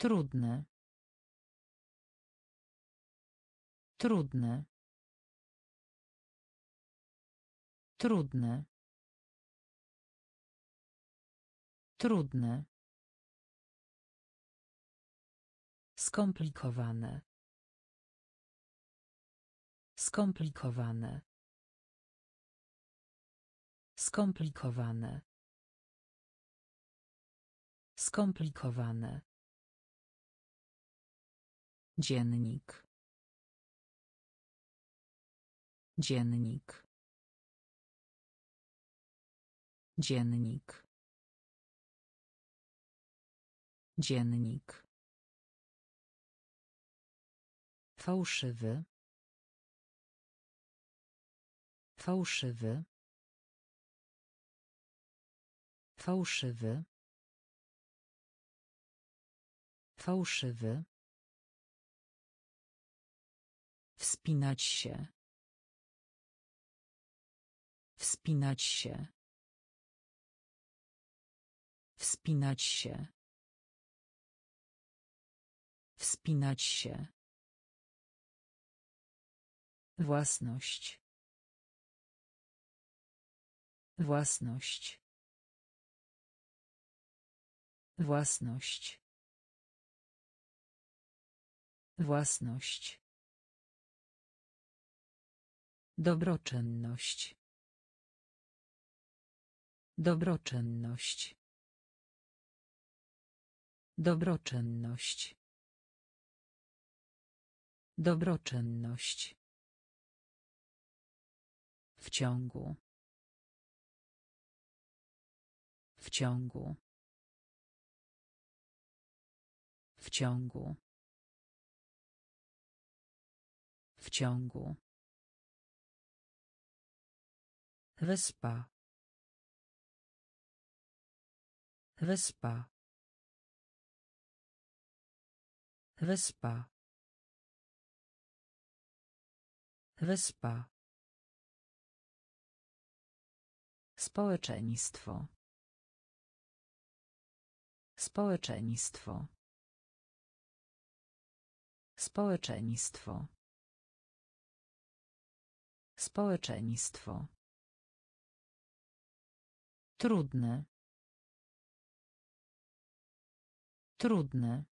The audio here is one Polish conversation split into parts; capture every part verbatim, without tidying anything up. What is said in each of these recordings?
Trudne. Trudne. Trudne. Trudne. Skomplikowane. Skomplikowane. Skomplikowane. Skomplikowane. Dziennik. Dziennik. Dziennik. Dziennik. Fałszywy. Fałszywy. Fałszywy. Fałszywy. Wspinać się. Wspinać się. Wspinać się. Wspinać się. Własność. Własność. Własność. Własność. Dobroczynność. Dobroczynność. Dobroczynność. Dobroczynność. W ciągu. W ciągu. W ciągu. W ciągu. Wyspa. Wyspa. Wyspa. Wyspa. Społeczeństwo. Społeczeństwo. Społeczeństwo. Społeczeństwo. Trudne. Trudne.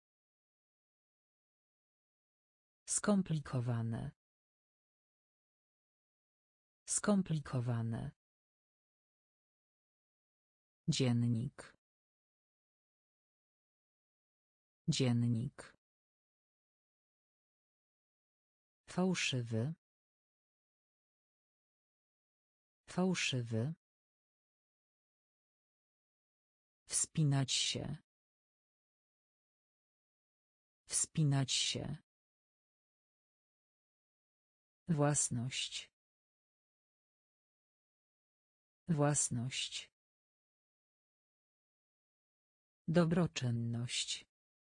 Skomplikowane. Skomplikowane. Dziennik. Dziennik. Fałszywy. Fałszywy. Wspinać się. Wspinać się. Własność. Własność. Dobroczynność.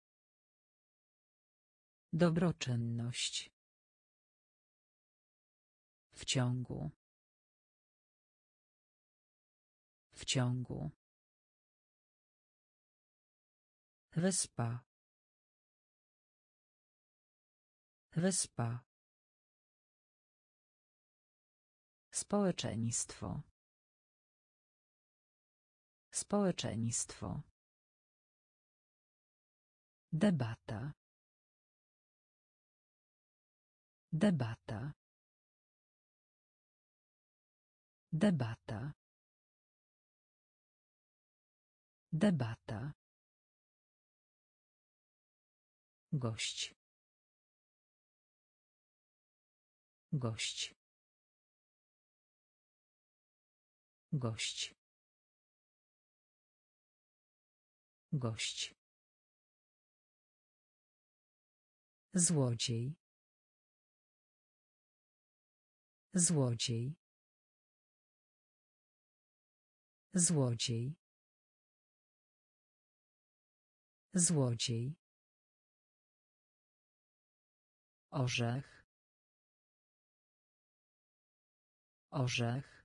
Dobroczynność. W ciągu. W ciągu. Wyspa. Wyspa. Społeczeństwo. Społeczeństwo. Debata. Debata. Debata. Debata. Gość. Gość. Gość. Gość. Złodziej. Złodziej. Złodziej. Złodziej. Orzech. Orzech.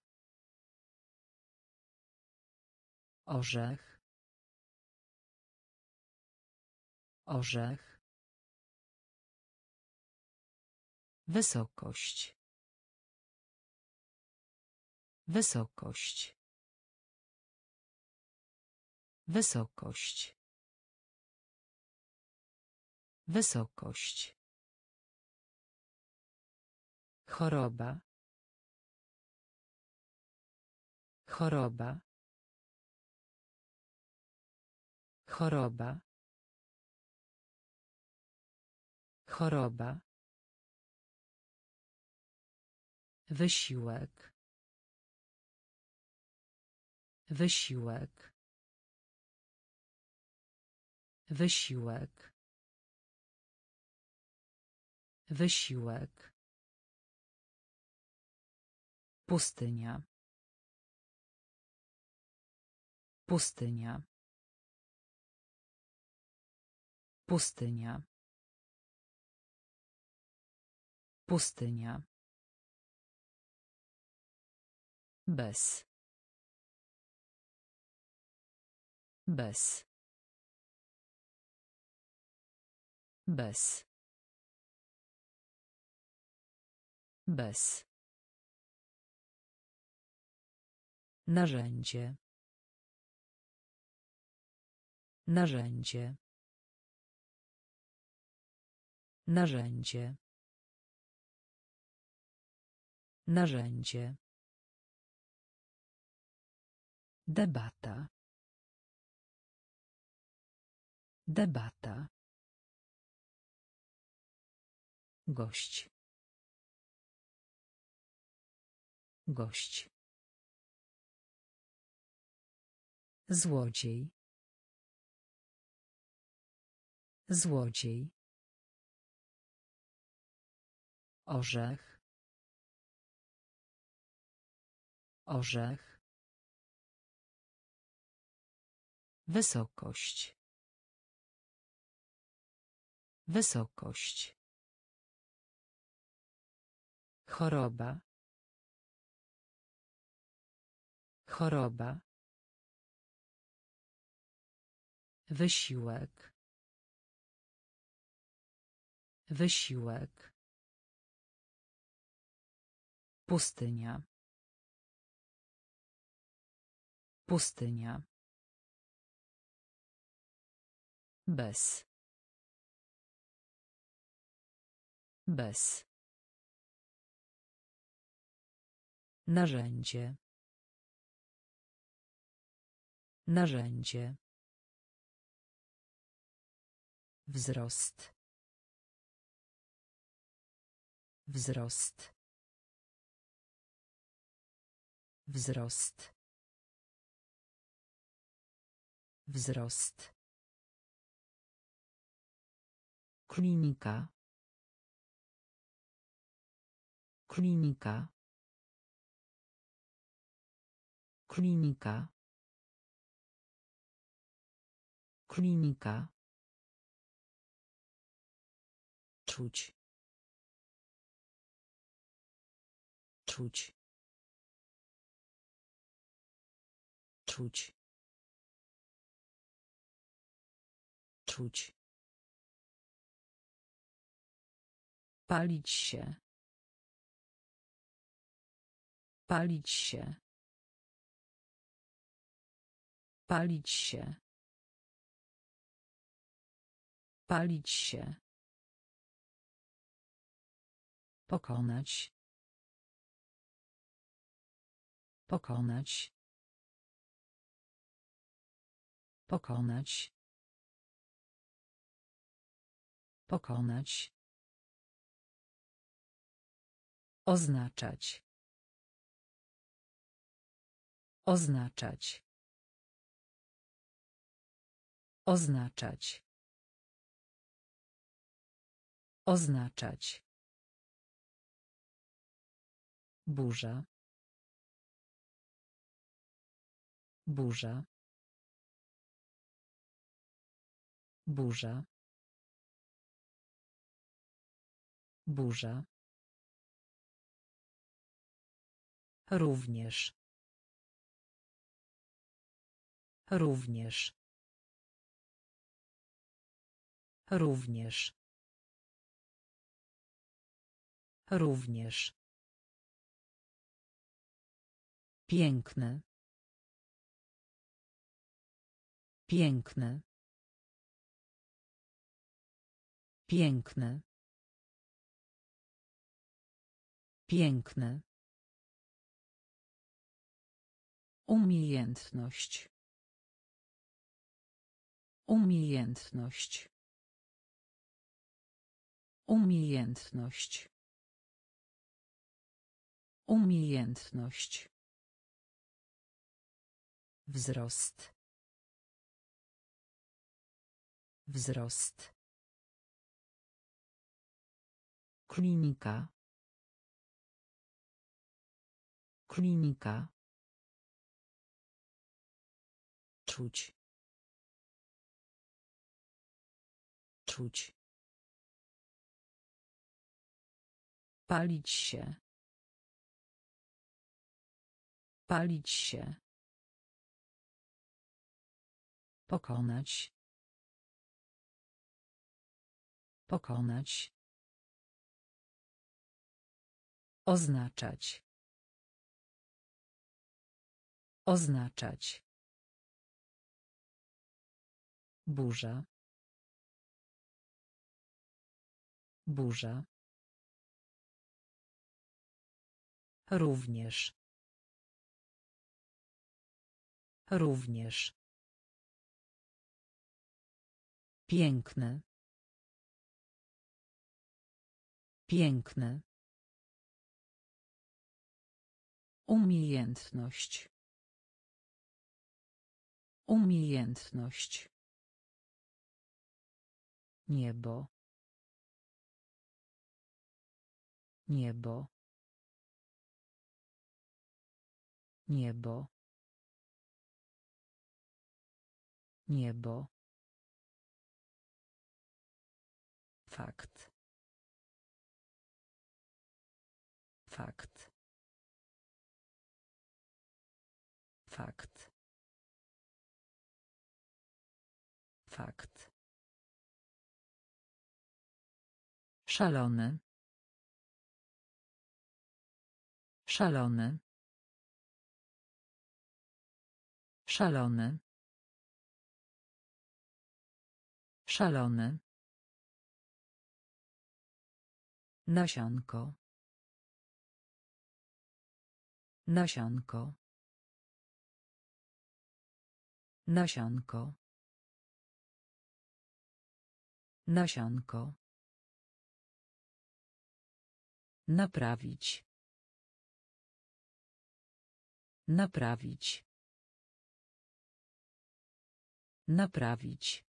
Orzech. Orzech. Wysokość. Wysokość. Wysokość. Wysokość. Choroba. Choroba. Choroba. Choroba. Wysiłek. Wysiłek. Wysiłek. Wysiłek. Pustynia. Pustynia. Pustynia. Pustynia. Bez. Bez. Bez. Bez. Narzędzie. Narzędzie. Narzędzie. Narzędzie. Debata. Debata. Gość. Gość. Złodziej. Złodziej. Orzech. Orzech. Wysokość. Wysokość. Choroba. Choroba. Wysiłek. Wysiłek. Pustynia. Pustynia. Bez. Bez. Narzędzie. Narzędzie. Wzrost. Wzrost. Wzrost. Wzrost. Klinika. Klinika. Klinika. Klinika. Czuć. Czuć. Czuć. Czuć. Palić się. Palić się. Palić się. Palić się. Pokonać. Pokonać. Pokonać. Pokonać. Oznaczać. Oznaczać. Oznaczać. Oznaczać. Burza. Burza. Burza. Burza. Również. Również. Również. Również. Piękny. Piękny. Piękny. Piękny. Umiejętność. Umiejętność. Umiejętność. Umiejętność. Wzrost. Wzrost. Klinika. Klinika. Czuć. Czuć. Palić się. Palić się. Pokonać. Pokonać. Oznaczać. Oznaczać. Burza. Burza. Również. Również. Piękny. Piękny. Umiejętność. Umiejętność. Niebo. Niebo. Niebo. Niebo. Fakt. Fakt. Fakt. Fakt. Szalony. Szalony. Szalony. Szalony. Nasionko. Nasionko. Nasionko. Nasionko. Naprawić. Naprawić. Naprawić.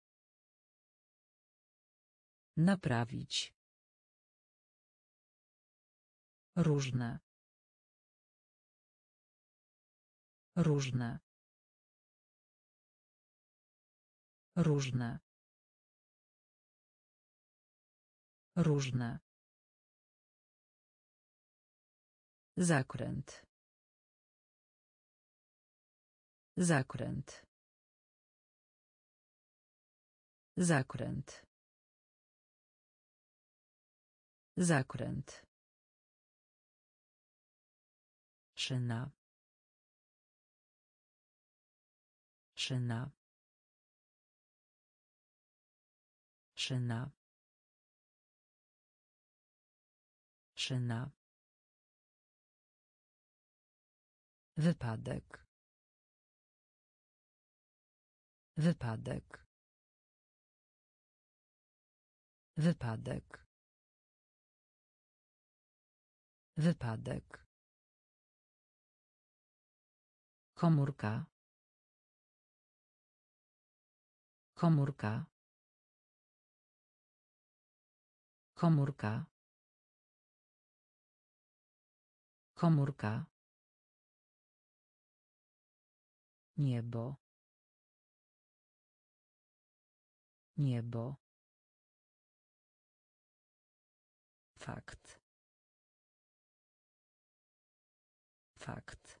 Naprawić. Różne. Różne. Różne. Różne. Zakręt. Zakręt. Zakręt. Zakręt. Szyna. Szyna. Szyna. Szyna. Wypadek. Wypadek. Wypadek. Wypadek. Komórka. Komórka. Komórka. Komórka. Niebo. Niebo. Fakt. Fakt.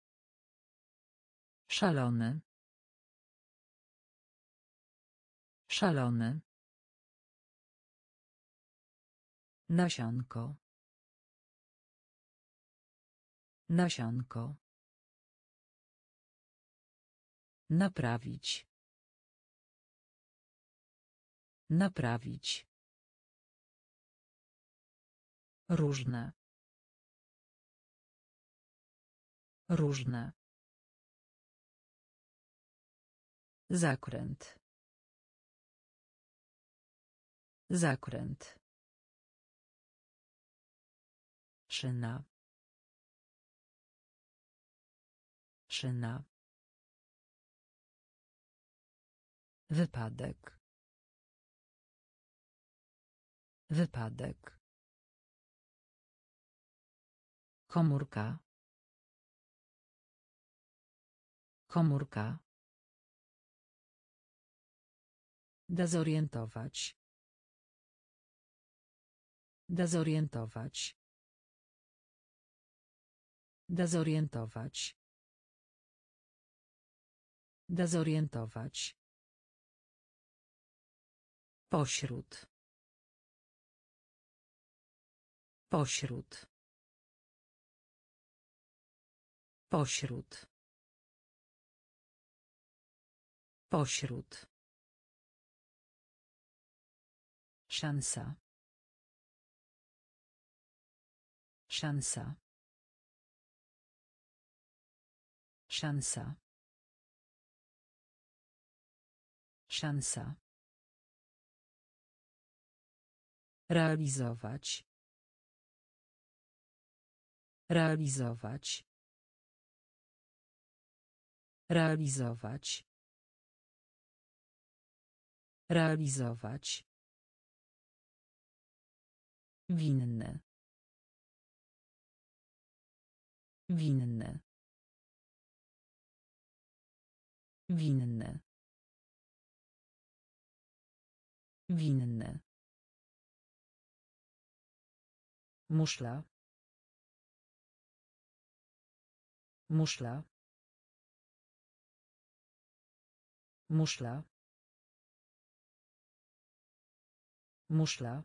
Szalony. Szalony. Nasionko. Nasionko. Naprawić. Naprawić. Różne. Różne. Zakręt. Zakręt. Szyna. Szyna. Wypadek. Wypadek. Komórka. Komórka. Dezorientować. Dezorientować. Dezorientować. Dezorientować. Pośród. Pośród. Pośród. Pośród. Szansa. Szansa. Szansa. Szansa. Realizować. Realizować. Realizować. Realizować. Winny. Winny. Winny. Winny. Muszla. Muszla. Muszla. Muszla.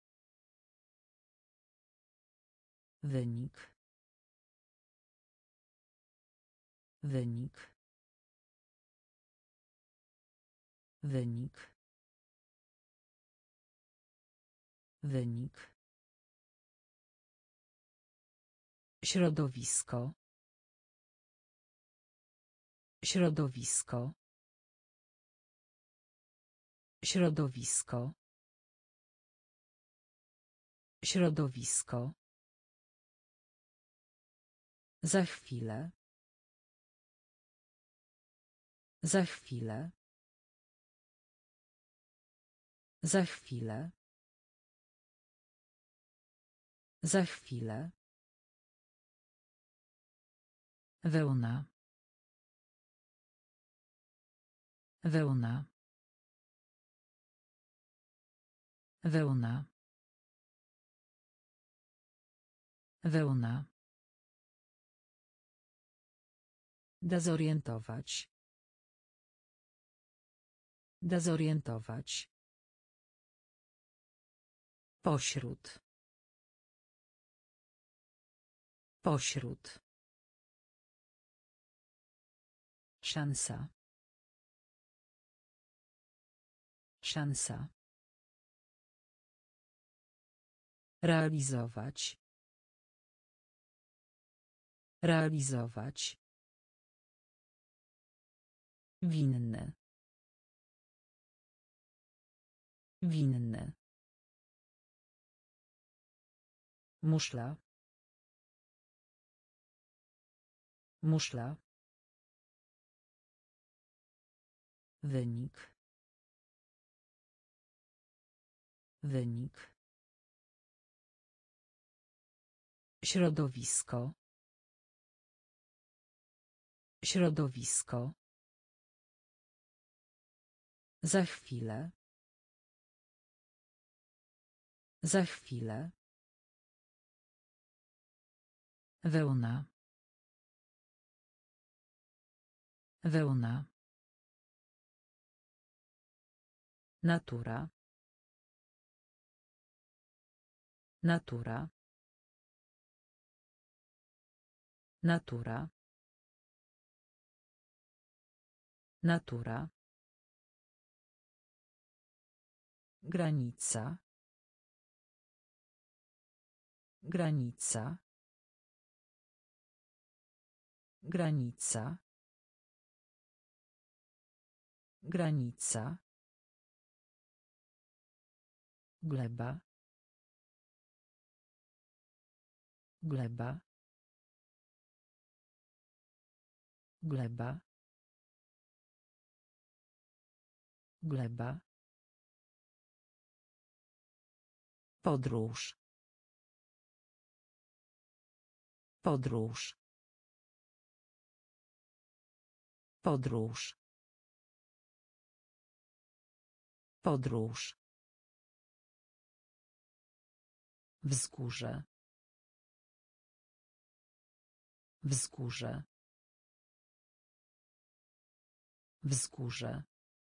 Wynik. Wynik. Wynik. Wynik. Środowisko. Środowisko. Środowisko. Środowisko. Za chwilę. Za chwilę. Za chwilę. Za chwilę. Wełna. Wełna. Wełna. Wełna. Dezorientować. Dezorientować. Pośród. Pośród. Szansa. Szansa. Realizować. Realizować. Winny. Winny. Muszla. Muszla. Wynik. Wynik. Środowisko. Środowisko. Za chwilę. Za chwilę. Wełna. Wełna. Natura. Natura. Natura. Natura. Granica. Granica. Granica. Granica. Gleba. Gleba. Gleba. Gleba. Podróż. Podróż. Podróż. Podróż. Wzgórze. Wzgórze. Wzgórze.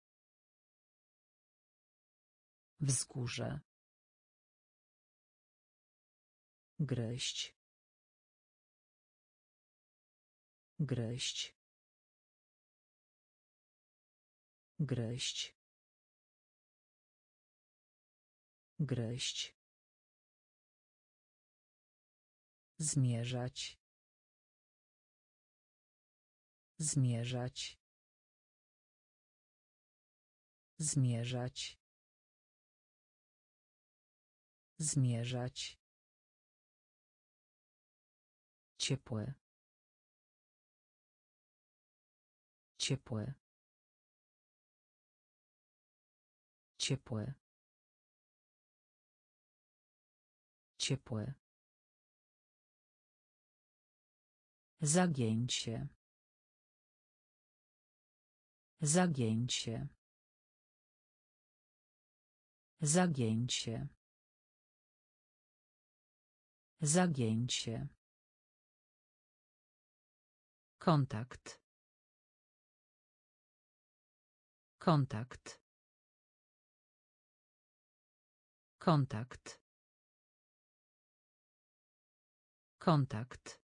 Wzgórze. Gryźć. Gryźć. Gryźć. Gryźć. Zmierzać. Zmierzać. Zmierzać. Zmierzać. Ciepłe. Ciepłe. Ciepłe. Ciepłe. Zagięcie. Zagięcie. Zagięcie. Zagięcie. Kontakt. Kontakt. Kontakt. Kontakt.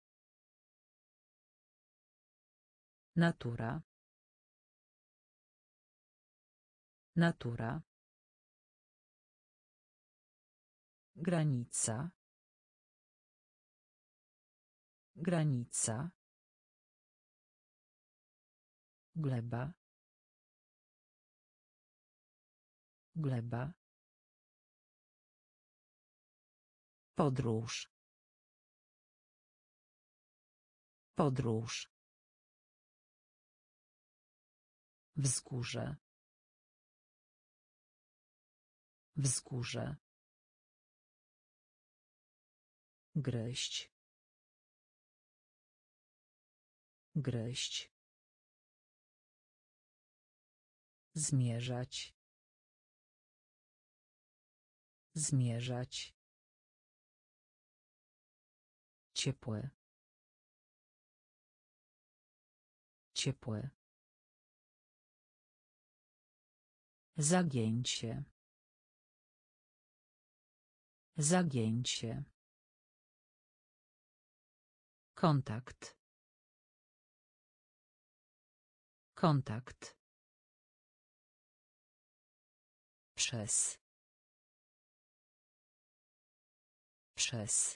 Natura. Natura. Granica. Granica. Gleba. Gleba. Podróż. Podróż. Wzgórze. Wzgórze. Gryźć. Gryźć. Zmierzać. Zmierzać. Ciepłe. Ciepłe. Zagięcie. Zagięcie. Kontakt. Kontakt. Przez. Przez.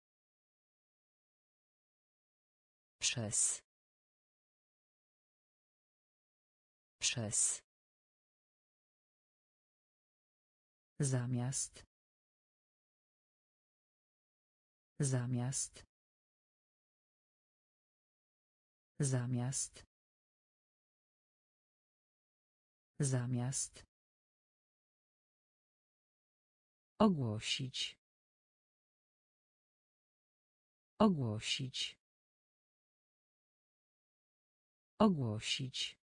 Przez. Przez. Zamiast. Zamiast. Zamiast. Zamiast. Ogłosić. Ogłosić. Ogłosić.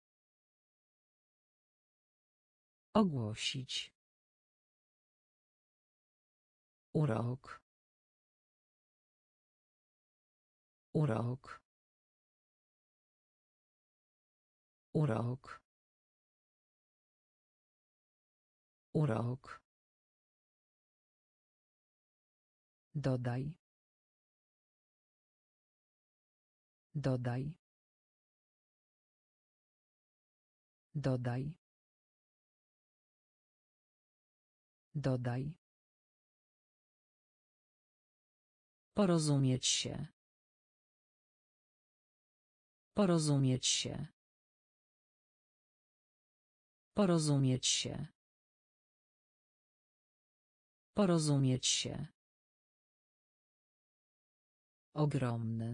Ogłosić. Urok. Urok. Urok. Urok. Dodaj. Dodaj. Dodaj. Dodaj. Porozumieć się. Porozumieć się. Porozumieć się. Porozumieć się. Ogromny.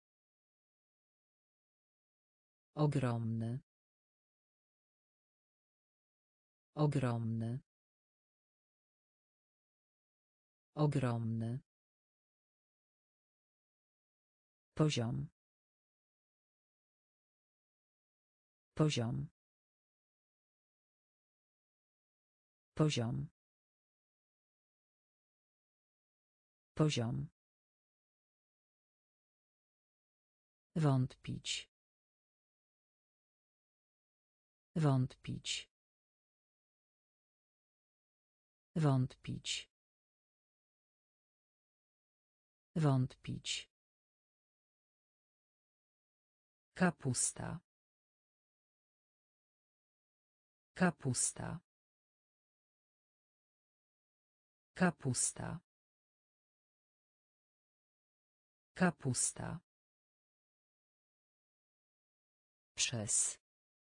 Ogromny. Ogromny. Ogromny. Poziom. Poziom. Poziom. Poziom. Wątpić. Wątpić. Wątpić. Wątpić. Kapusta. Kapusta. Kapusta. Kapusta. Przez.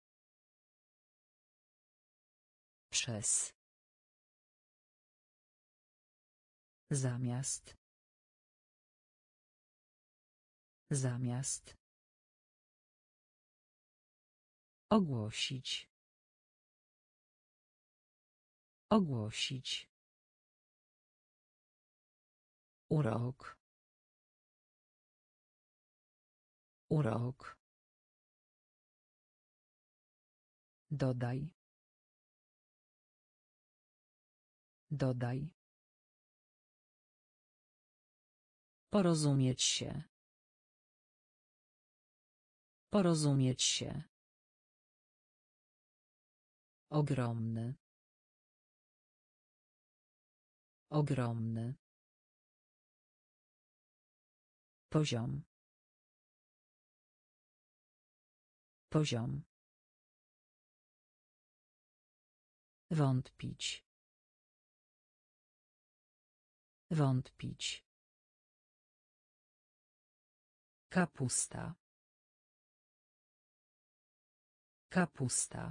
Przez. Zamiast. Zamiast. Ogłosić. Ogłosić. Urok. Urok. Dodaj. Dodaj. Porozumieć się. Porozumieć się. Ogromny. Ogromny. Poziom. Poziom. Wątpić. Wątpić. Kapusta. Kapusta.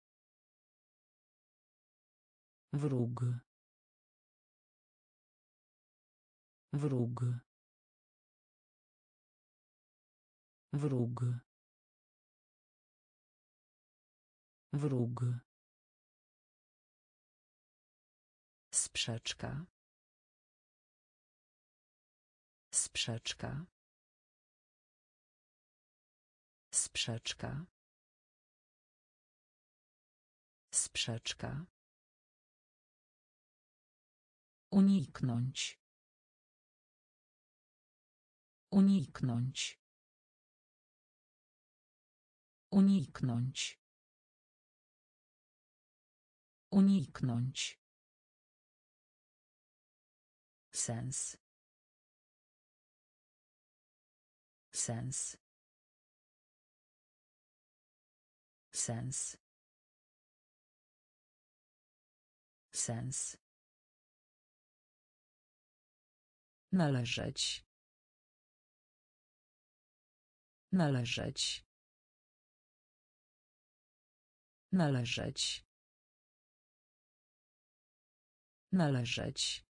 Wróg. Wróg. Wróg. Wróg. Sprzeczka. Sprzeczka. Sprzeczka. Sprzeczka. Uniknąć. Uniknąć. Uniknąć. Uniknąć. Sens. Sens. Sens. Sens. Należeć. Należeć. Należeć. Należeć.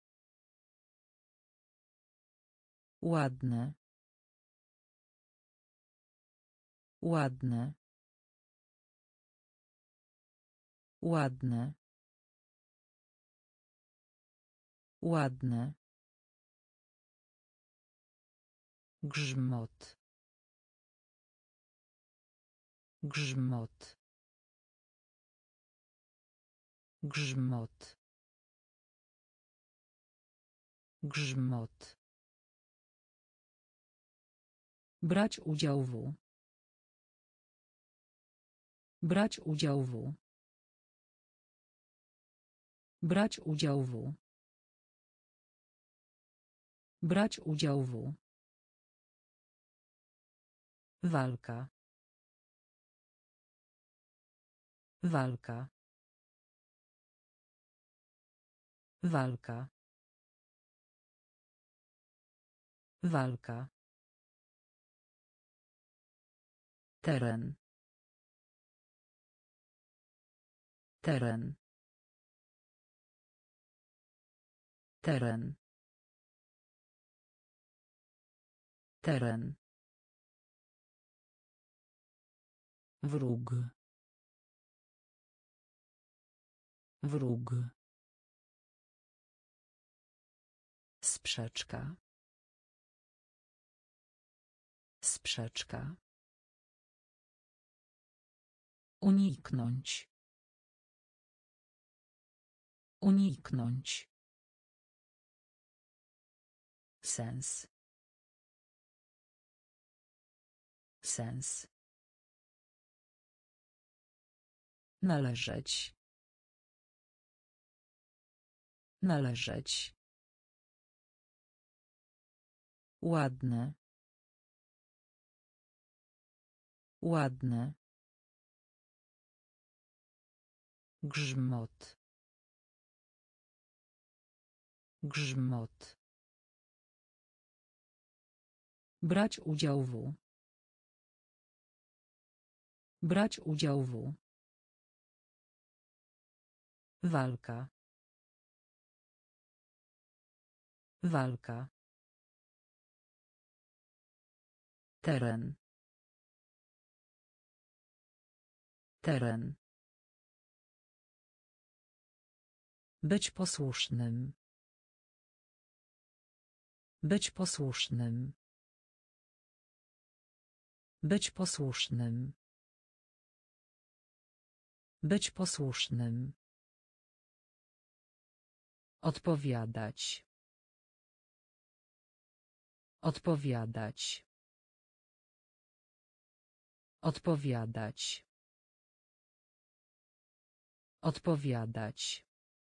Ładne. Ładne. Ładne. Ładne. Grzmot. Grzmot. Grzmot. Grzmot. Brać udział w. Brać udział w. Brać udział w. Brać udział w. Walka. Walka. Walka. Walka. Teren. Teren. Teren. Teren. Wróg. Wróg. Sprzeczka. Sprzeczka. Uniknąć. Uniknąć. Sens. Sens. Należeć. Należeć. Ładne. Ładne. Grzmot. Grzmot. Brać udział w. Brać udział w. Walka. Walka. Teren. Teren. Być posłusznym. Być posłusznym. Być posłusznym. Być posłusznym. Odpowiadać. Odpowiadać. Odpowiadać. Odpowiadać.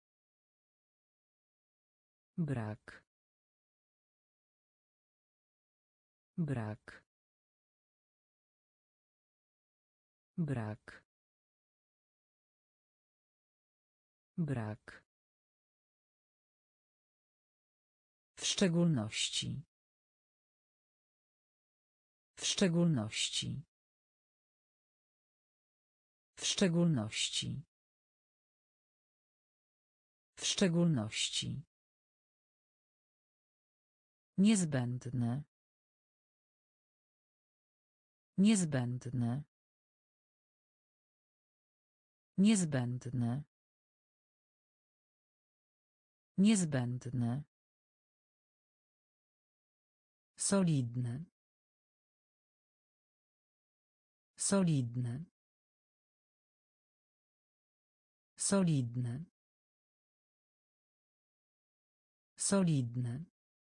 Brak. Brak. Brak. Brak. W szczególności. W szczególności. W szczególności. W szczególności. Niezbędne. Niezbędne. Niezbędne. Niezbędne. Solidne. Solidne. Solidne. Solidne.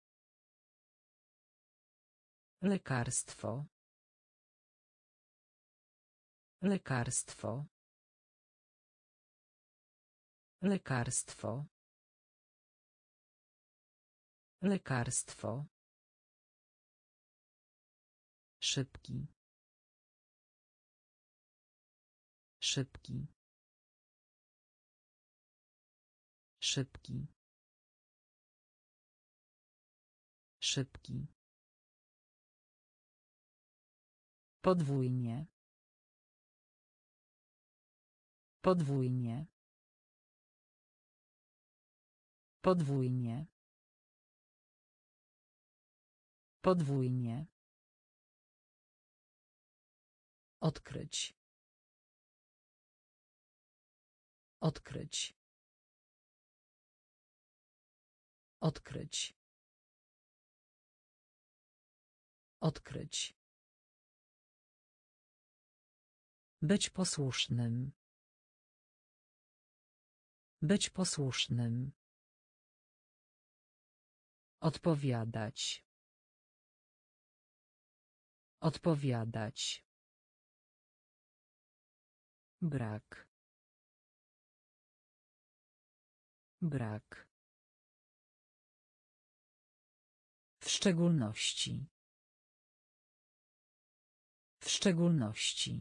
Lekarstwo. Lekarstwo. Lekarstwo. Lekarstwo. Szybki. Szybki. Szybki. Szybki. Podwójnie. Podwójnie. Podwójnie. Podwójnie. Odkryć. Odkryć. Odkryć. Odkryć. Być posłusznym. Być posłusznym. Odpowiadać. Odpowiadać. Brak. Brak. W szczególności. W szczególności.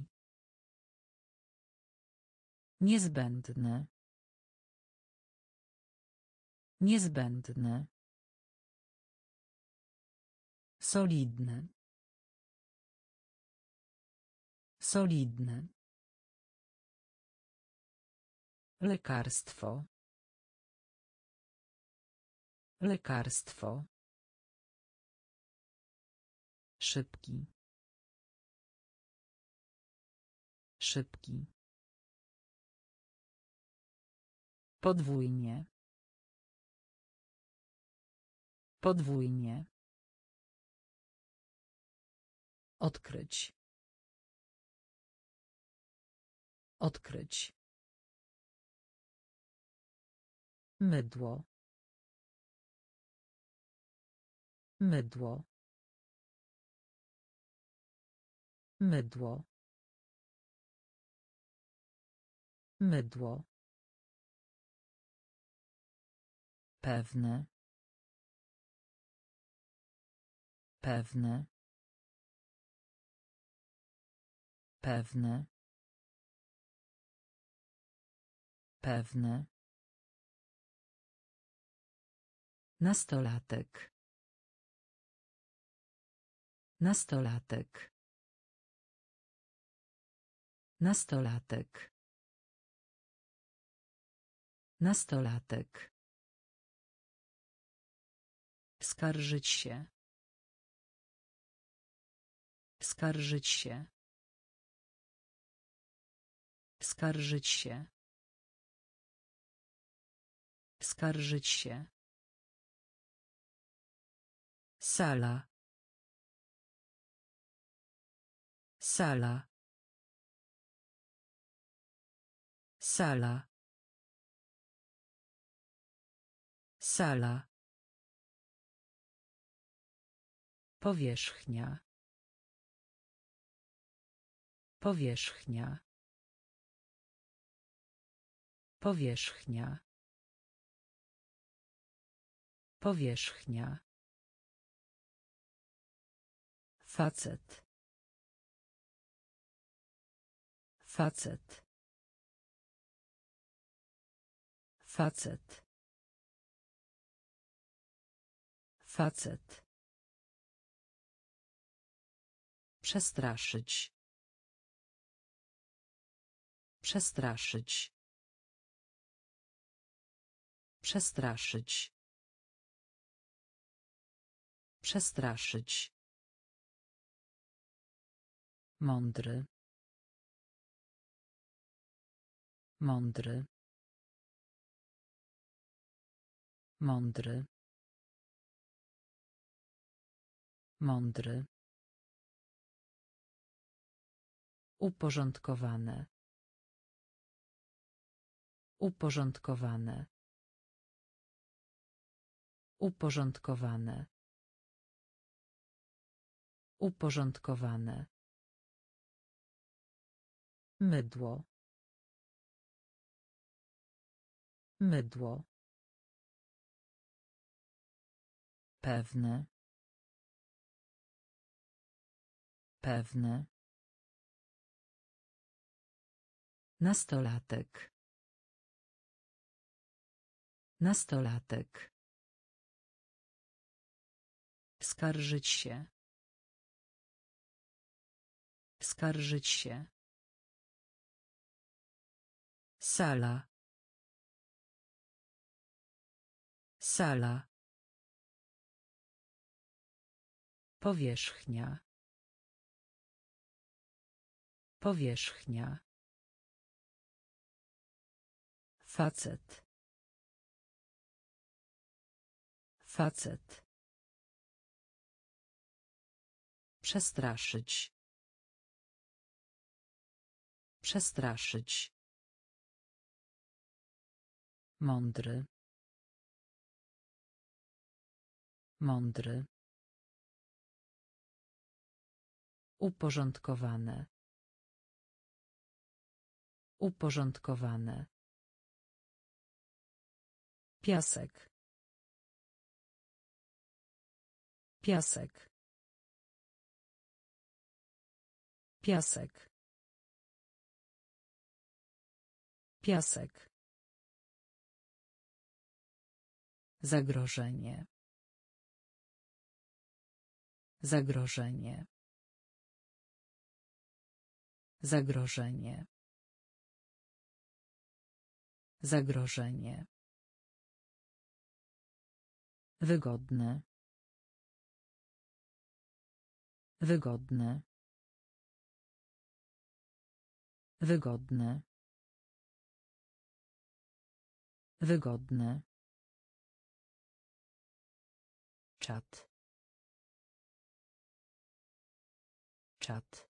Niezbędne. Niezbędne. Solidne. Solidne. Lekarstwo. Lekarstwo. Szybki. Szybki. Podwójnie. Podwójnie. Odkryć. Odkryć. Mydło. Mydło. Mydło. Mydło. Pewne. Pewne. Pewne. Pewne. Nastolatek. Nastolatek. Nastolatek. Nastolatek. Skarżyć się. Skarżyć się. Skarżyć się. Skarżyć się. Sala. Sala. Sala. Sala. Powierzchnia. Powierzchnia. Powierzchnia. Powierzchnia. Facet. Facet. Facet. Facet. Przestraszyć. Przestraszyć. Przestraszyć. Przestraszyć. Mądry. Mądry. Mądry. Mądry. Uporządkowane. Uporządkowane. Uporządkowane. Uporządkowane. Mydło. Mydło. Pewne. Pewne. Nastolatek. Nastolatek. Skarżyć się. Skarżyć się. Sala. Sala. Powierzchnia. Powierzchnia. Facet. Facet. Przestraszyć. Przestraszyć. Mądry. Mądry. Uporządkowane. Uporządkowane. Piasek. Piasek. Piasek. Piasek. Zagrożenie. Zagrożenie. Zagrożenie. Zagrożenie. Wygodne. Wygodne. Wygodne. Wygodne. Czat. Czat.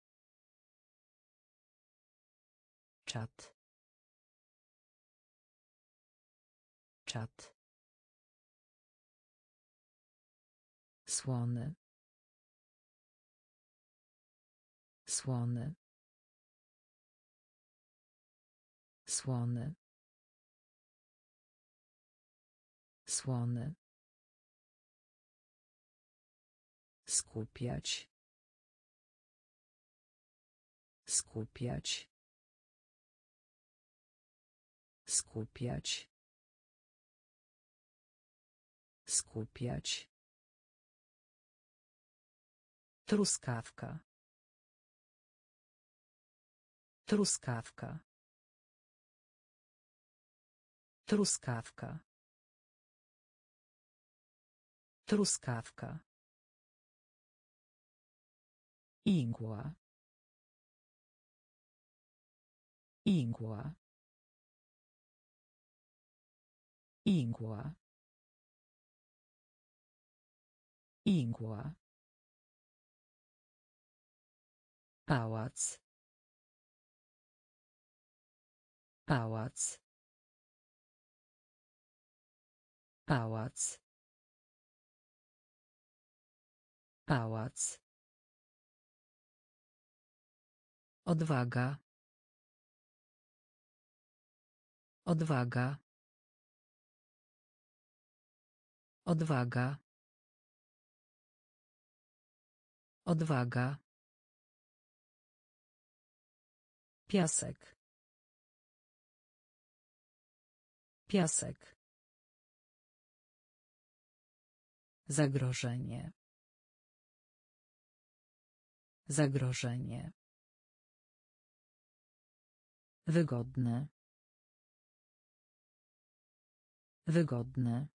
Czat. Czat. Słony. Słony. Słony. Słony. Skupiać. Skupiać. Skupiać. Skupiać. Truskawka. Truskawka. Truskawka. Truskawka. Igła. Igła. Igła. Igła. Pałac. Pałac. Pałac. Pałac. Odwaga. Odwaga. Odwaga. Odwaga. Piasek. Piasek. Zagrożenie. Zagrożenie. Wygodne. Wygodne.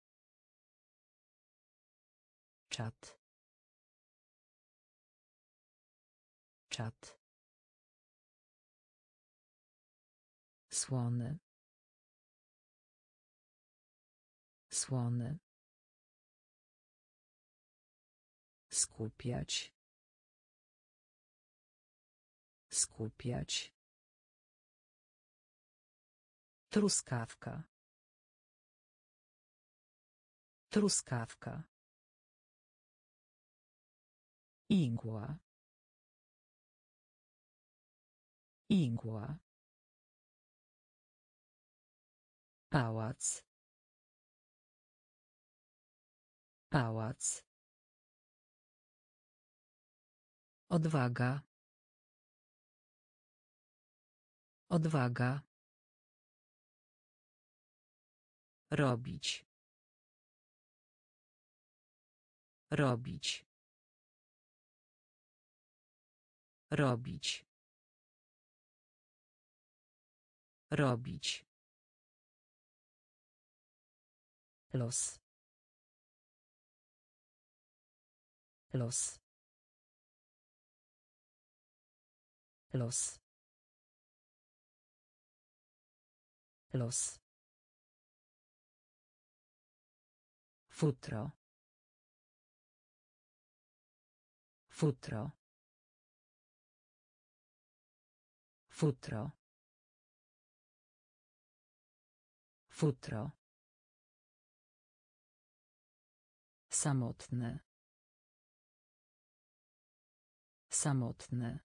Czat. Czat. Słony. Słony. Skupiać. Skupiać. Truskawka. Truskawka. Igła. Igła. Pałac. Pałac. Odwaga. Odwaga. Robić. Robić. Robić. Robić. Los. Los. Los. Los. Futro. Futro. Futro. Futro. Samotny. Samotny.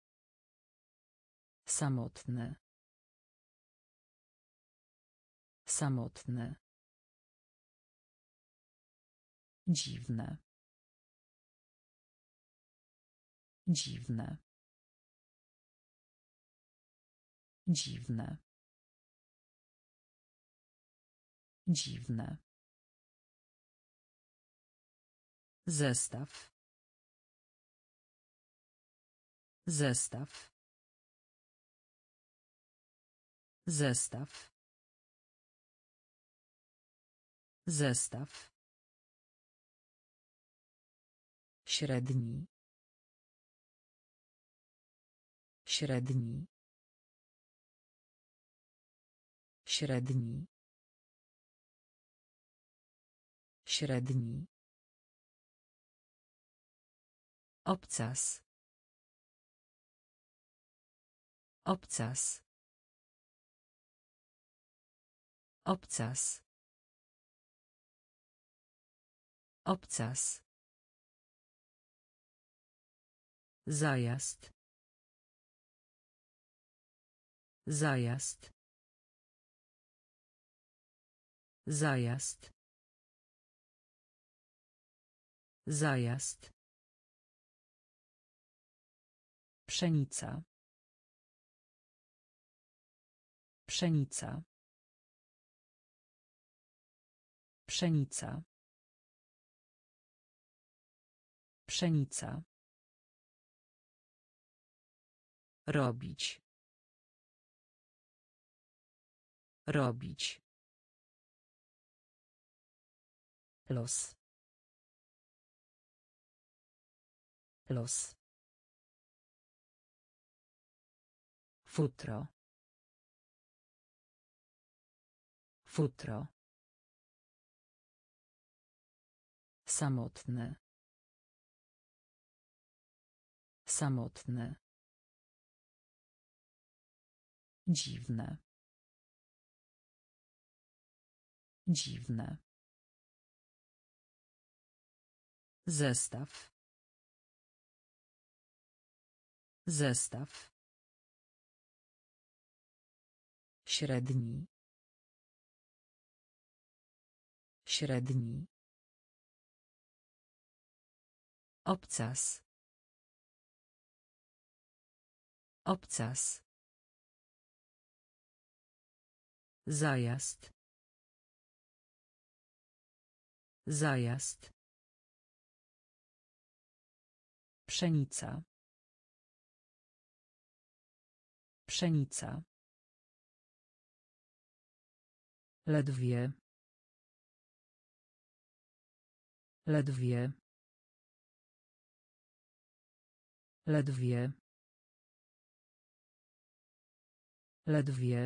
Samotny. Samotny. Dziwne. Dziwne. Dziwne. Dziwne. Zestaw. Zestaw. Zestaw. Zestaw. Średni. Średni. Średni. Średni. Obcas. Obcas. Obcas. Obcas. Zajazd. Zajazd. Zajazd. Zajazd. Pszenica. Pszenica. Pszenica. Pszenica. Robić. Robić. Los. Los. Futro. Futro. Samotny. Samotny. Dziwne. Dziwne. Zestaw. Zestaw. Średni. Średni. Obcas. Obcas. Zajazd. Zajazd. Pszenica. Pszenica. Ledwie. Ledwie. Ledwie. Ledwie.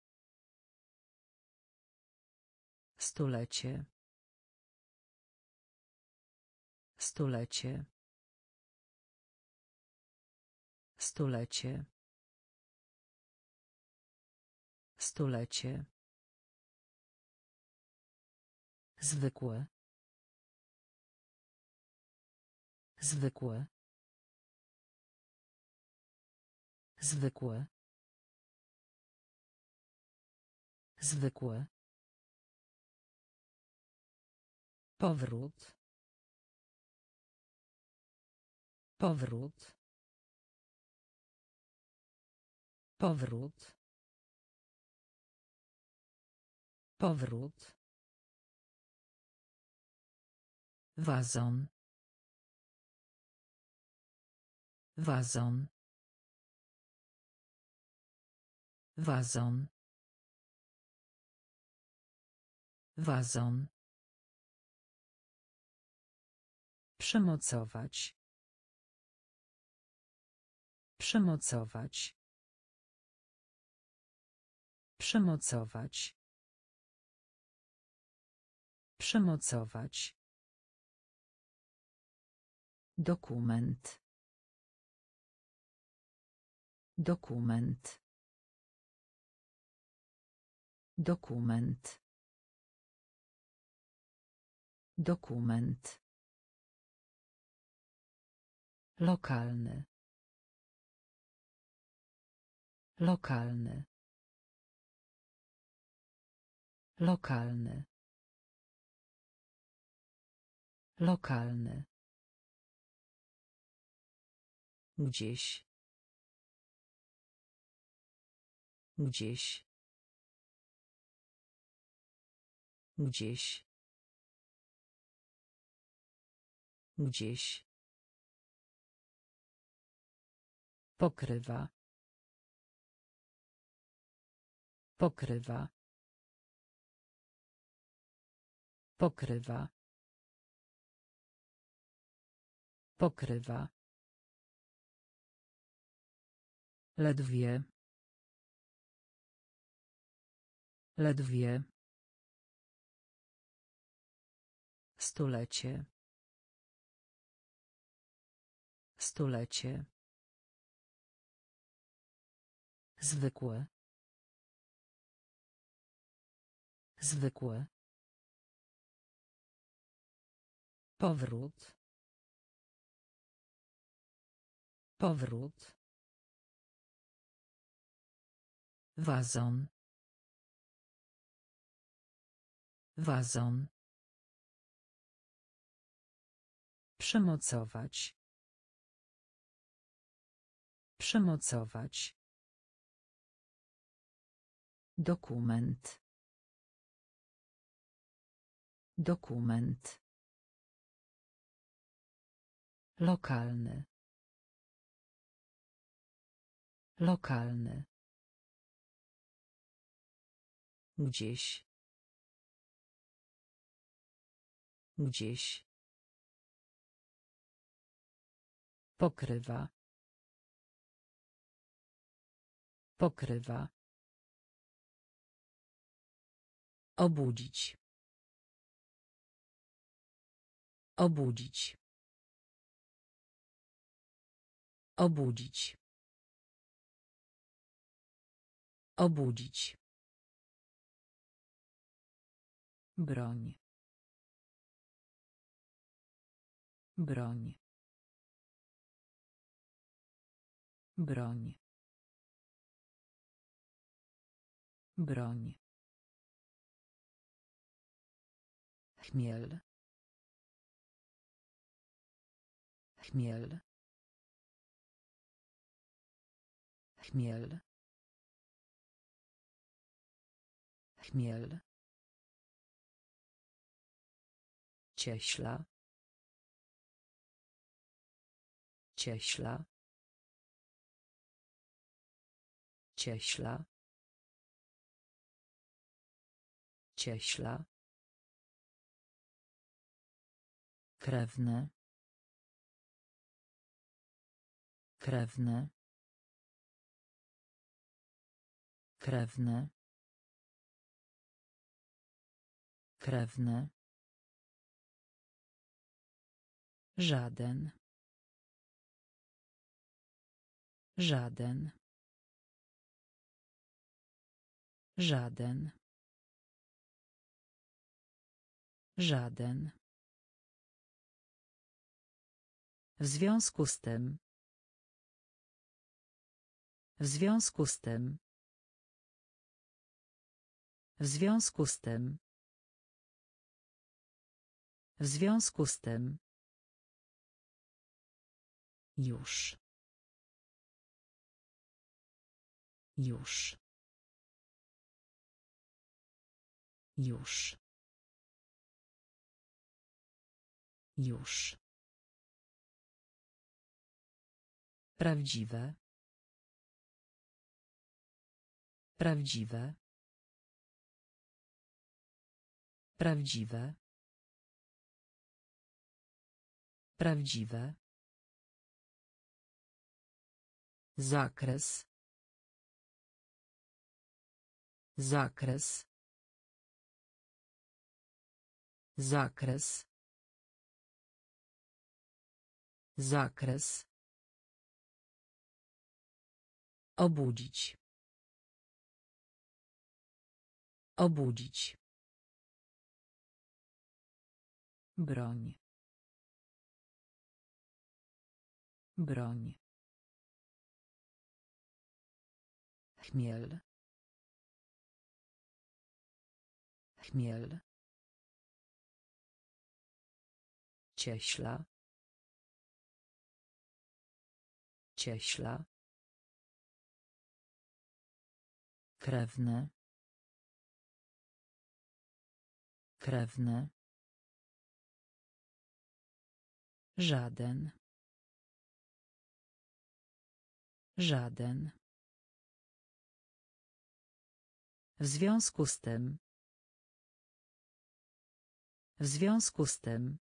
Stulecie. Stulecie. Stulecie. Stulecie. Zwykłe. Zwykłe. Zwykłe. Zwykłe. Powrót. Powrót. Powrót. Powrót. Wazon. Wazon. Wazon. Wazon. Przymocować. Przymocować. Przymocować. Przymocować. Dokument. Dokument. Dokument. Dokument. Lokalny. Lokalny. Lokalny. Lokalny. Gdzieś. Gdzieś. Gdzieś. Gdzieś. Pokrywa. Pokrywa. Pokrywa. Pokrywa. Ledwie. Ledwie. Stulecie. Stulecie. Zwykłe. Zwykłe. Powrót. Powrót. Wazon. Wazon. Przymocować. Przymocować. Dokument. Dokument. Lokalny. Lokalny. Gdzieś. Gdzieś. Pokrywa. Pokrywa. Obudzić. Obudzić. Obudzić. Obudzić. Broń. Broń. Broń. Broń. Chmiel. Chmiel. Chmiel. Chmiel. Cieśla. Cieśla. Cieśla. Cieśla. Krewne. Krewne. Krewne. Krewne. Żaden. Żaden. Żaden. Żaden. W związku z tym. W związku z tym. W związku z tym. W związku z tym. Już. Już. Już. Już. Prawdziwe. Prawdziwe. Prawdziwe. Prawdziwe. Zakres. Zakres. Zakres. Zakres. Obudzić. Obudzić. Broń. Broń. Chmiel. Chmiel. Cieśla. Cieśla. Krewny. Krewny. Żaden. Żaden. W związku z tym. W związku z tym.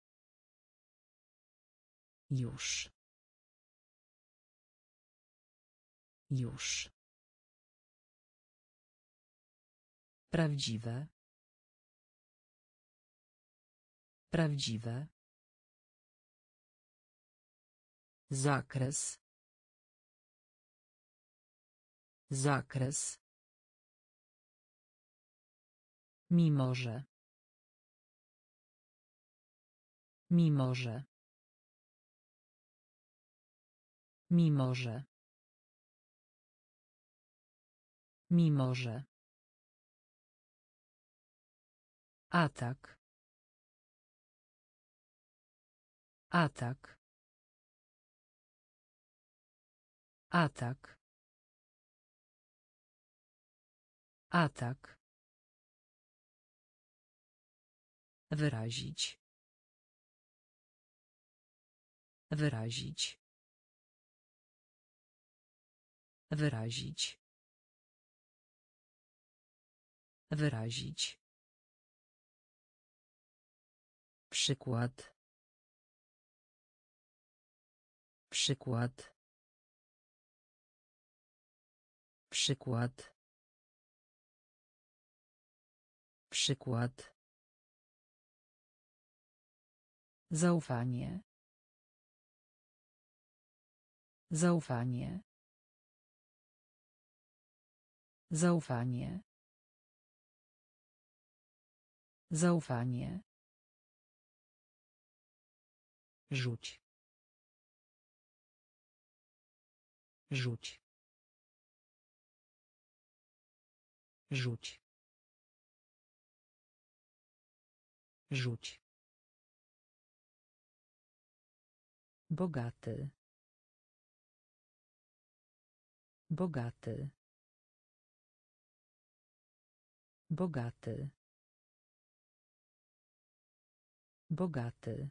Już. Już. Prawdziwe. Prawdziwe. Zakres. Zakres. Mimo że. Mimo że. Mimo że. Mimo że. Atak. Atak. Atak. Atak. Wyrazić. Wyrazić. Wyrazić. Wyrazić. Przykład. Przykład. Przykład. Przykład. Zaufanie. Zaufanie. Zaufanie. Zaufanie. Rzuć. Rzuć. Rzuć. Rzuć. Bogaty. Bogaty. Bogaty. Bogaty.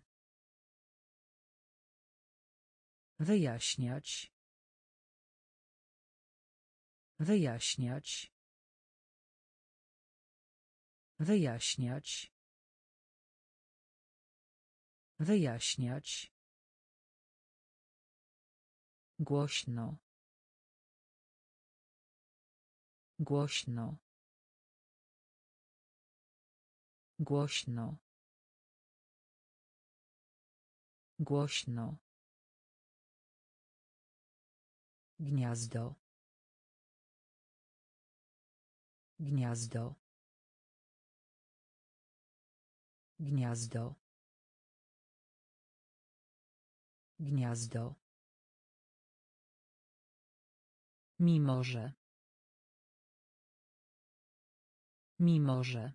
Wyjaśniać. Wyjaśniać. Wyjaśniać. Wyjaśniać. Głośno. Głośno. Głośno. Głośno. Gniazdo. Gniazdo. Gniazdo. Gniazdo. Mimo że. Mimo że.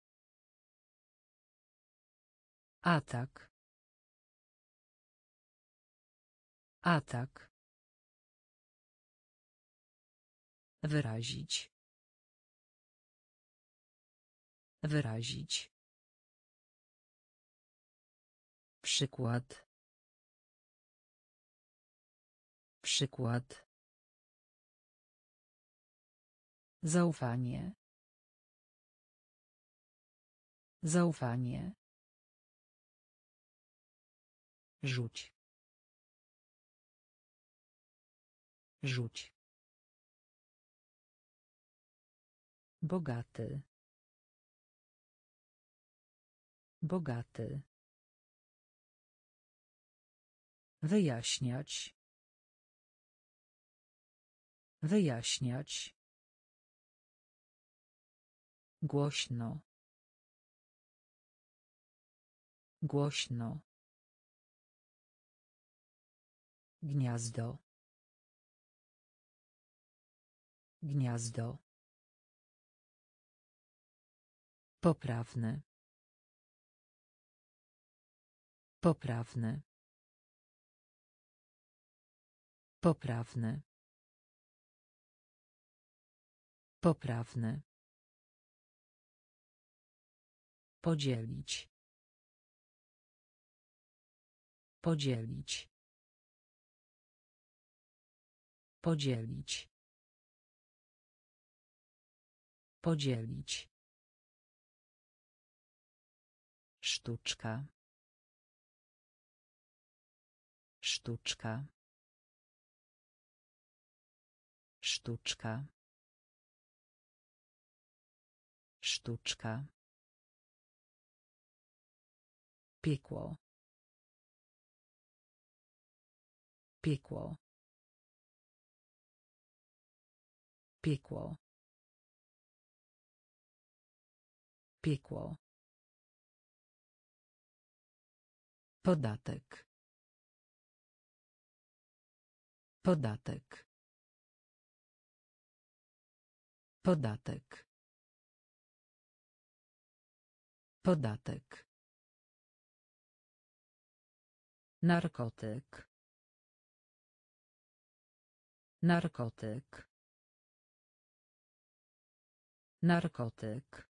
Atak. Atak. Wyrazić. Wyrazić. Przykład. Przykład. Zaufanie. Zaufanie. Rzuć. Rzuć. Bogaty. Bogaty. Wyjaśniać. Wyjaśniać. Głośno. Głośno. Gniazdo. Gniazdo. Poprawny. Poprawny. Poprawny. Poprawny. Podzielić. Podzielić. Podzielić. Podzielić. Sztuczka. Sztuczka. Sztuczka. Sztuczka. Piekło. Piekło. Piekło. Piekło. Podatek. Podatek. Podatek. Podatek. Narkotyk. Narkotyk. Narkotyk.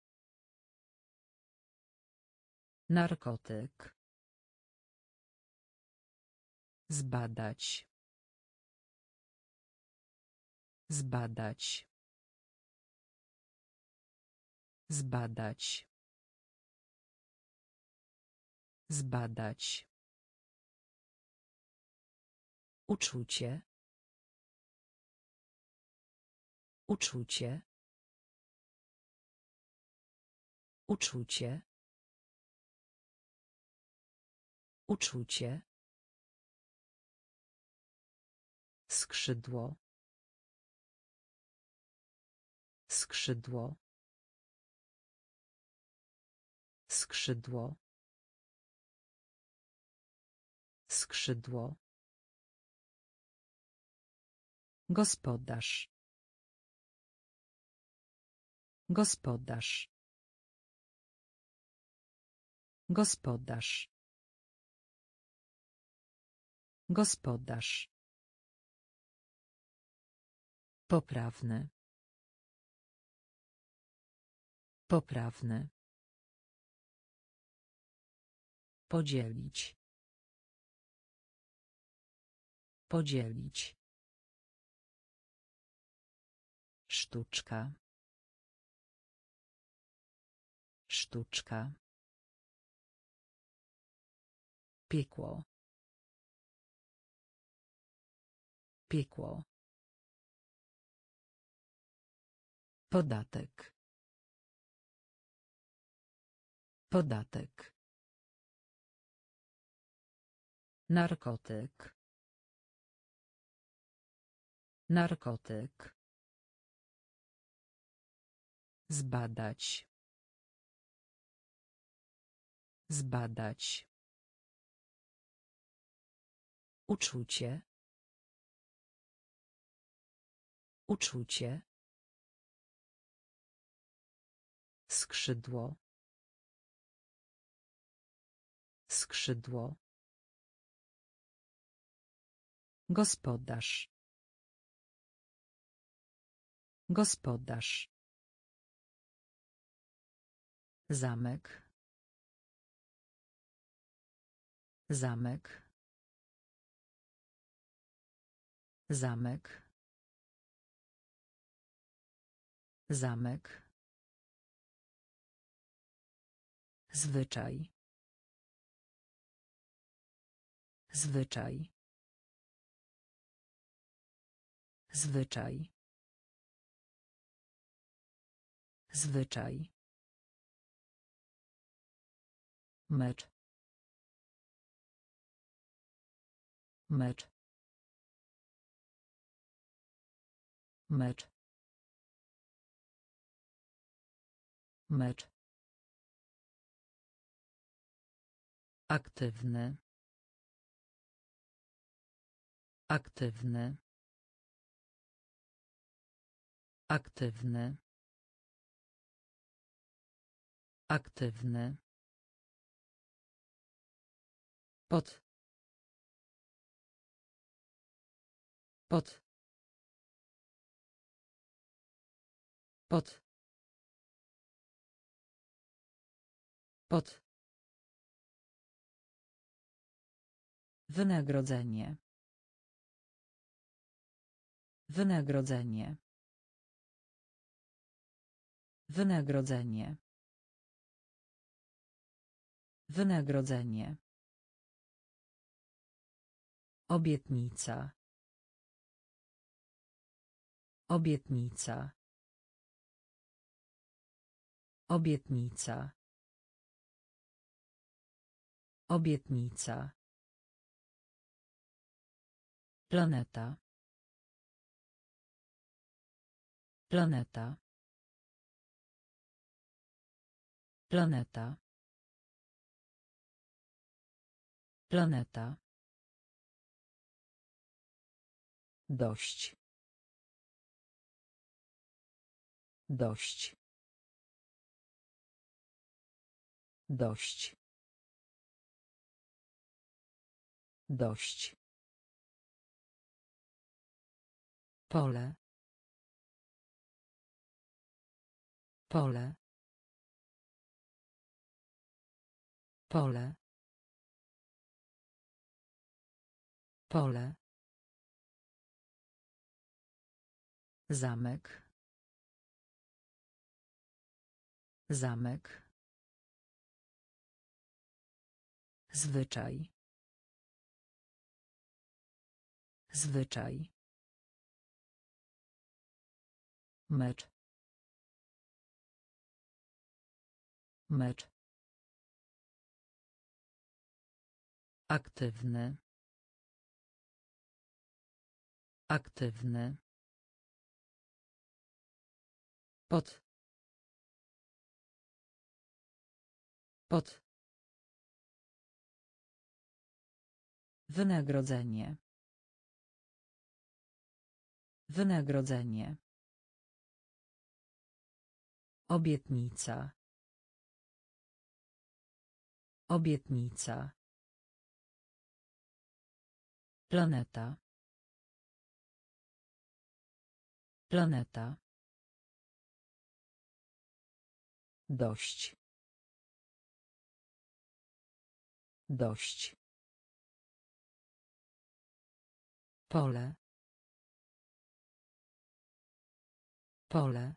Narkotyk. Zbadać. Zbadać. Zbadać. Zbadać. Uczucie. Uczucie. Uczucie. Uczucie. Skrzydło. Skrzydło. Skrzydło. Skrzydło. Gospodarz. Gospodarz. Gospodarz. Gospodarz. Poprawny. Poprawny. Podzielić. Podzielić. Sztuczka. Sztuczka. Piekło. Piekło. Podatek. Podatek. Narkotyk. Narkotyk. Zbadać. Zbadać. Uczucie. Uczucie. Skrzydło. Skrzydło. Gospodarz. Gospodarz. Zamek. Zamek. Zamek. Zamek. Zwyczaj. Zwyczaj. Zwyczaj. Zwyczaj. Mecz. Mecz. Mecz. Mecz. Aktywny. Aktywny. Aktywny. Aktywny. Pod. Pod. Pod. Pod. Wynagrodzenie. Wynagrodzenie. Wynagrodzenie. Wynagrodzenie. Obietnica. Obietnica. Obietnica. Obietnica. Planeta. Planeta. Planeta. Planeta. Dość. Dość. Dość. Dość. Pole. Pole. Pole. Pole. Zamek. Zamek. Zwyczaj. Zwyczaj. Mecz. Mecz. Aktywny. Aktywny. Pod. Pod. Wynagrodzenie. Wynagrodzenie. Obietnica. Obietnica. Planeta. Planeta. Dość. Dość. Pole. Pole.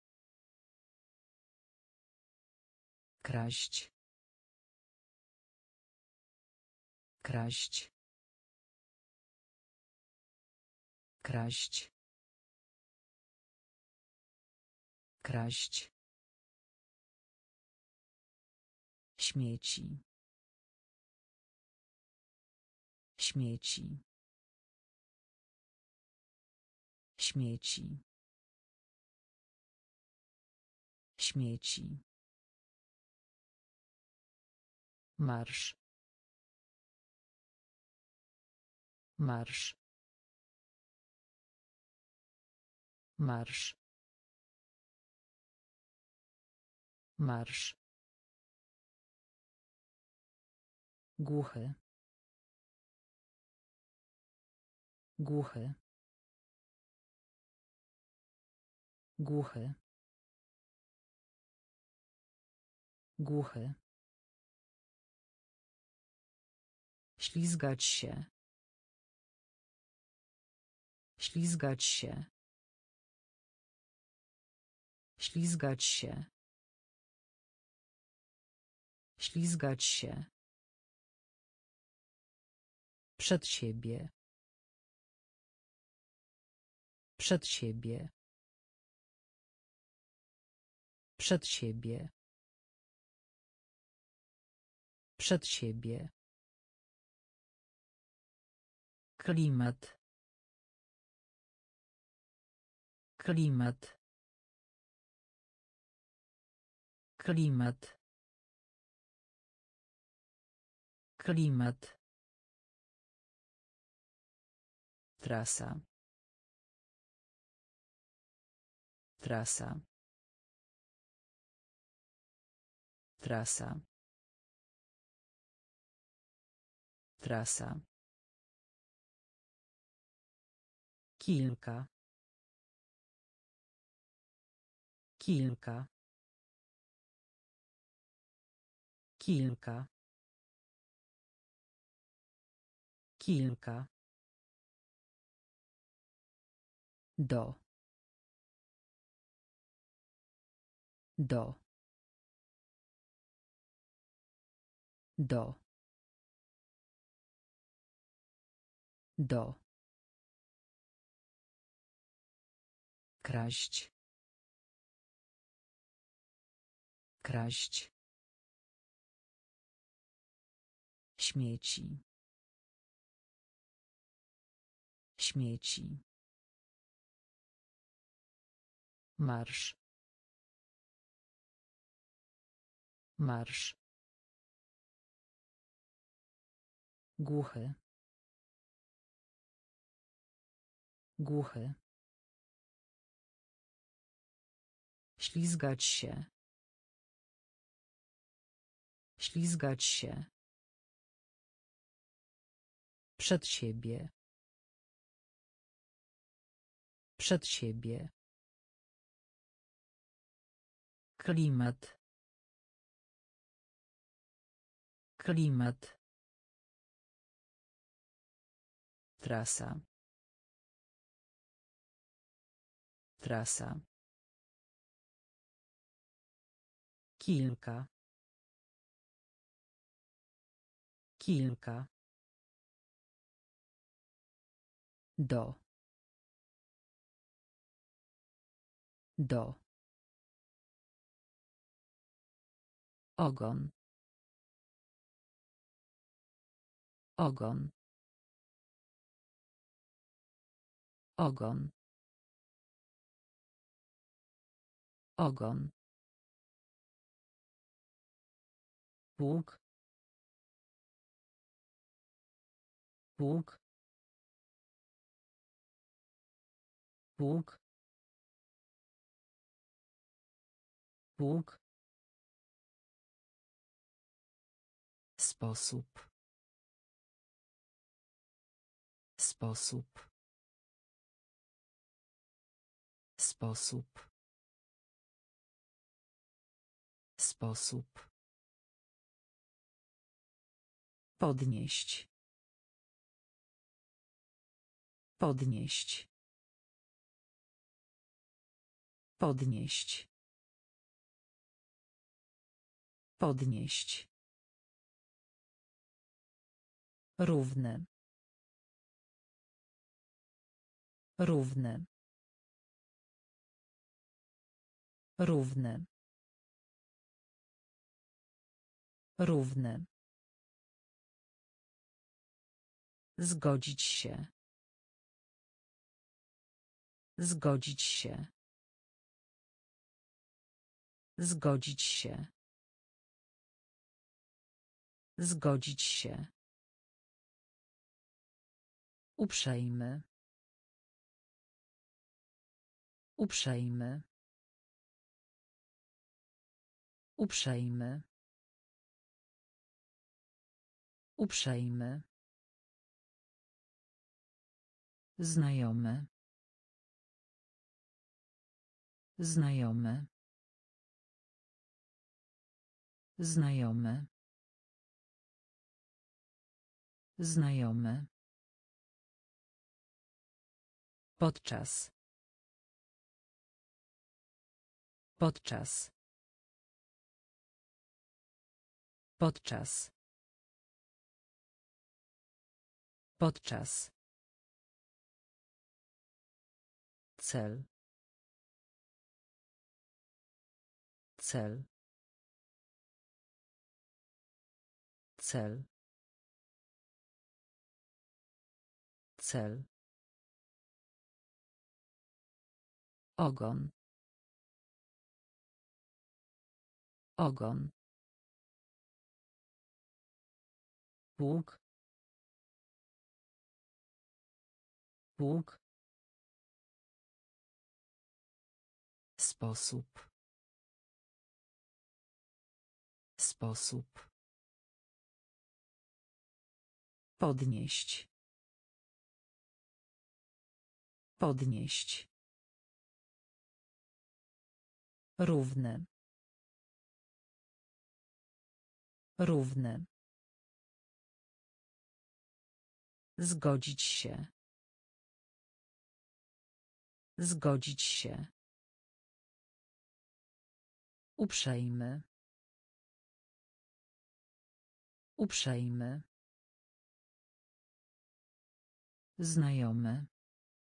Kraść. Kraść. Kraść. Kraść. Śmieci. Śmieci. Śmieci. Śmieci. Marsz. Marsz. Marsz. Marsz. Głuchy. Głuchy. Głuchy. Głuchy. Ślizgać się. Ślizgać się. Ślizgać się. Ślizgać się. Przed siebie. Przed siebie. Przed siebie. Przed siebie. Klimat. Klimat. Klimat. Klimat. Trasa. Trasa. Trasa. Trasa. Kilka. Kilka. Kilka. Kilka. Do. Do. Do. Do. Kraść. Kraść. Śmieci. Śmieci. Marsz. Marsz. Głuchy. Głuchy. Ślizgać się. Ślizgać się. Przed siebie. Przed siebie. Klimat. Klimat. Trasa. Trasa. Kilka. Kilka. Do. Do. Ogon. Ogon. Ogon. Ogon. Pług. Pług. Pług. Pług. Sposób. Sposób. Sposób. Sposób. Podnieść. Podnieść. Podnieść. Podnieść. Równe. Równe. Równe. Równe. Zgodzić się. Zgodzić się. Zgodzić się. Zgodzić się. Uprzejmy. Uprzejmy. Uprzejmy. Uprzejmy. Znajomy. Znajomy. Znajomy. Znajomy. Podczas. Podczas. Podczas. Podczas. Cel. Cel. Cel. Cel. Ogon. Ogon. Pług. Pług. Sposób. Sposób. Podnieść. Podnieść. Równy. Równy. Zgodzić się. Zgodzić się. Uprzejmy. Uprzejmy. Znajomy.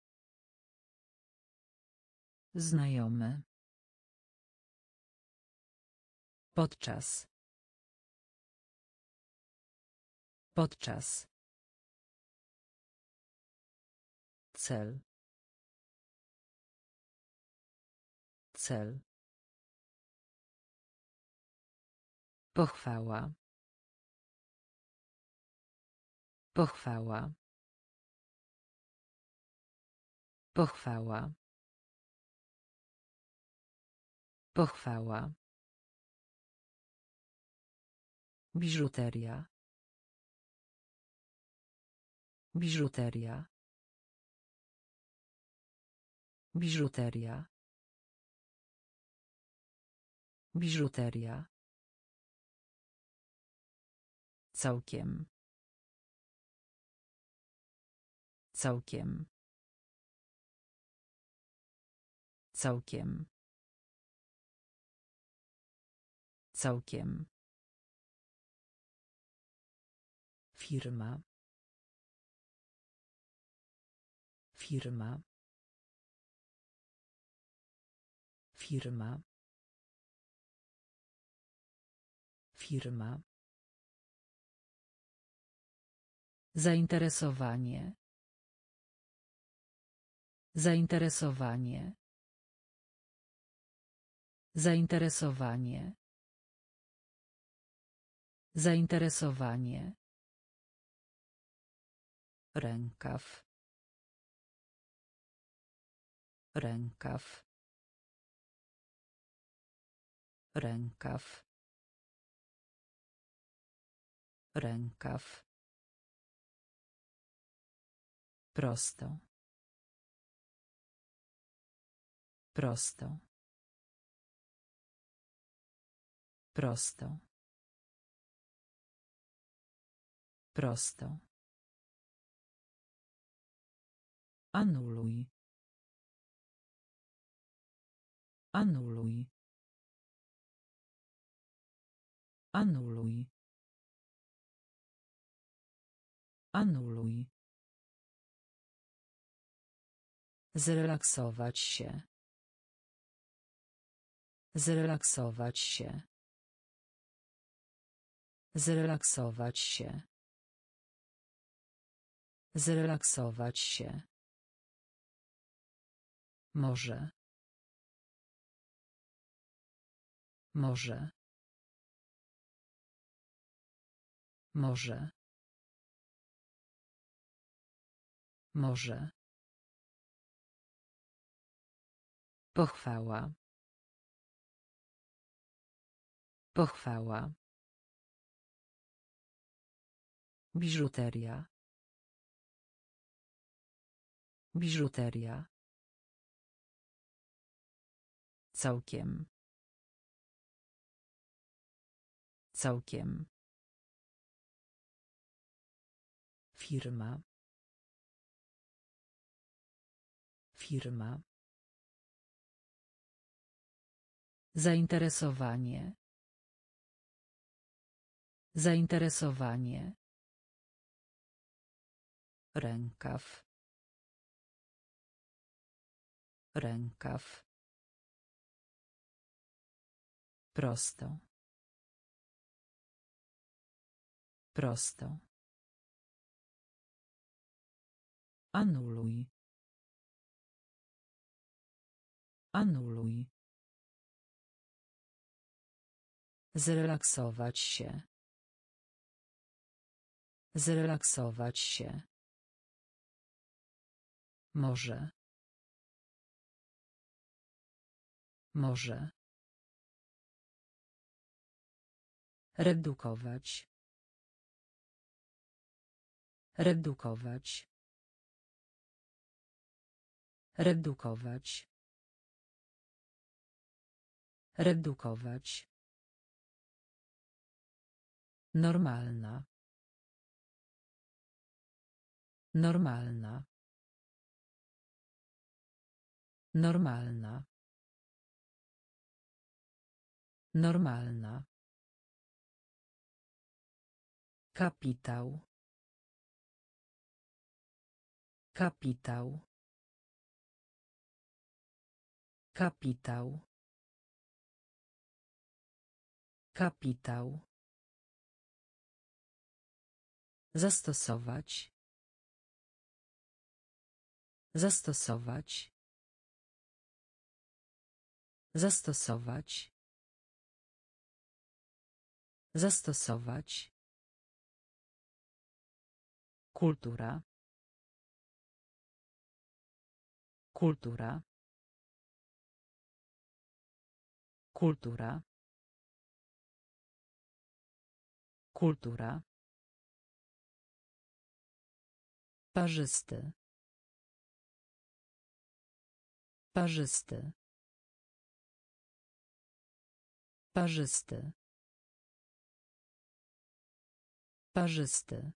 Znajomy. Podczas. Podczas. Cel. Cel. Pochwała. Pochwała. Pochwała. Pochwała. Biżuteria. Biżuteria. Biżuteria. Biżuteria. Całkiem. Całkiem. Całkiem. Całkiem. Firma. Firma. Firma. Firma. Zainteresowanie. Zainteresowanie. Zainteresowanie. Zainteresowanie. Rękaw. Rękaw. Rękaw. Rękaw. Prosto. Prosto. Prosto. Prosto. Anuluj. Anuluj. Anuluj. Anuluj. Zrelaksować się. Zrelaksować się. Zrelaksować się. Zrelaksować się. Może. Może. Może. Może. Pochwała. Pochwała. Biżuteria. Biżuteria. Całkiem. Całkiem. Firma. Firma. Zainteresowanie. Zainteresowanie. Rękaw. Rękaw. Prosto. Prosto. Anuluj. Anuluj. Zrelaksować się. Zrelaksować się. Może. Może. Redukować. Redukować. Redukować. Redukować. Normalna. Normalna. Normalna. Normalna. Kapitał. Kapitał. Kapitał. Kapitał. Zastosować. Zastosować. Zastosować. Zastosować. Kultura. Kultura. Kultura. Kultura. Parzysty. Parzysty. Parzysty. Parzysty.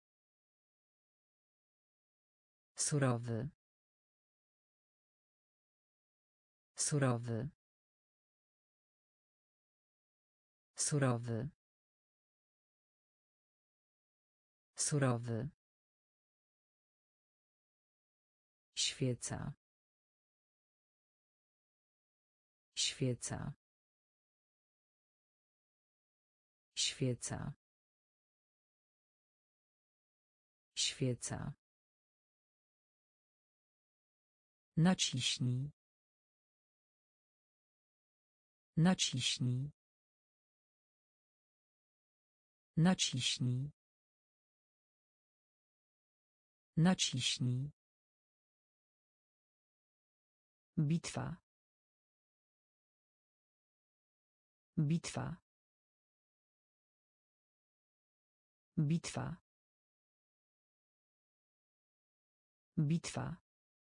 Surowy. Surowy. Surowy. Surowy. Świeca. Świeca. Świeca. Świeca. Naciśnij. Naciśnij. Naciśnij. Naciśnij. Bitwa. Bitwa. Bitwa. Bitwa.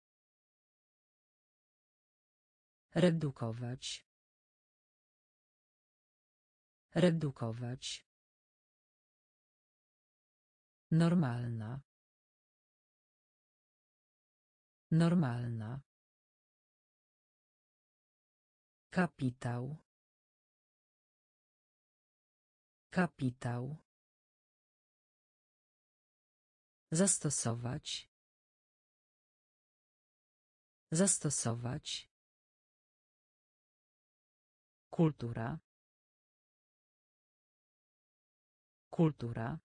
Redukować. Redukować. Normalna. Normalna. Kapitał. Kapitał. Zastosować. Zastosować. Kultura. Kultura.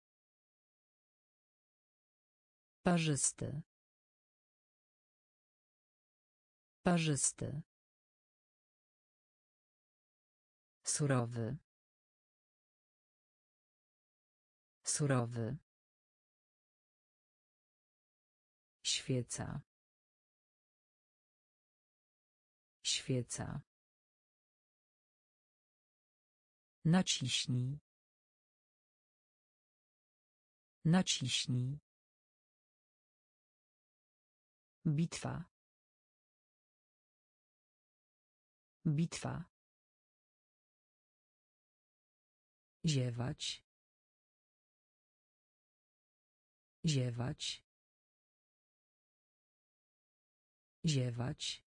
Parzysty. Parzysty. Surowy. Surowy. Świeca. Świeca. Naciśnij. Naciśnij. Bitwa. Bitwa. Ziewać. Ziewać. Ziewać.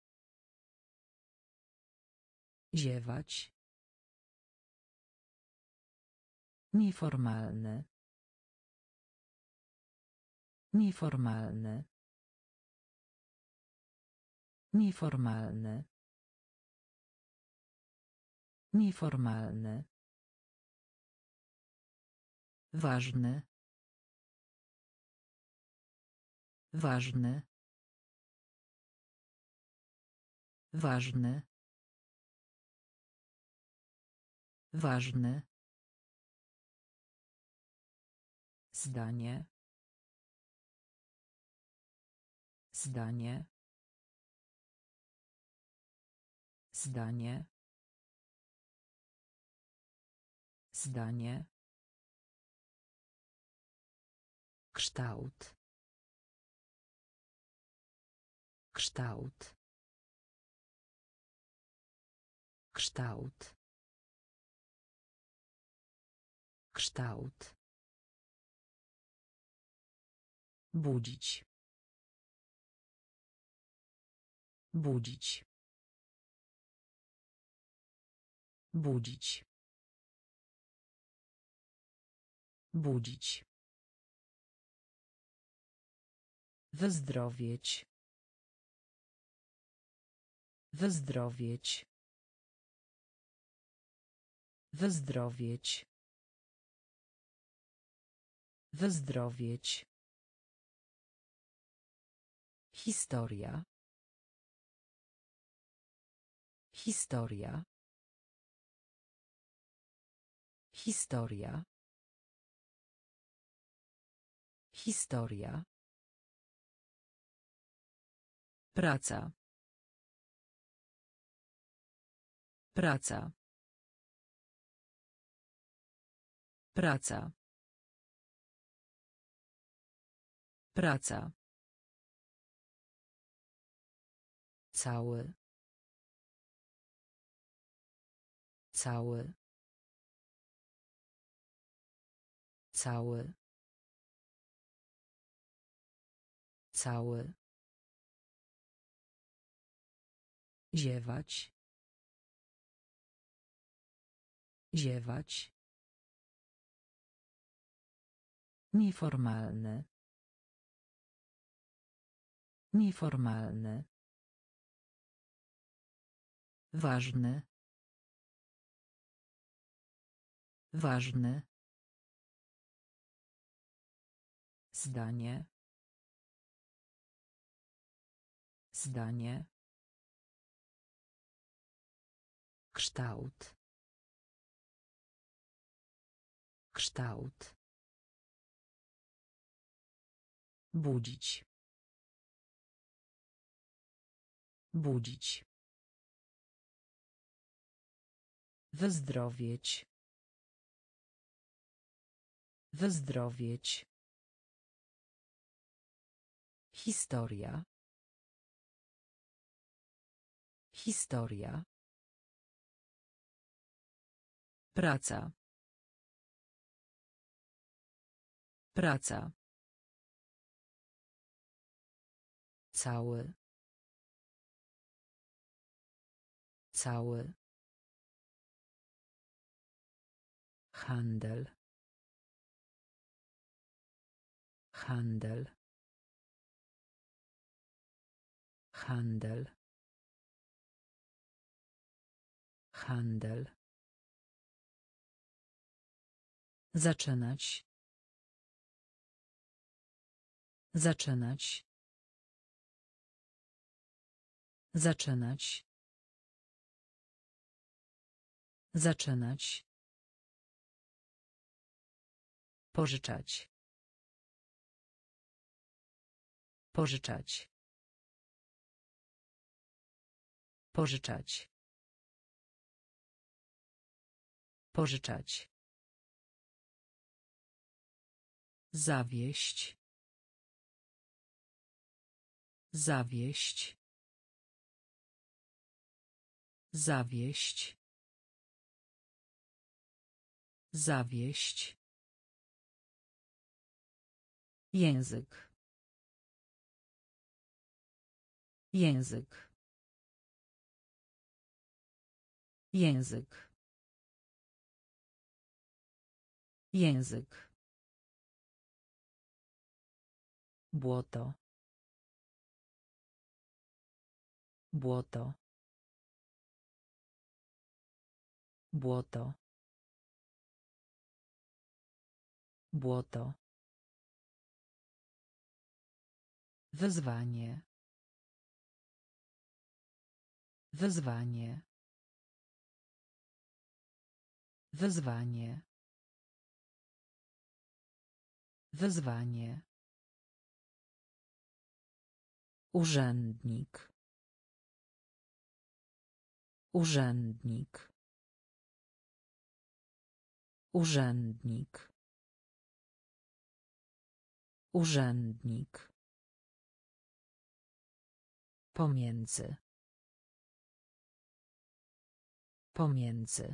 Ziewać. Nieformalny. Nieformalny. Nieformalny. Nieformalny. Ważny. Ważny. Ważny. Ważny. Zdanie. Zdanie. Zdanie. Zdanie. Kształt. Kształt. Kształt. Kształt. Budzić. Budzić. Budzić. Budzić. Wyzdrowieć. Wyzdrowieć. Wyzdrowieć. Wyzdrowieć. Historia. Historia. Historia. Historia. Praca. Praca. Praca. Praca. Cały. Cały. Cały. Cały. Ziewać. Ziewać. Nieformalny. Nieformalny. Ważny. Ważny. Zdanie. Zdanie. Kształt. Kształt. Budzić. Budzić. Wyzdrowieć. Wyzdrowieć. Historia. Historia. Praca. Praca. Cały. Cały. Handel. Handel. Handel. Handel. Zaczynać. Zaczynać. Zaczynać. Zaczynać. Pożyczać. Pożyczać. Pożyczać. Pożyczać. Zawieść. Zawieść. Zawieść. Zawieść. Język. Język. Język. Język. Błoto. Błoto. Błoto. Błoto. Wyzwanie. Wyzwanie. Wyzwanie. Wyzwanie. Urzędnik. Urzędnik. Urzędnik. Urzędnik. Pomiędzy. Pomiędzy.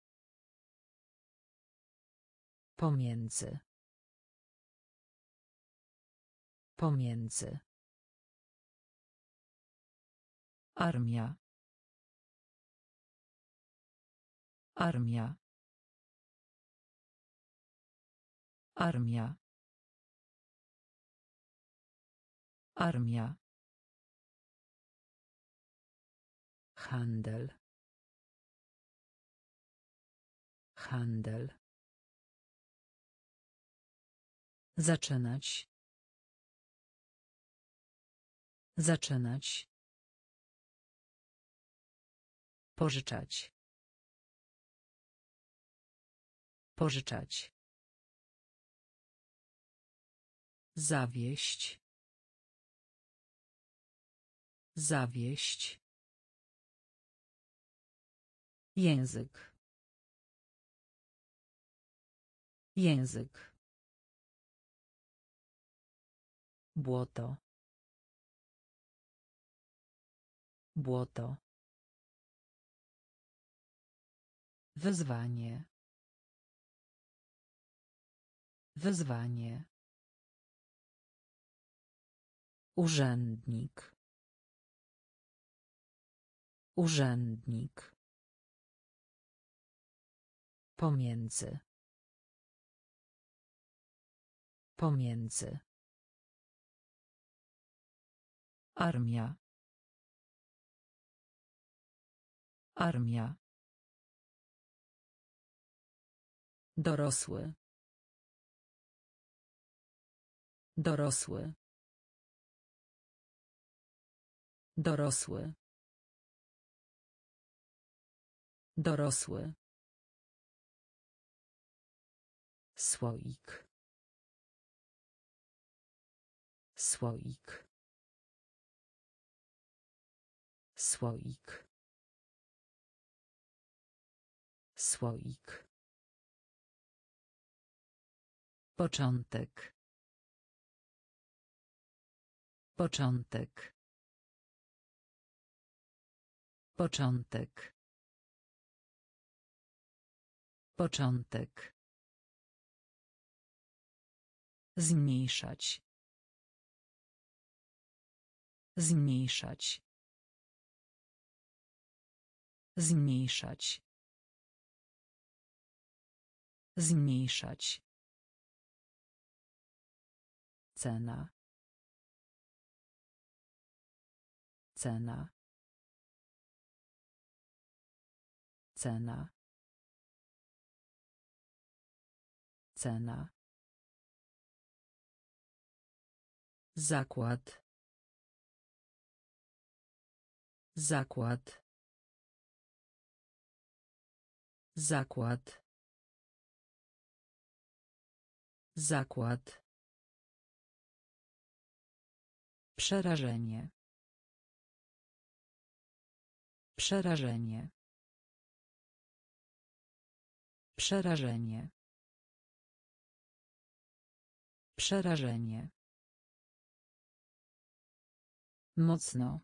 Pomiędzy. Pomiędzy. Armia. Armia. Armia. Armia. Handel. Handel. Zaczynać. Zaczynać. Pożyczać. Pożyczać. Zawieść. Zawieść. Język. Język. Błoto. Błoto. Wyzwanie. Wyzwanie. Urzędnik. Urzędnik. Pomiędzy. Pomiędzy. Armia. Armia. Dorosły. Dorosły. Dorosły. Dorosły. Słoik. Słoik. Słoik. Słoik. Początek. Początek. Początek. Początek. Zmniejszać. Zmniejszać. Zmniejszać. Zmniejszać. Cena. Cena. Cena. Cena. Zakład. Zakład. Zakład. Zakład. Przerażenie. Przerażenie. Przerażenie. Przerażenie. Mocno.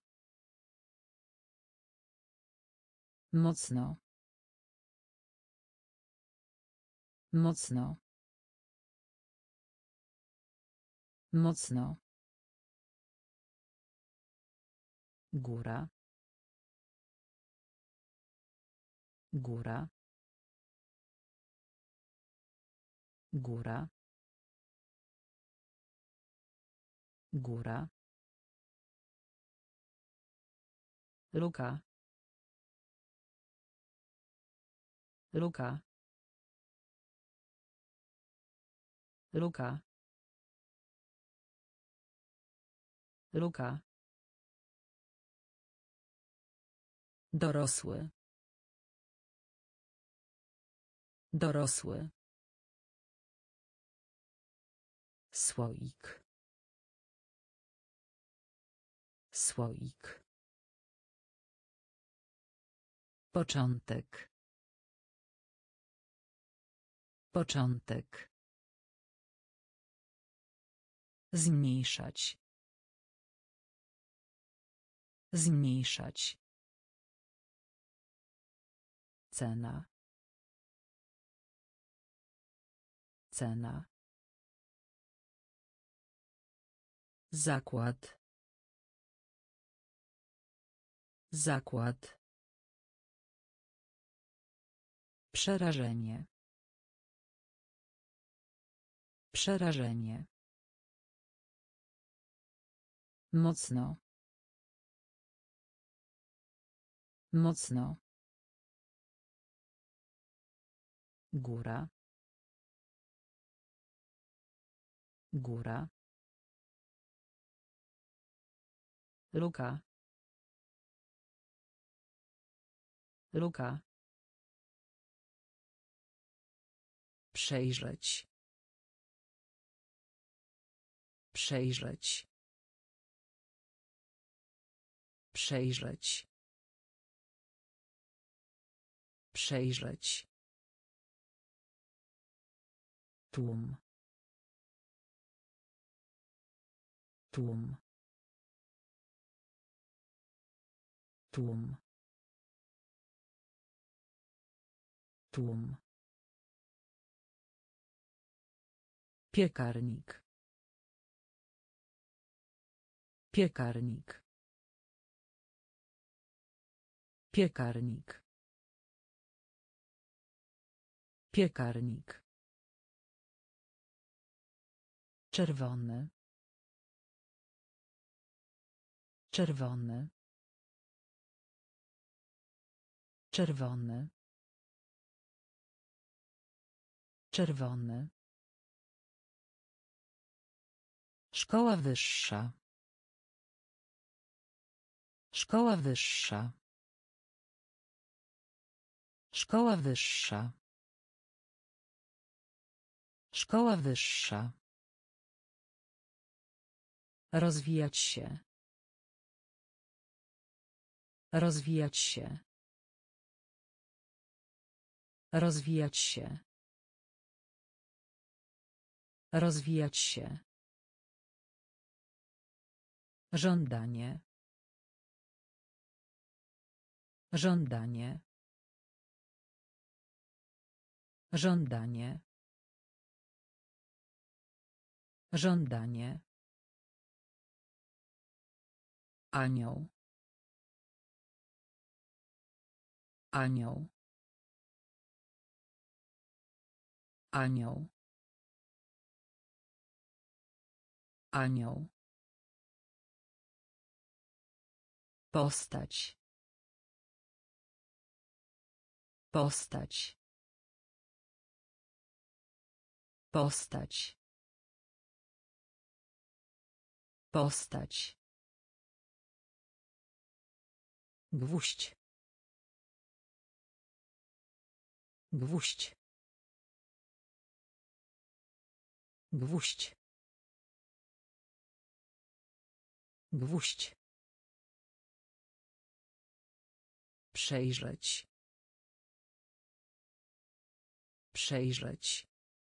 Mocno. Mocno. Mocno. Góra. Góra. Góra. Góra. Luka. Luka. Luka. Luka. Dorosły. Dorosły. Słoik. Słoik. Początek. Początek. Zmniejszać. Zmniejszać. Cena. Cena. Zakład. Zakład. Przerażenie. Przerażenie. Mocno. Mocno. Góra. Góra. Luka. Luka. Przejrzeć. Przejrzeć. Przejrzeć. Przejrzeć. Tłum. Tłum. Tłum. Tłum. Piekarnik. Piekarnik. Piekarnik. Piekarnik. Czerwony. Czerwony. Czerwony. Czerwony. Szkoła wyższa. Szkoła wyższa. Szkoła wyższa. Szkoła wyższa. Rozwijać się. Rozwijać się. Rozwijać się. Rozwijać się. Żądanie. Żądanie. Żądanie. Żądanie. Anioł. Anioł. Anioł. Anioł. Postać. Postać. Postać. Postać. Gwóźdź. Gwóźdź. Gwóźdź. Gwóźdź. Przejrzeć. Przejrzeć.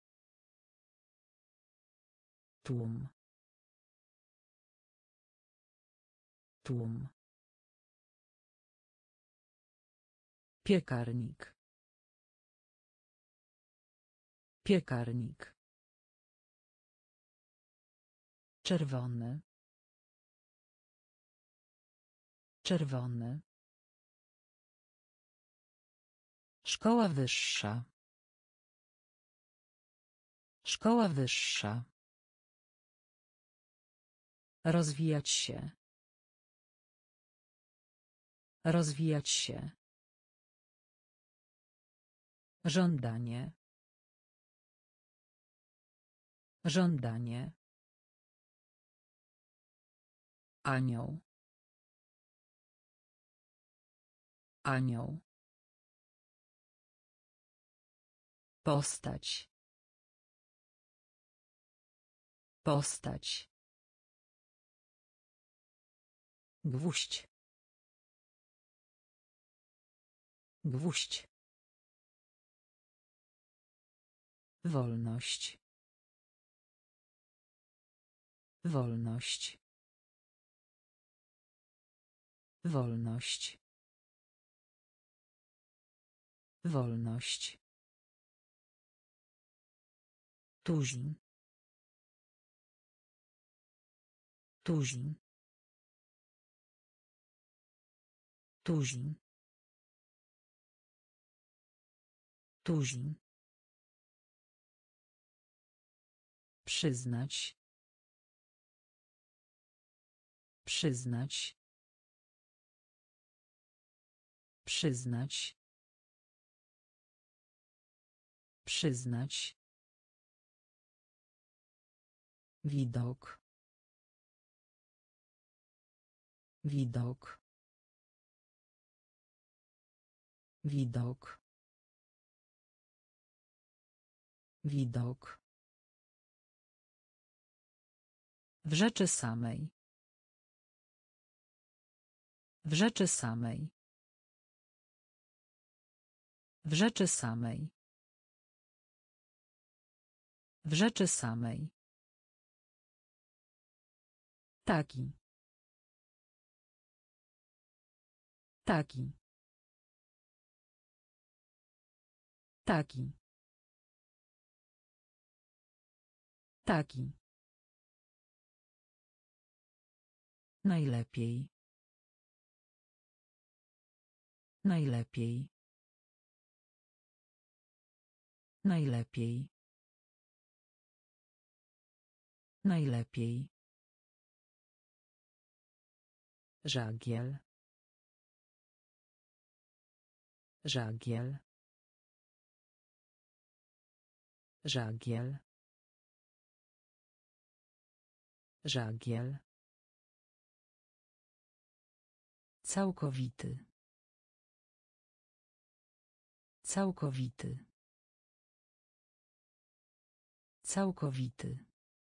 Tłum. Tłum. Piekarnik. Piekarnik. Czerwony. Czerwony. Szkoła wyższa. Szkoła wyższa. Rozwijać się. Rozwijać się. Żądanie. Żądanie. Anioł. Anioł. Postać. Postać. Gwóźdź. Gwóźdź. Wolność. Wolność. Wolność. Wolność. Tuzin. Tuzin. Tuzin. Tuzin. Przyznać. Przyznać. Przyznać. Przyznać. Widok. Widok. Widok. Widok. W rzeczy samej. W rzeczy samej. W rzeczy samej. W rzeczy samej. Taki. Taki. Taki. Taki. Najlepiej. Najlepiej. Najlepiej. Najlepiej. Żagiel. Żagiel. Żagiel. Żagiel. Całkowity. Całkowity. Całkowity.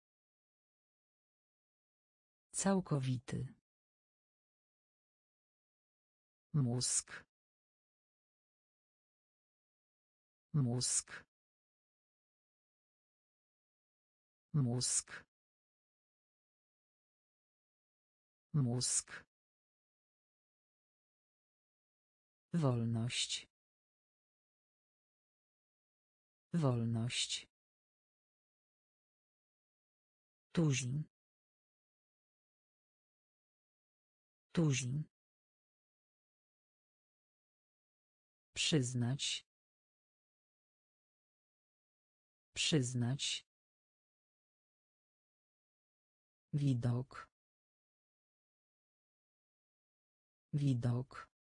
Całkowity. Mózg. Mózg. Mózg. Mózg. Wolność. Wolność. Tuzin. Tuzin. Przyznać. Przyznać. Widok. Widok.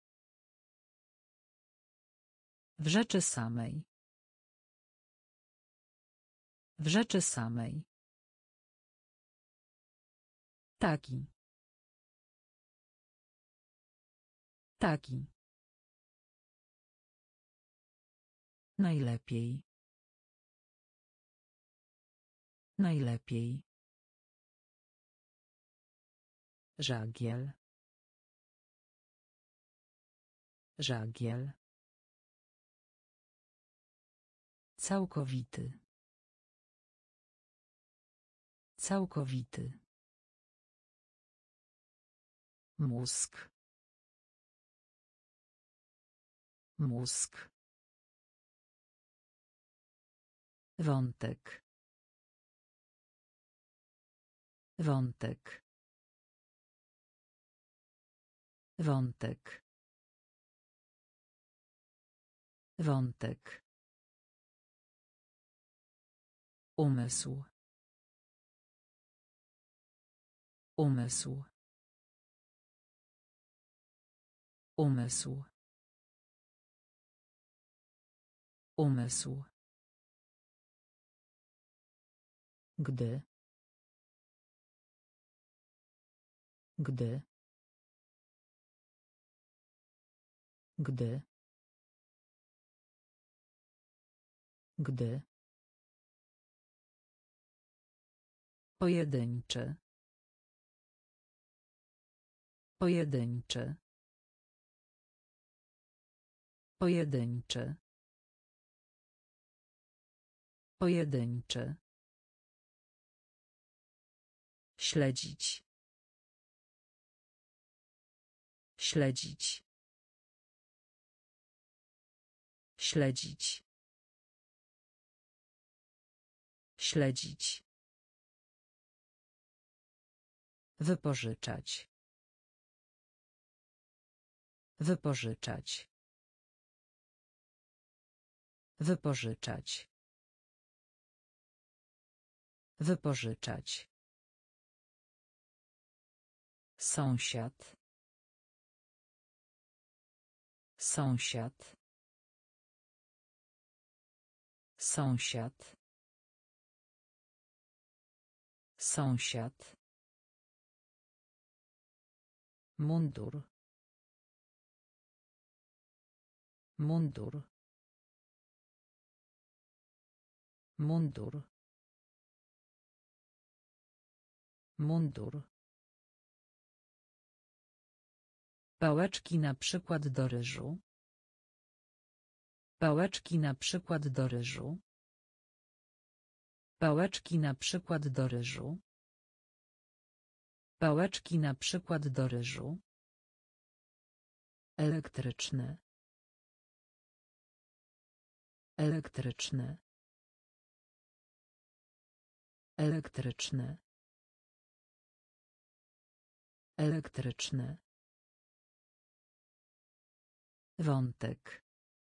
W rzeczy samej. W rzeczy samej. Taki. Taki. Najlepiej. Najlepiej. Żagiel. Żagiel. Całkowity. Całkowity. Mózg. Mózg. Wątek. Wątek. Wątek. Wątek. Umysł. Umysł. Umysł. Umysł. Gdy. Gdy. Gdy. Gdy. Pojedynczy. Pojedynczy. Pojedynczy. Pojedynczy. Śledzić. Śledzić. Śledzić. Śledzić. Wypożyczać. Wypożyczać. Wypożyczać. Wypożyczać. Sąsiad. Sąsiad. Sąsiad. Sąsiad. Mundur. Mundur. Mundur. Mundur. Pałeczki na przykład do ryżu. Pałeczki na przykład do ryżu. Pałeczki na przykład do ryżu. Pałeczki na przykład do ryżu. Elektryczny. Elektryczny. Elektryczny. Elektryczny. Wątek.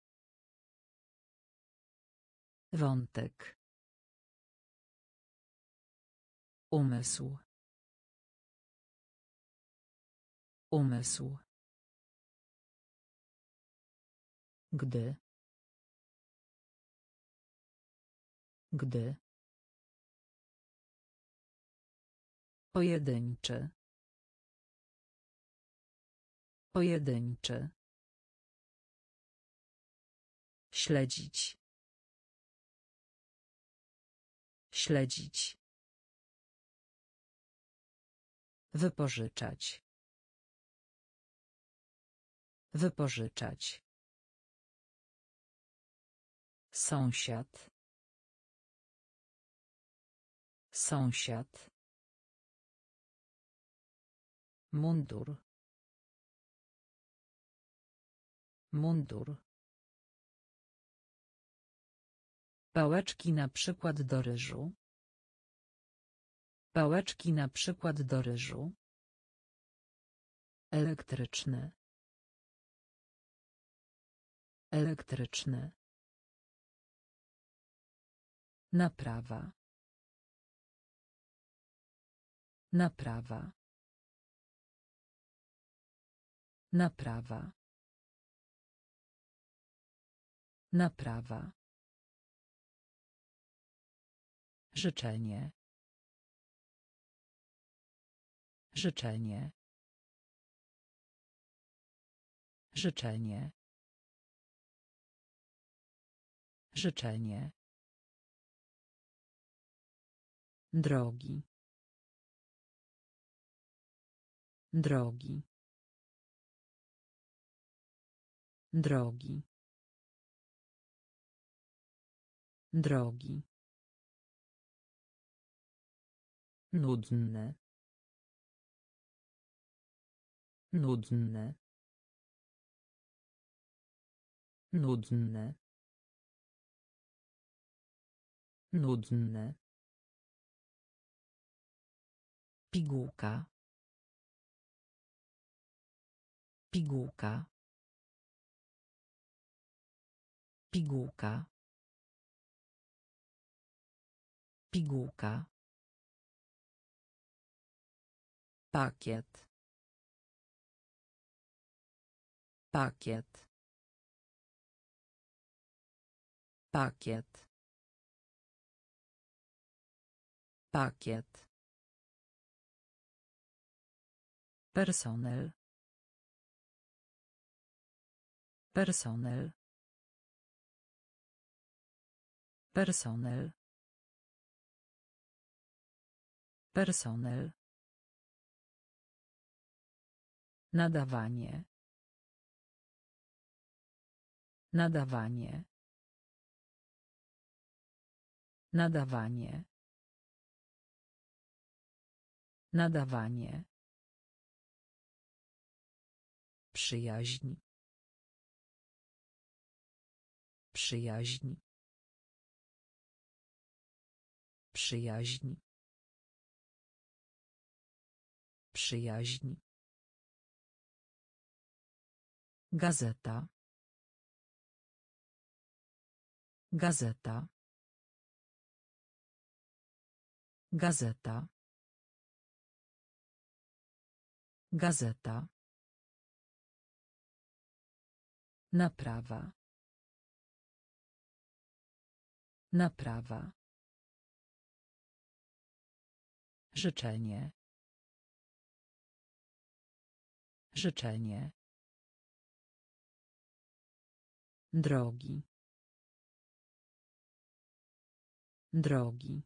Wątek. Umysł. Umysł. Gdy. Gdy. Pojedynczy. Pojedynczy. Śledzić. Śledzić. Wypożyczać. Wypożyczać. Sąsiad. Sąsiad. Mundur. Mundur. Pałeczki na przykład do ryżu. Pałeczki na przykład do ryżu. Elektryczny. Elektryczny. Naprawa. Naprawa. Naprawa. Naprawa. Życzenie. Życzenie. Życzenie. Życzenie. Drogi. Drogi. Drogi. Drogi. Nudne. Nudne. Nudne. Nudne. Pigułka. Pigułka. Pigułka. Pigułka. Pakiet. Pakiet. Pakiet. Pakiet. Personel. Personel. Personel. Personel. Nadawanie. Nadawanie. Nadawanie. Nadawanie. Przyjaźń. Przyjaźń. Przyjaźń. Przyjaźń. Gazeta. Gazeta. Gazeta. Gazeta. Naprawa. Naprawa. Życzenie. Życzenie. Drogi. Drogi.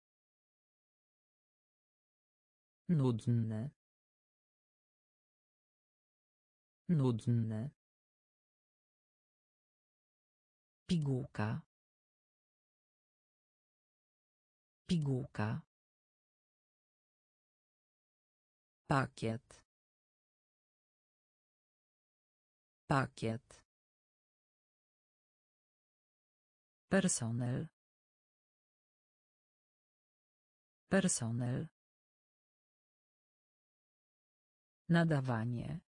Nudne. Nudne. Pigułka. Pigułka. Pakiet. Pakiet. Personel. Personel. Nadawanie.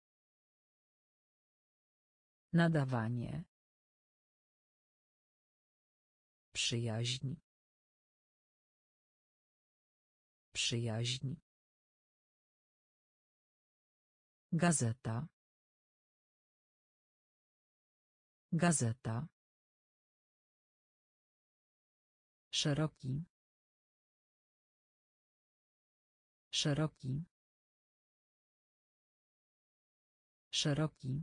Nadawanie. Przyjaźń. Przyjaźń. Gazeta. Gazeta. Szeroki. Szeroki. Szeroki.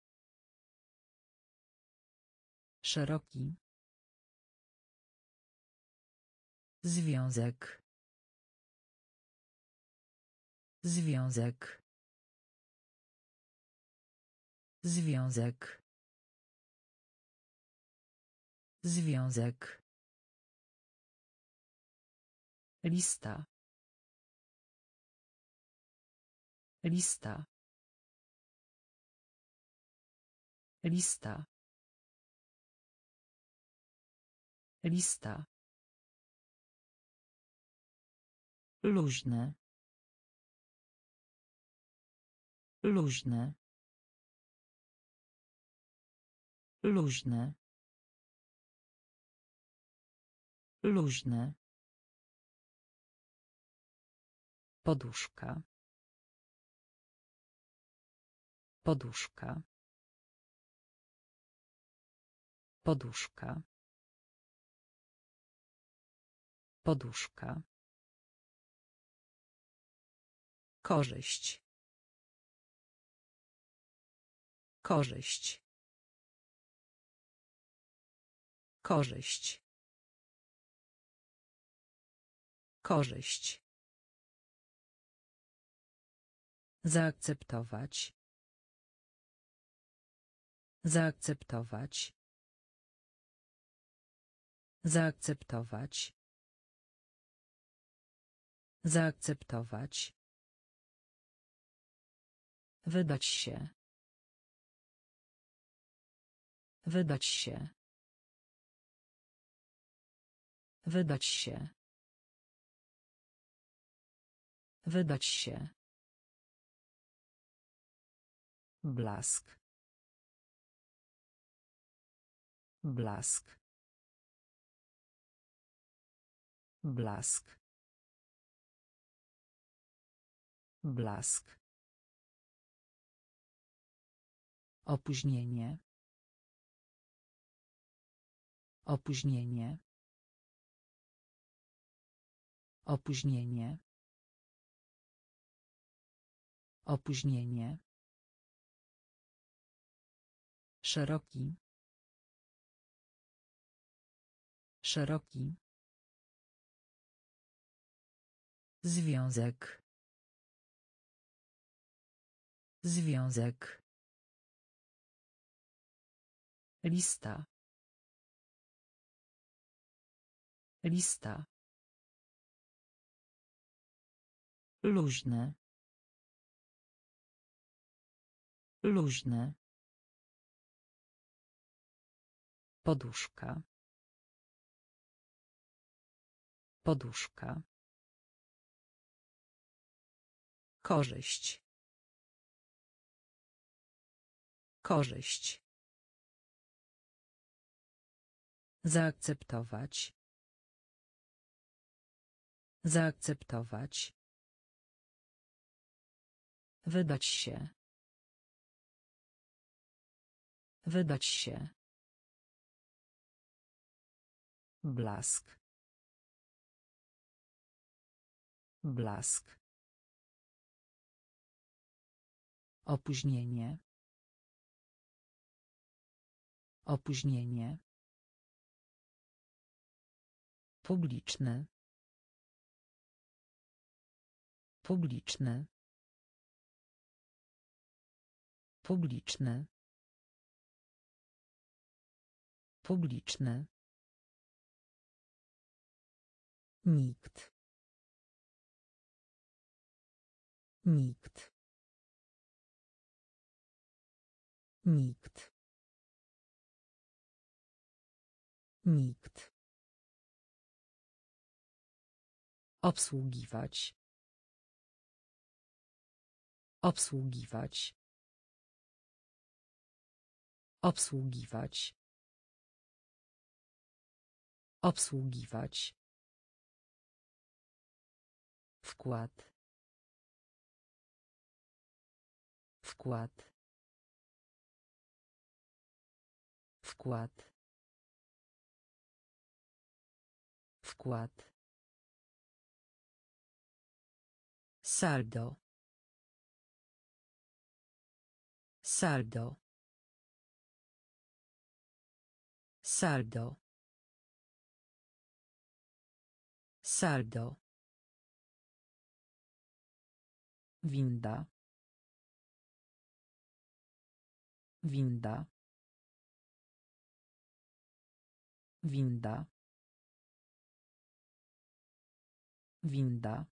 Szeroki. Związek. Związek. Związek. Związek. Lista. Lista. Lista. Lista. Luźne. Luźne. Luźne. Luźne. Poduszka. Poduszka. Poduszka. Poduszka. Korzyść. Korzyść. Korzyść. Korzyść. Zaakceptować. Zaakceptować. Zaakceptować. Zaakceptować. Wydać się. Wydać się. Wydać się. Wydać się. Blask. Blask. Blask. Blask. Opóźnienie. Opóźnienie. Opóźnienie. Opóźnienie. Szeroki. Szeroki. Związek. Związek. Lista. Lista. Luźne. Luźne. Poduszka. Poduszka. Korzyść. Korzyść. Zaakceptować. Zaakceptować. Wydać się. Wydać się. Blask. Blask. Opóźnienie. Opóźnienie. Publiczny. Publiczny. Publiczny. Publiczny. Nikt. Nikt. Nikt. Nikt. Obsługiwać. Obsługiwać. Obsługiwać. Obsługiwać. Wkład. Wkład. Wkład. Wkład. Saldo. Saldo. Saldo. Saldo. Winda. Winda. Winda. Winda.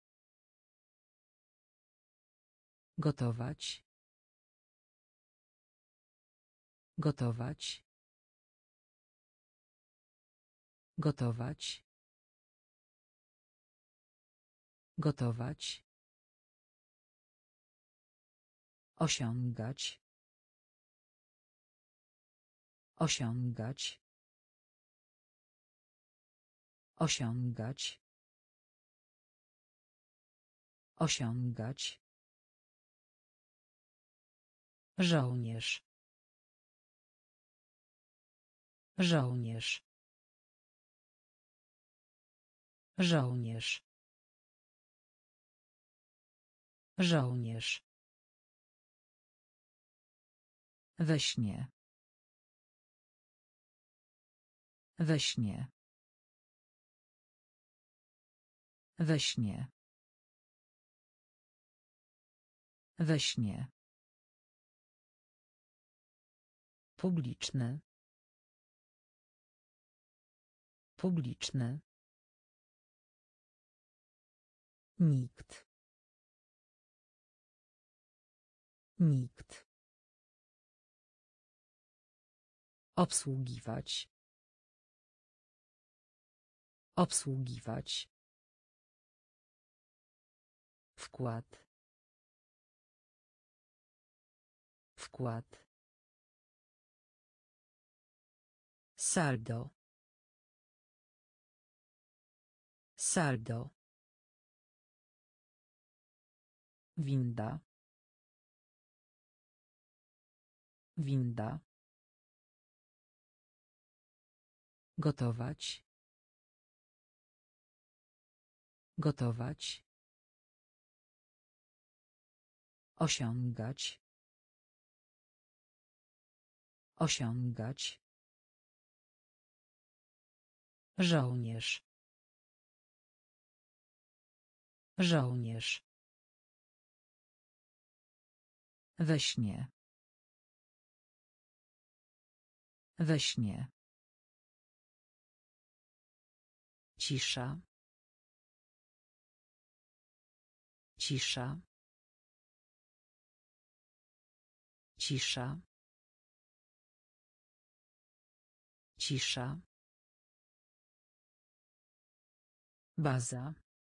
Gotować. Gotować. Gotować. Gotować. Osiągać. Osiągać. Osiągać. Osiągać. Żołnierz. Żołnierz. Żołnierz. Żołnierz. We śnie. We śnie. We śnie. We śnie. Publiczny. Publiczny. Nikt. Nikt. Obsługiwać. Obsługiwać. Wkład. Wkład. Saldo. Saldo. Winda. Winda. Gotować. Gotować. Osiągać. Osiągać. Żołnierz. Żołnierz. We śnie. We śnie. Cisza. Cisza. Cisza. Cisza. Baza.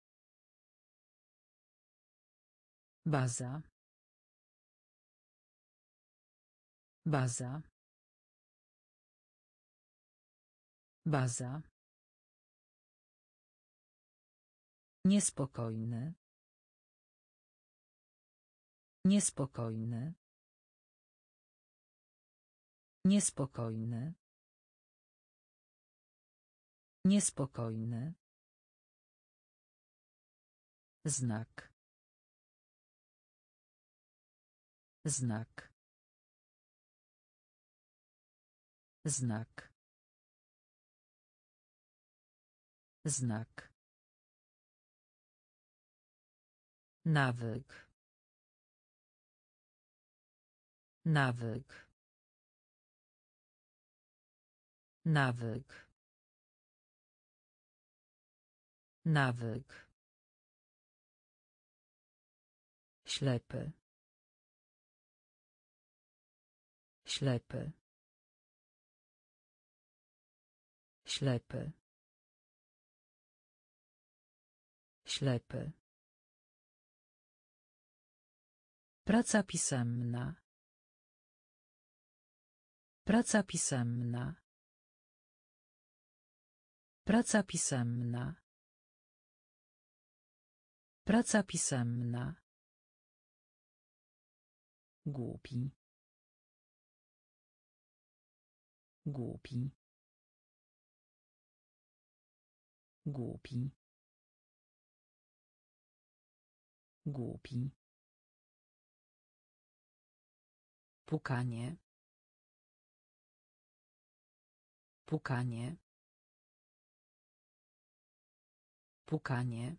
Baza. Baza. Baza. Niespokojny. Niespokojny. Niespokojny. Niespokojny. Znak. Znak. Znak. Znak. Nawyk. Nawyk. Nawyk. Nawyk. Ślepy. Ślepy. Ślepy. Ślepy. Praca pisemna. Praca pisemna. Praca pisemna. Praca pisemna. Głupi. Głupi. Głupi. Głupi. Pukanie. Pukanie. Pukanie.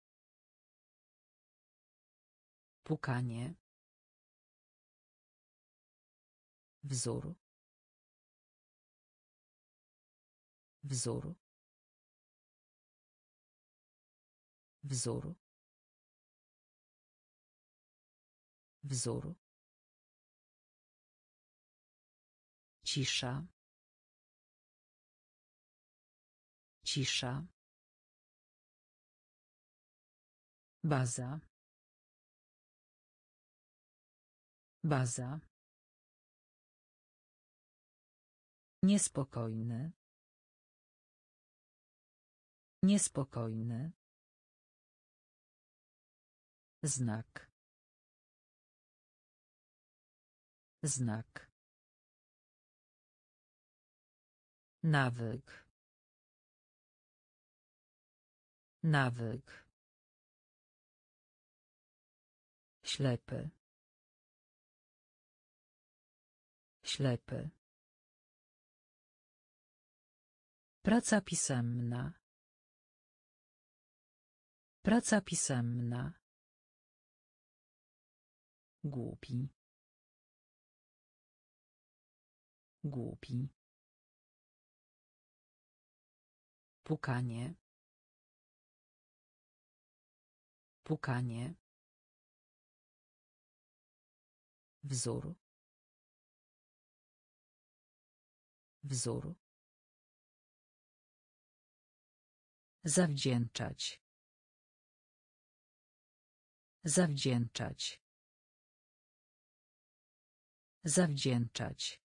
Pukanie. Wzór. Wzór. Wzór. Wzór. Cisza. Cisza. Baza. Baza. Niespokojny. Niespokojny. Znak. Znak. Nawyk. Nawyk. Ślepy. Ślepy. Praca pisemna. Praca pisemna. Głupi. Głupi. Pukanie. Pukanie. Wzór. Wzór. Zawdzięczać. Zawdzięczać. Zawdzięczać.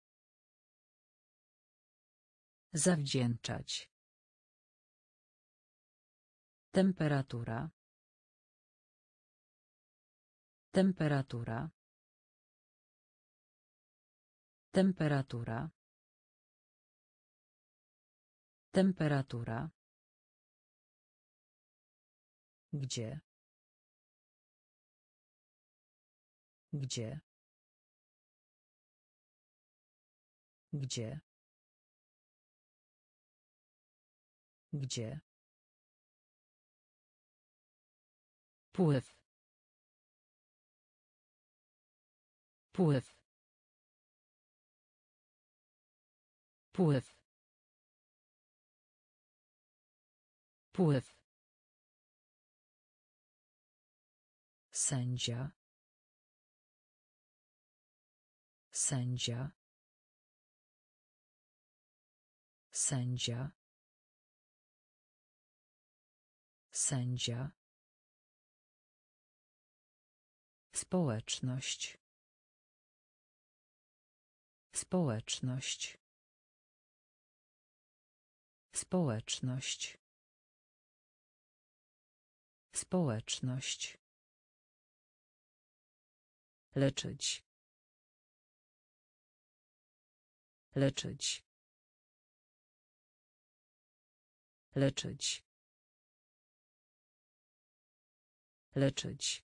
Zawdzięczać. Temperatura. Temperatura. Temperatura. Temperatura. Gdzie? Gdzie? Gdzie? Gdzie? Pływ. Pływ. Pływ. Wpływ. Sędzia. Sędzia. Sędzia. Sędzia. Społeczność. Społeczność. Społeczność. Społeczność. Leczyć. Leczyć. Leczyć. Leczyć.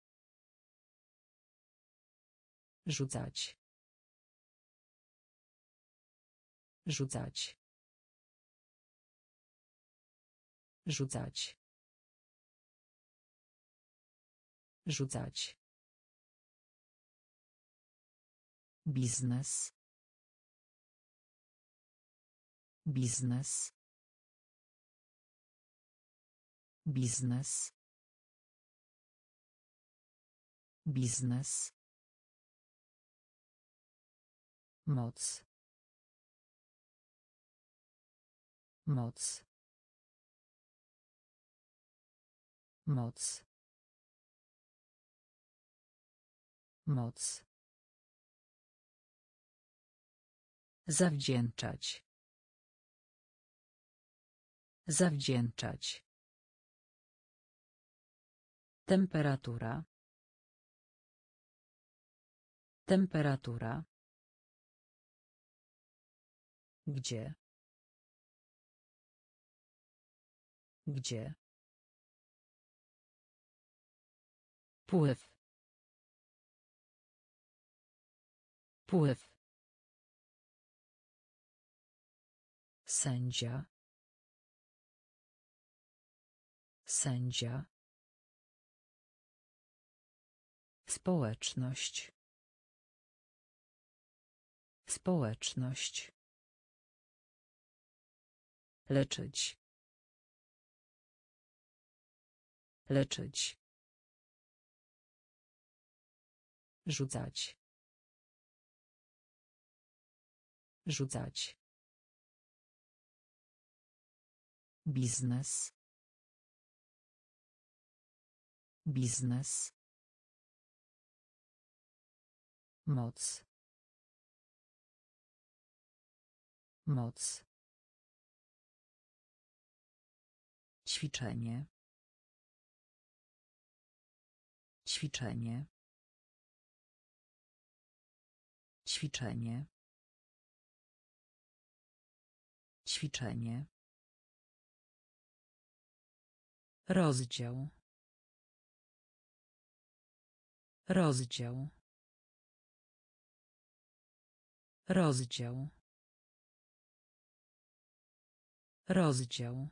Rzucać. Rzucać. Rzucać. Rzucać. Biznes. Biznes. Biznes. Biznes. Moc. Moc. Moc. Moc. Zawdzięczać. Zawdzięczać. Temperatura. Temperatura. Gdzie? Gdzie? Wpływ. Wpływ. Sędzia. Sędzia. Społeczność. Społeczność. Leczyć. Leczyć. Rzucać. Rzucać. Biznes. Biznes. Moc. Moc. Ćwiczenie. Ćwiczenie. Ćwiczenie. Ćwiczenie. Rozdział. Rozdział. Rozdział. Rozdział.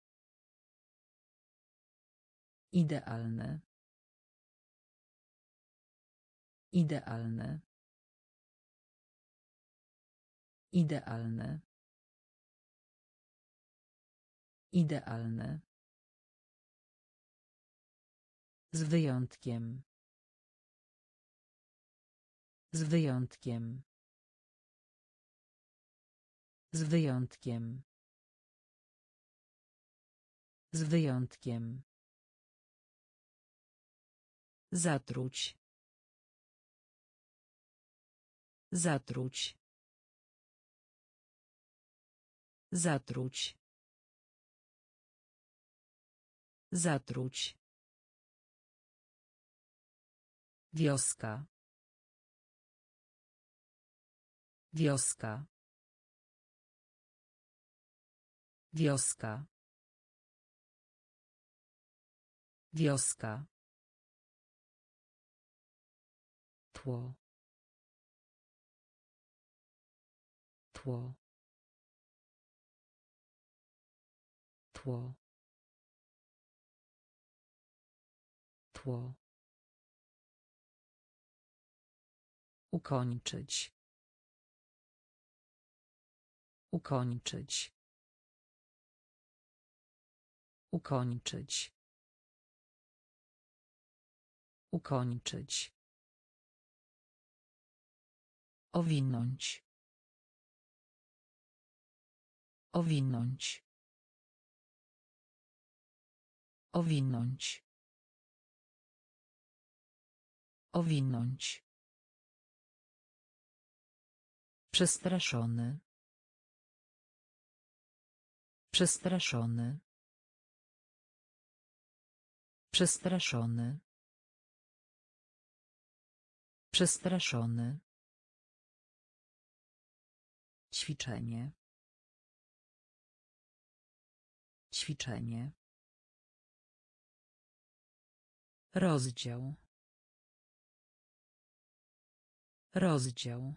Idealne. Idealne. Idealne. Idealne. Z wyjątkiem. Z wyjątkiem. Z wyjątkiem. Z wyjątkiem. Zatruć. Zatruć. Zatruć. Zatruć. Wioska. Wioska. Wioska. Wioska. Tło. Tło. Tło. Tło. Ukończyć. Ukończyć. Ukończyć. Ukończyć. Owinąć. Owinąć. Owinąć. Owinąć. Przestraszony. Przestraszony. Przestraszony. Przestraszony. Ćwiczenie. Ćwiczenie. Rozdział. Rozdział.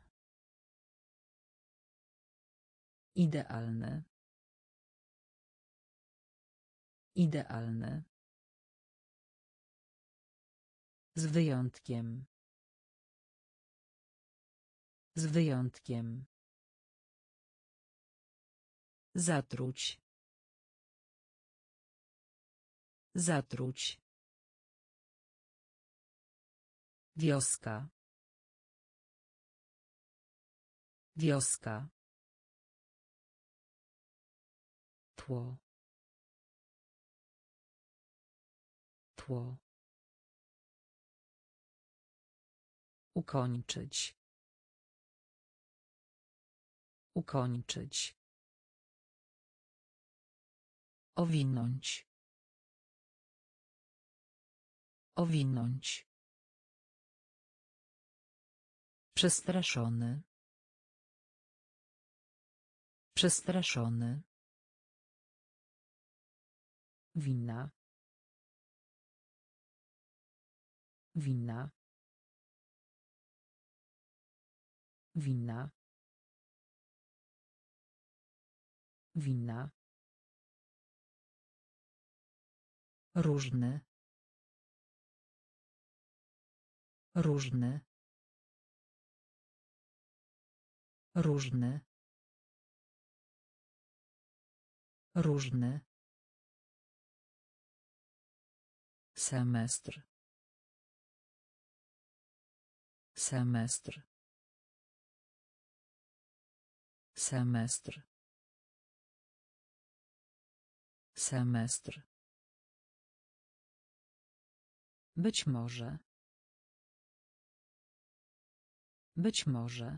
Idealny. Idealny. Z wyjątkiem. Z wyjątkiem. Zatruć. Zatruć. Wioska. Wioska. Tło. Tło. Ukończyć. Ukończyć. Owinąć. Owinąć. Przestraszony. Przestraszony. Winna. Winna. Winna. Winna. Różny. Różny. Różny. Różny. Semestr. Semestr. Semestr. Semestr. Być może. Być może.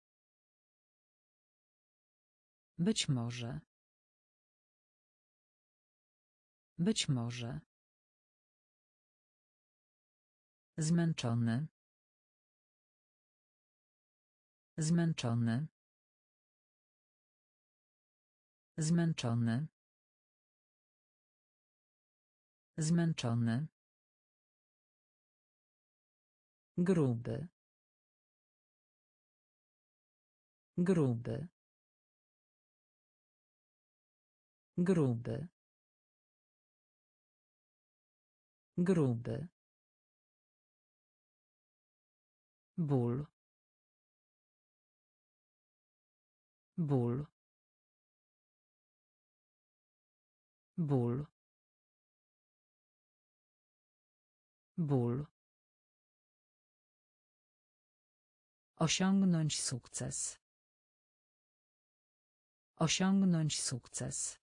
Być może. Być może. Zmęczony. Zmęczony. Zmęczony. Zmęczony. Gruby. Gruby. Gruby. Gruby. Ból. Ból. Ból. Ból. Osiągnąć sukces. Osiągnąć sukces.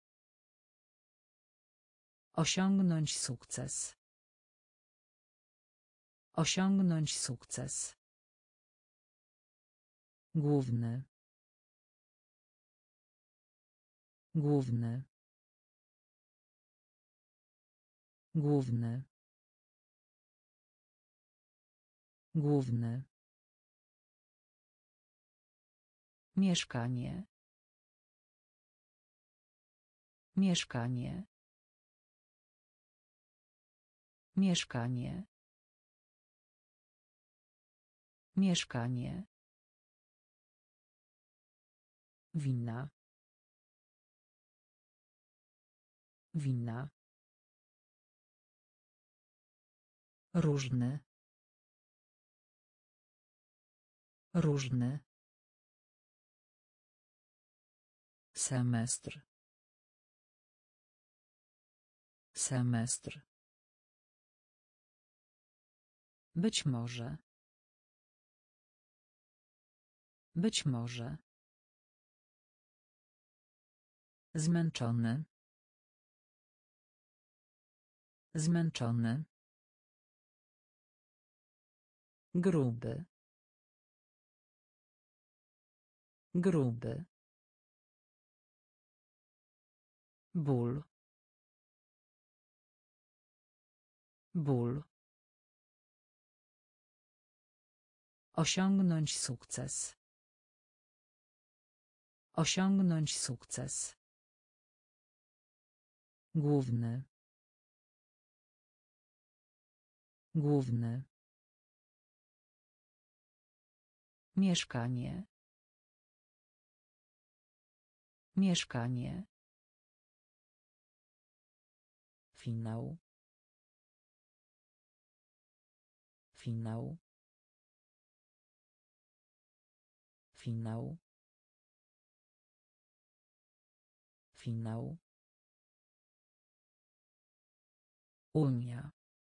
Osiągnąć sukces. Osiągnąć sukces. Główny. Główny. Główny. Główny. Mieszkanie. Mieszkanie. Mieszkanie. Mieszkanie. Winna. Winna. Różny. Różny. Semestr. Semestr. Być może. Być może. Zmęczony. Zmęczony. Gruby. Gruby. Ból. Ból. Osiągnąć sukces. Osiągnąć sukces. Główny. Główny. Mieszkanie. Mieszkanie. Finał. Finał. Finał. Finał. Unia.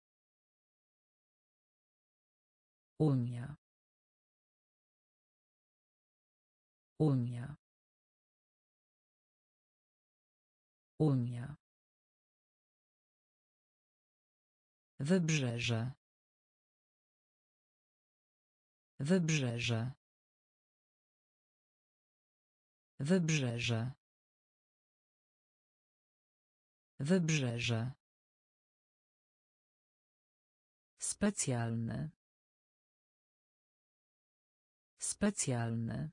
Unia. Unia. Unia. Wybrzeże. Wybrzeże. Wybrzeże. Wybrzeże. Specjalny. Specjalny.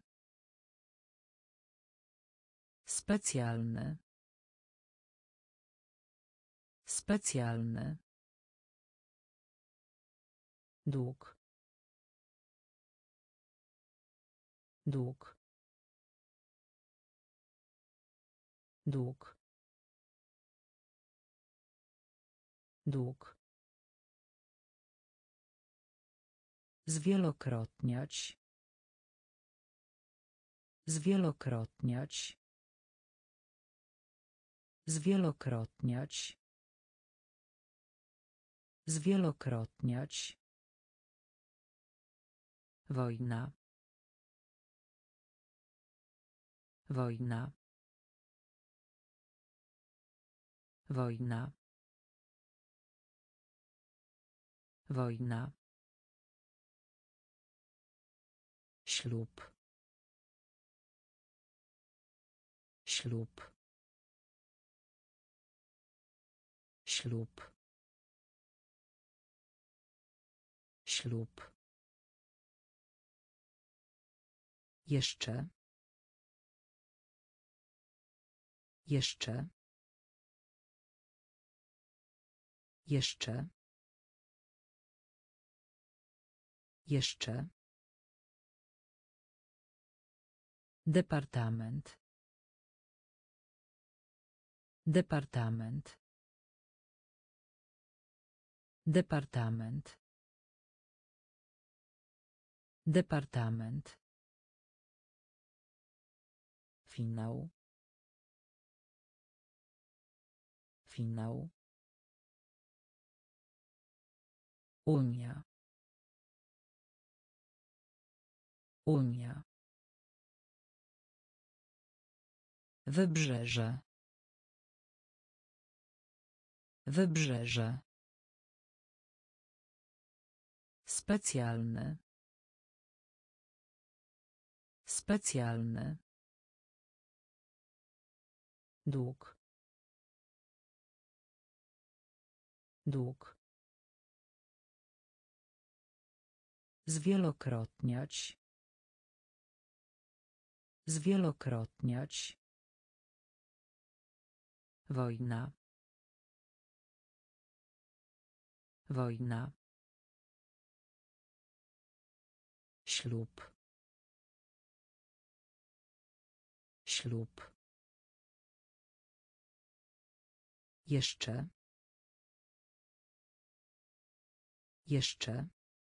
Specjalny. Specjalny. Dług. Dług. Dług. Dług. Zwielokrotniać. Zwielokrotniać. Zwielokrotniać. Zwielokrotniać. Wojna. Wojna. Wojna. Wojna. Ślub. Ślub. Ślub. Ślub. Jeszcze. Jeszcze. Jeszcze. Jeszcze. Departament. Departament. Departament. Departament. Finał. Finał. Unia. Unia. Wybrzeże. Wybrzeże. Specjalny. Specjalny. Dług. Dług. Zwielokrotniać. Zwielokrotniać. Wojna. Wojna. Ślub. Ślub. Jeszcze. Jeszcze.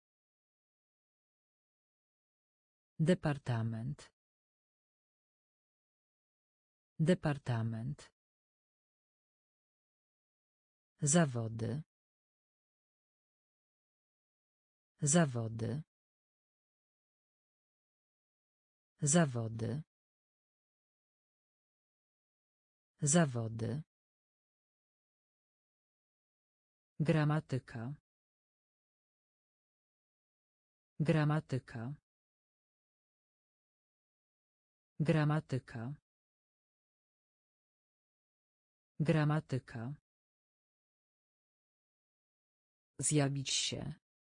Departament. Departament. Zawody. Zawody. Zawody. Zawody. Gramatyka. Gramatyka. Gramatyka. Gramatyka. Zjawić się.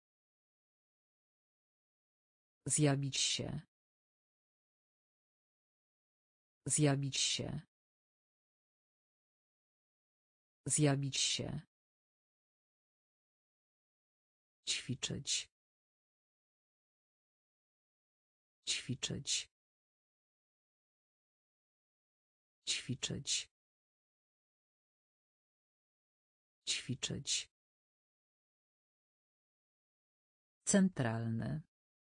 Zjawić się. Zjawić się. Zjawić się. Ćwiczyć. Ćwiczyć. Ćwiczyć. Ćwiczyć. Centralny.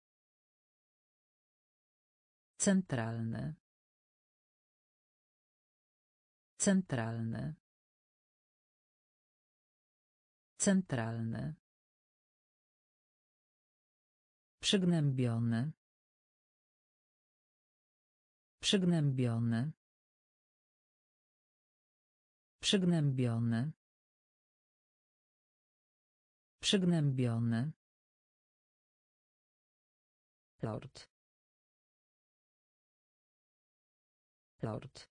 Centralny. Centralny. Centralny. Przygnębiony. Przygnębiony. Przygnębiony. Przygnębiony. Lord. Lord.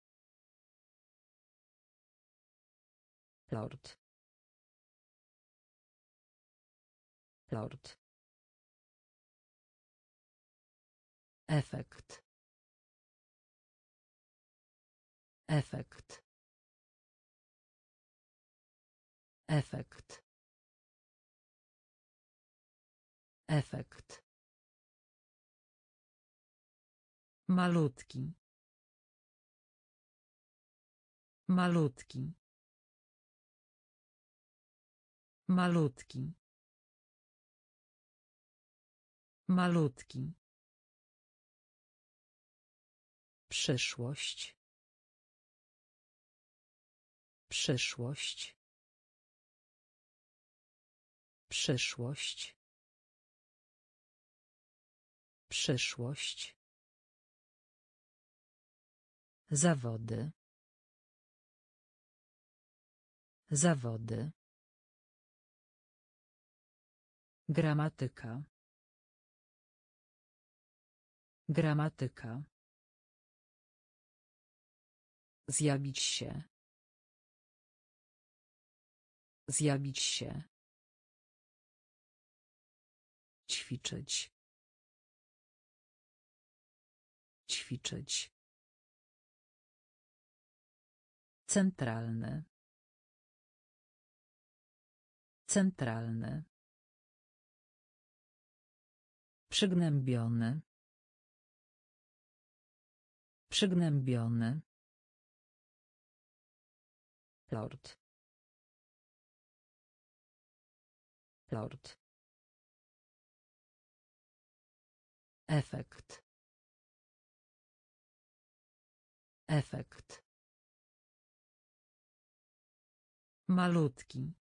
Lord. Lord. Efekt. Efekt. Efekt. Efekt. Malutki. Malutki. Malutki. Malutki. Przyszłość. Przyszłość. Przyszłość. Przyszłość. Zawody. Zawody. Gramatyka. Gramatyka. Zjawić się. Zjawić się. Ćwiczyć. Ćwiczyć. Centralny. Centralny. Przygnębiony. Przygnębiony. Lord. Lord. Efekt. Efekt. Malutki.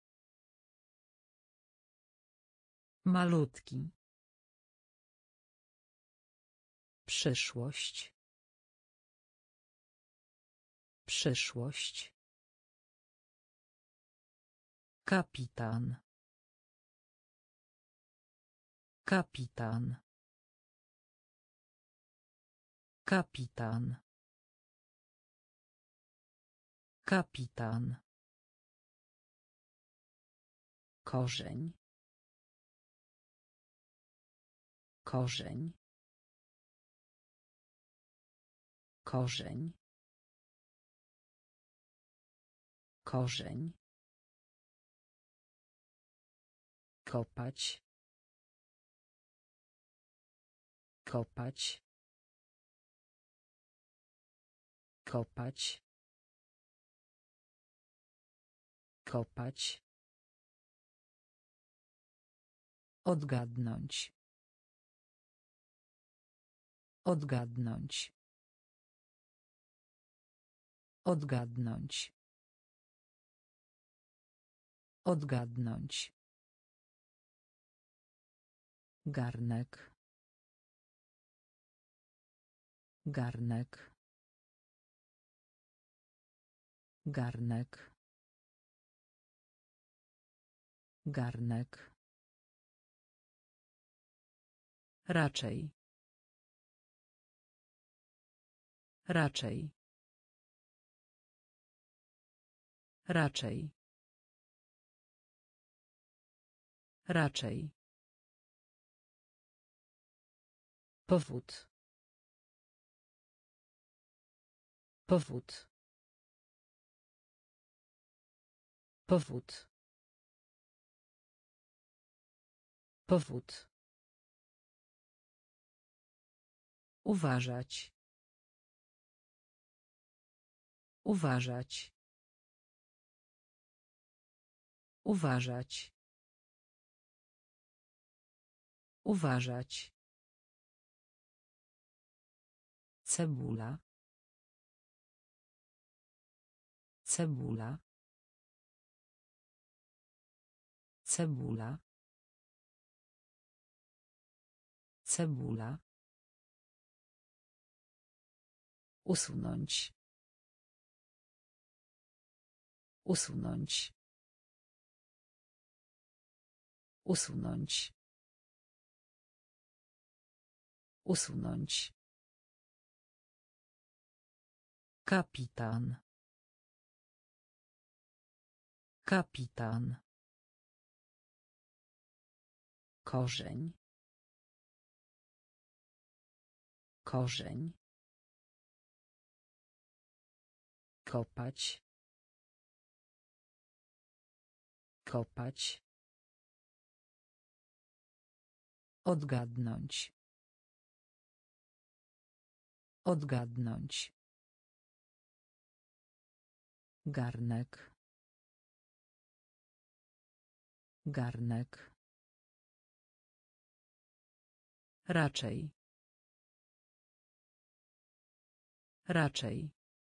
Malutki. Przyszłość. Przyszłość. Kapitan. Kapitan. Kapitan. Kapitan. Korzeń. Korzeń. Korzeń. Korzeń. Kopać. Kopać. Kopać. Kopać. Odgadnąć. Odgadnąć. Odgadnąć. Odgadnąć. Garnek. Garnek. Garnek. Garnek. Raczej. Raczej. Raczej. Raczej. Powód. Powód. Powód. Powód. Uważać. Uważać. Uważać. Uważać. Cebula. Cebula. Cebula. Cebula. Usunąć. Usunąć. Usunąć. Usunąć. Kapitan. Kapitan. Korzeń. Korzeń. Kopać. Kopać. Odgadnąć. Odgadnąć. Garnek. Garnek. Raczej. Raczej.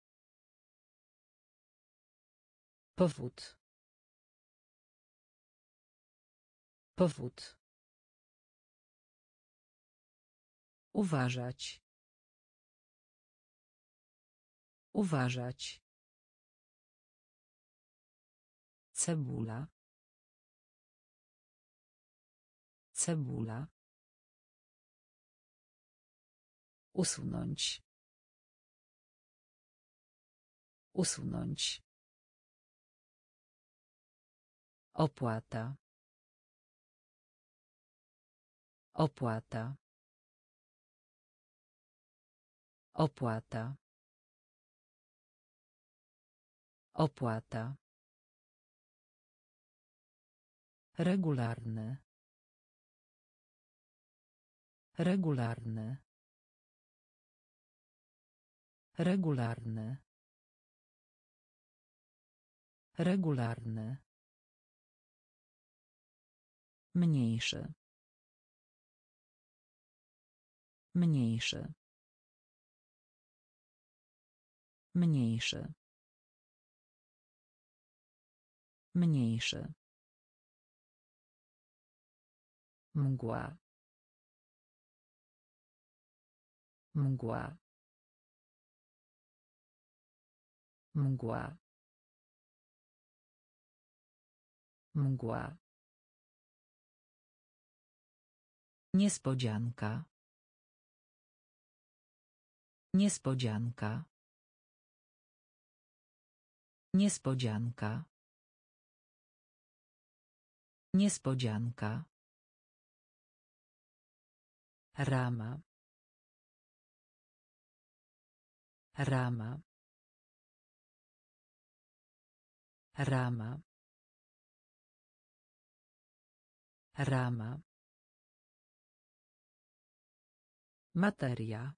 Powód. Powód. Uważać. Uważać. Cebula. Cebula. Usunąć. Usunąć. Opłata. Opłata. Opłata. Opłata. Regularny. Regularny. Regularny. Regularny. Mniejszy. Mniejszy. Mniejszy. Mniejszy. Mgła. Mgła. Mgła. Mgła. Niespodzianka. Niespodzianka. Niespodzianka. Niespodzianka. Rama. Rama. Rama. Rama. Materia.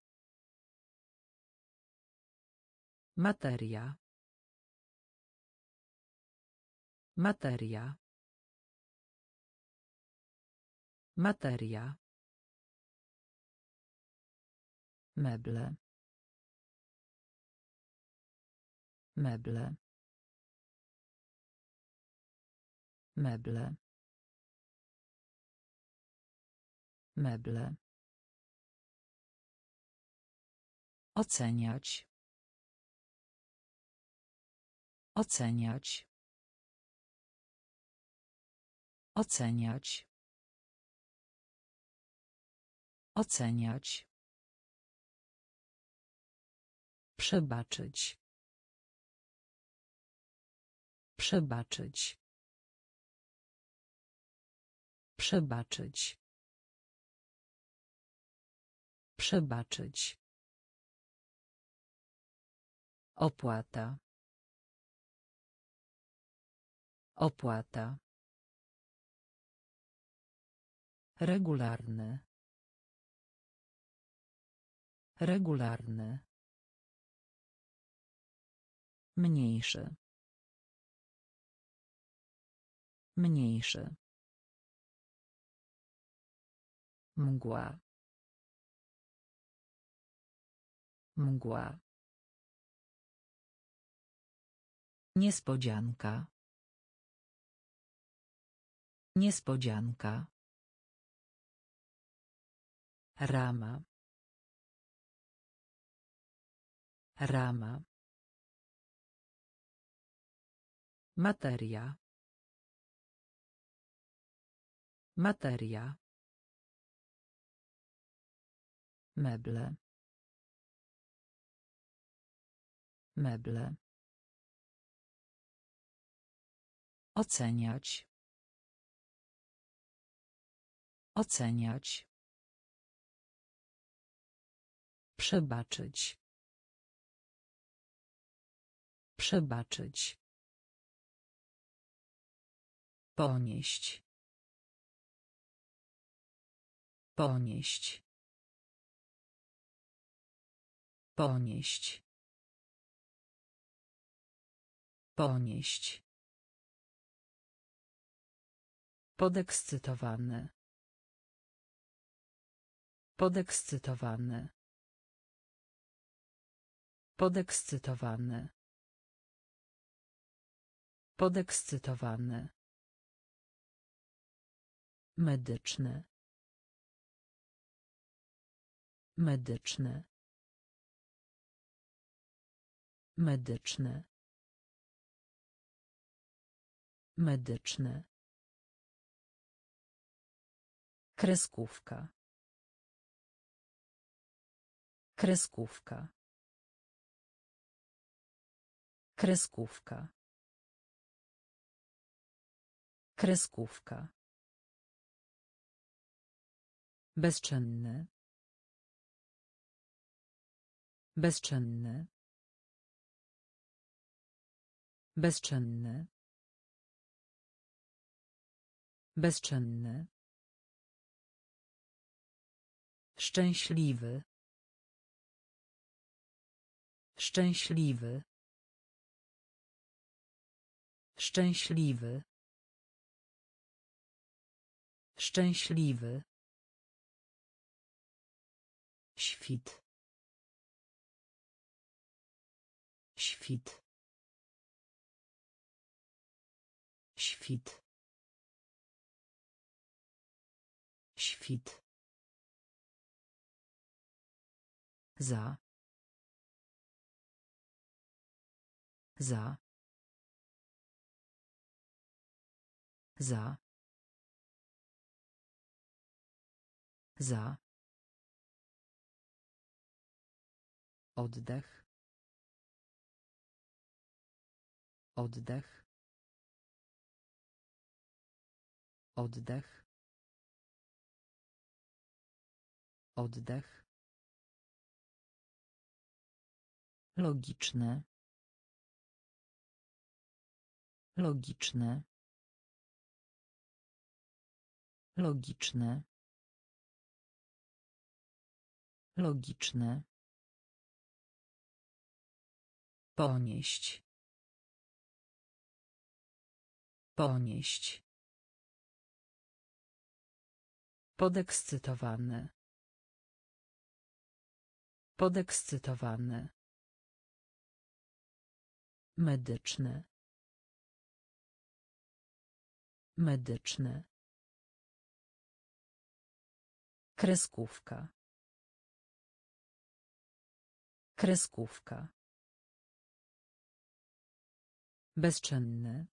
Materia. Materia. Materia. Meble. Meble. Meble. Meble. Oceniać. Oceniać. Oceniać. Oceniać. Przebaczyć. Przebaczyć. Przebaczyć. Przebaczyć. Opłata. Opłata. Regularny. Regularny. Mniejszy. Mniejszy. Mgła. Mgła. Niespodzianka. Niespodzianka. Rama. Rama. Materia. Materia. Meble. Meble. Oceniać. Oceniać. Przebaczyć. Przebaczyć. Ponieść. Ponieść. Ponieść. Ponieść. Podekscytowany. Podekscytowany. Podekscytowany. Podekscytowany. Medyczny. Medyczny. Medyczny. Medyczny. Kreskówka. Kreskówka. Kreskówka. Kreskówka. Bezczynny. Bezczynny. Bezczynny. Bezczynny. Szczęśliwy. Szczęśliwy. Szczęśliwy. Szczęśliwy. Świt. Świt. Świt. Świt. Za. Za. Za. Za. Oddech. Oddech. Oddech. Oddech. Logiczne. Logiczne. Logiczne. Logiczne. Ponieść. Ponieść. Podekscytowany. Podekscytowany. Medyczny. Medyczny. Kreskówka. Kreskówka. Bezczynny.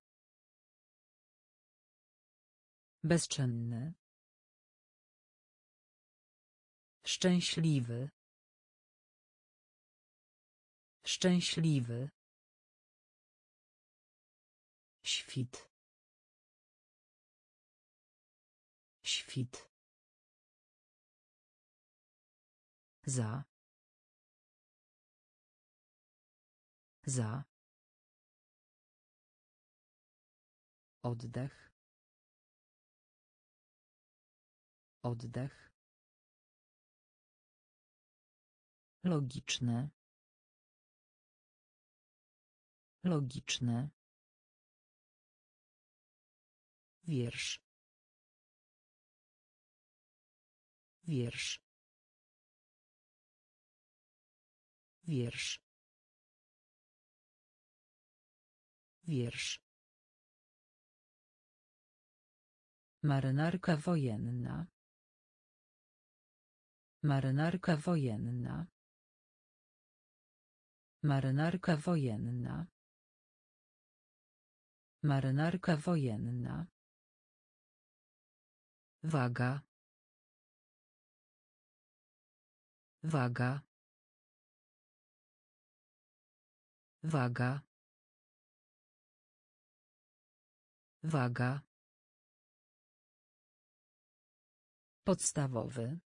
Bezczynny. Szczęśliwy. Szczęśliwy. Świt. Świt. Za. Za. Oddech. Oddech. Logiczne. Logiczne. Wiersz. Wiersz. Wiersz. Wiersz. Marynarka wojenna. Marynarka wojenna. Marynarka wojenna. Marynarka wojenna. Waga. Waga. Waga. Waga. Podstawowy.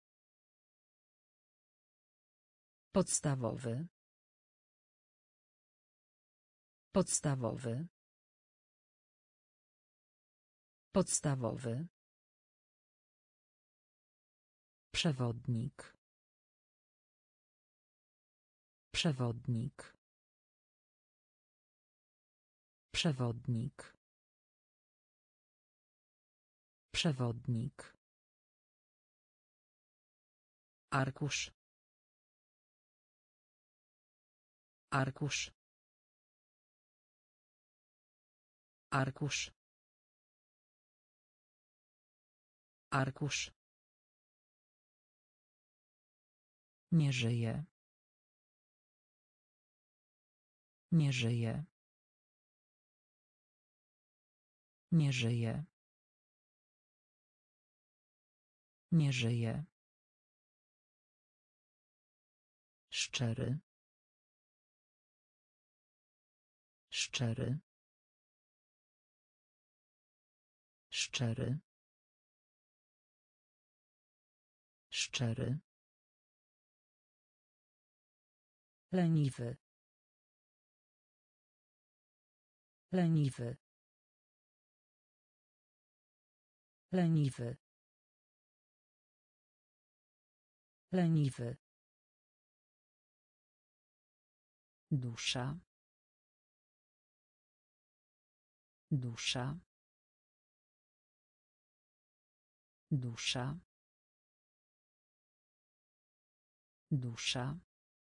Podstawowy. Podstawowy. Podstawowy. Przewodnik. Przewodnik. Przewodnik. Przewodnik. Arkusz. Arkusz. Arkusz. Arkusz. Nie żyje. Nie żyje. Nie żyje. Nie żyje. Szczery. Szczery. Szczery. Szczery. Leniwy. Leniwy. Leniwy. Leniwy. Dusza. Dusza. Dusza. Dusza.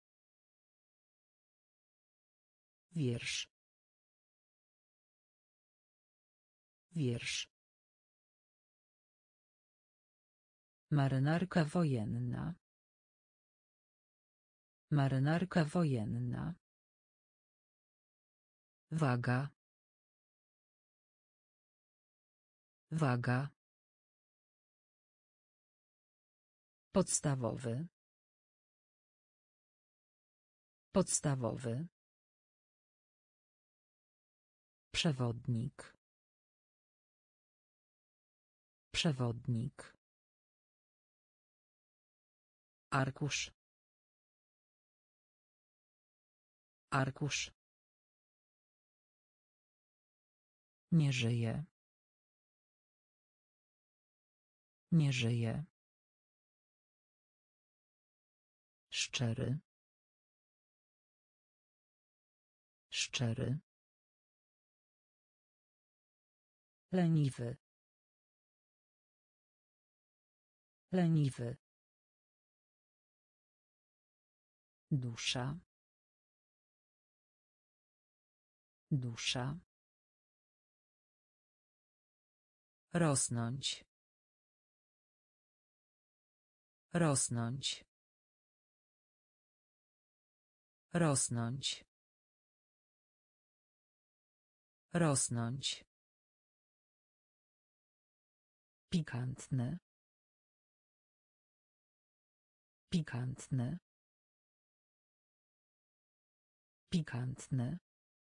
Wiersz. Wiersz. Marynarka wojenna. Marynarka wojenna. Waga. Waga. Podstawowy. Podstawowy. Przewodnik. Przewodnik. Arkusz. Arkusz. Nie żyje. Nie żyje. Szczery. Szczery. Leniwy. Leniwy. Dusza. Dusza. Rosnąć. Rosnąć. Rosnąć. Rosnąć. Pikantne. Pikantne. Pikantne.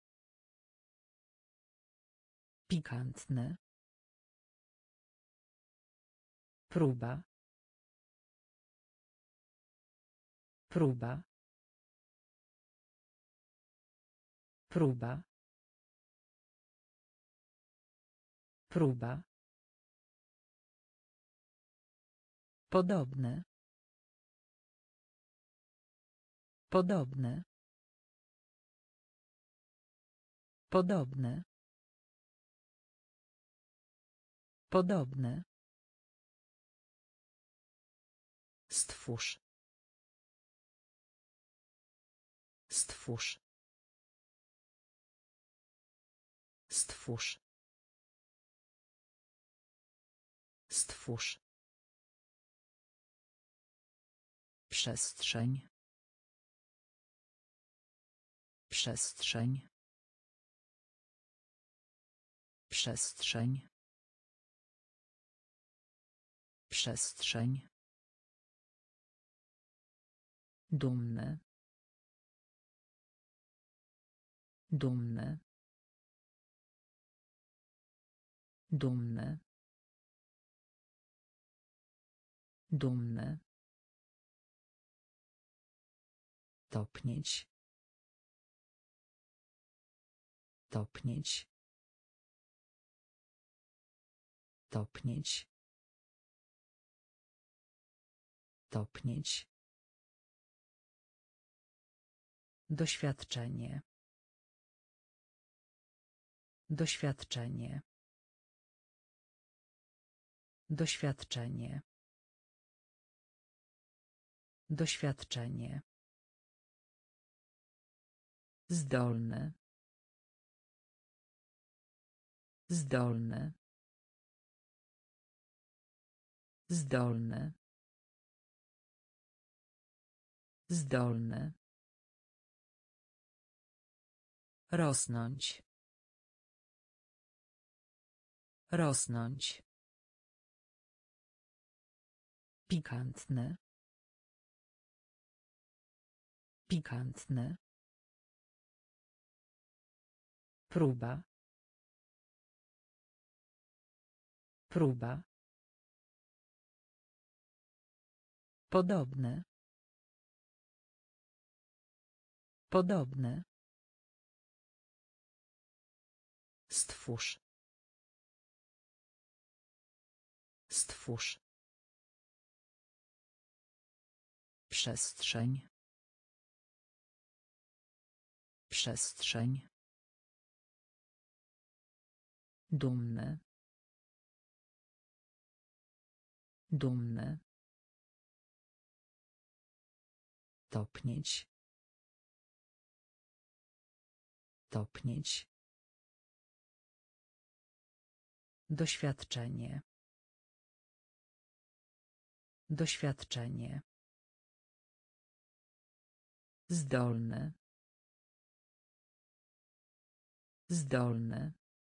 Pikantne. Próba. Próba. Próba. Próba. Podobne. Podobne. Podobne. Podobne. Stwórz. Stwórz. Stwórz. Stwórz. Przestrzeń. Przestrzeń. Przestrzeń. Przestrzeń. Dumny. Dumny. Dumny. Dumny. Topnieć. Topnieć. Topnieć. Topnieć. Doświadczenie. Doświadczenie. Doświadczenie. Doświadczenie. Zdolny. Zdolny. Zdolny. Zdolny. Rosnąć. Rosnąć. Pikantne. Pikantne. Próba. Próba. Podobne. Podobne. Stwórz. Stwórz. Przestrzeń. Przestrzeń. Dumny. Dumny. Topnieć. Topnieć. Doświadczenie. Doświadczenie. Zdolny. Zdolny.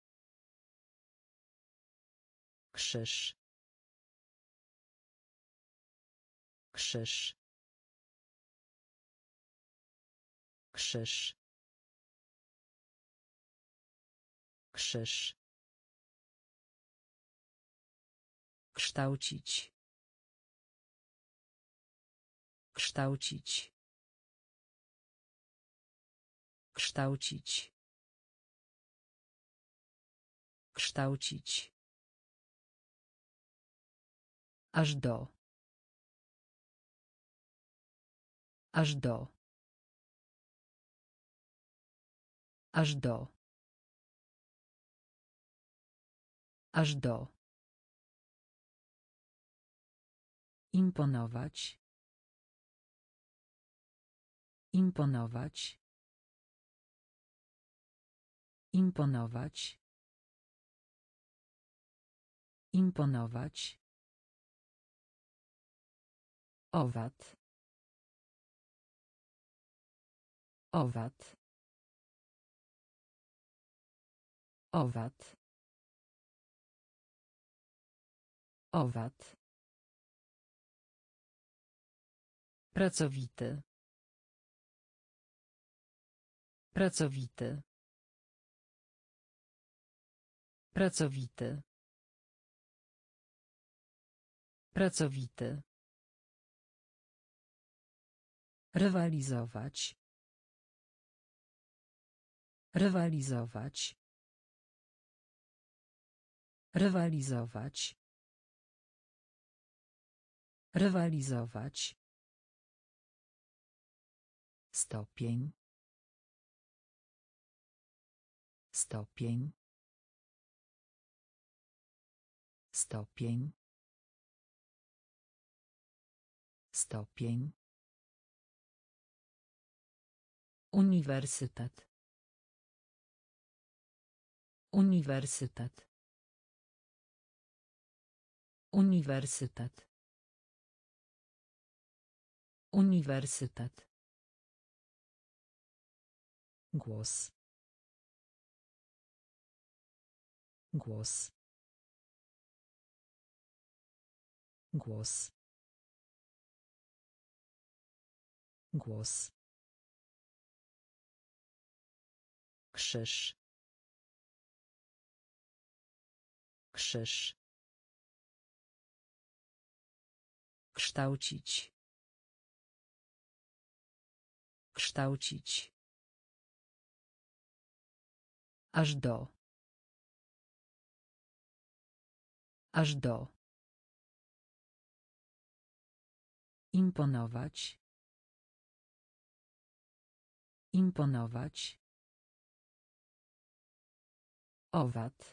Krzyż. Krzyż. Krzyż. Krzyż. Kształcić. Kształcić. Kształcić. Kształcić. Aż do. Aż do. Aż do. Aż do. Imponować. Imponować. Imponować. Imponować. Owad. Owad. Owad. Owad. Pracowity. Pracowity. Pracowity. Pracowity. Rywalizować. Rywalizować. Rywalizować. Rywalizować. Stopień. Stopień. Stopień. Stopień. Uniwersytet. Uniwersytet. Uniwersytet. Uniwersytet. Głos. Głos. Głos. Głos. Krzyż. Krzyż. Kształcić. Kształcić. Aż do. Aż do. Imponować. Imponować. Owad.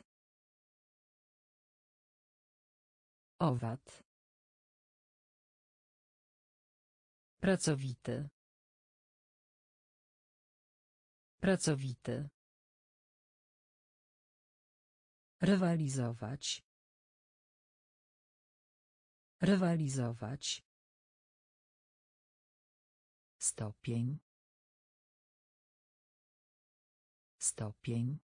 Owad. Pracowity. Pracowity. Rywalizować. Rywalizować. Stopień. Stopień.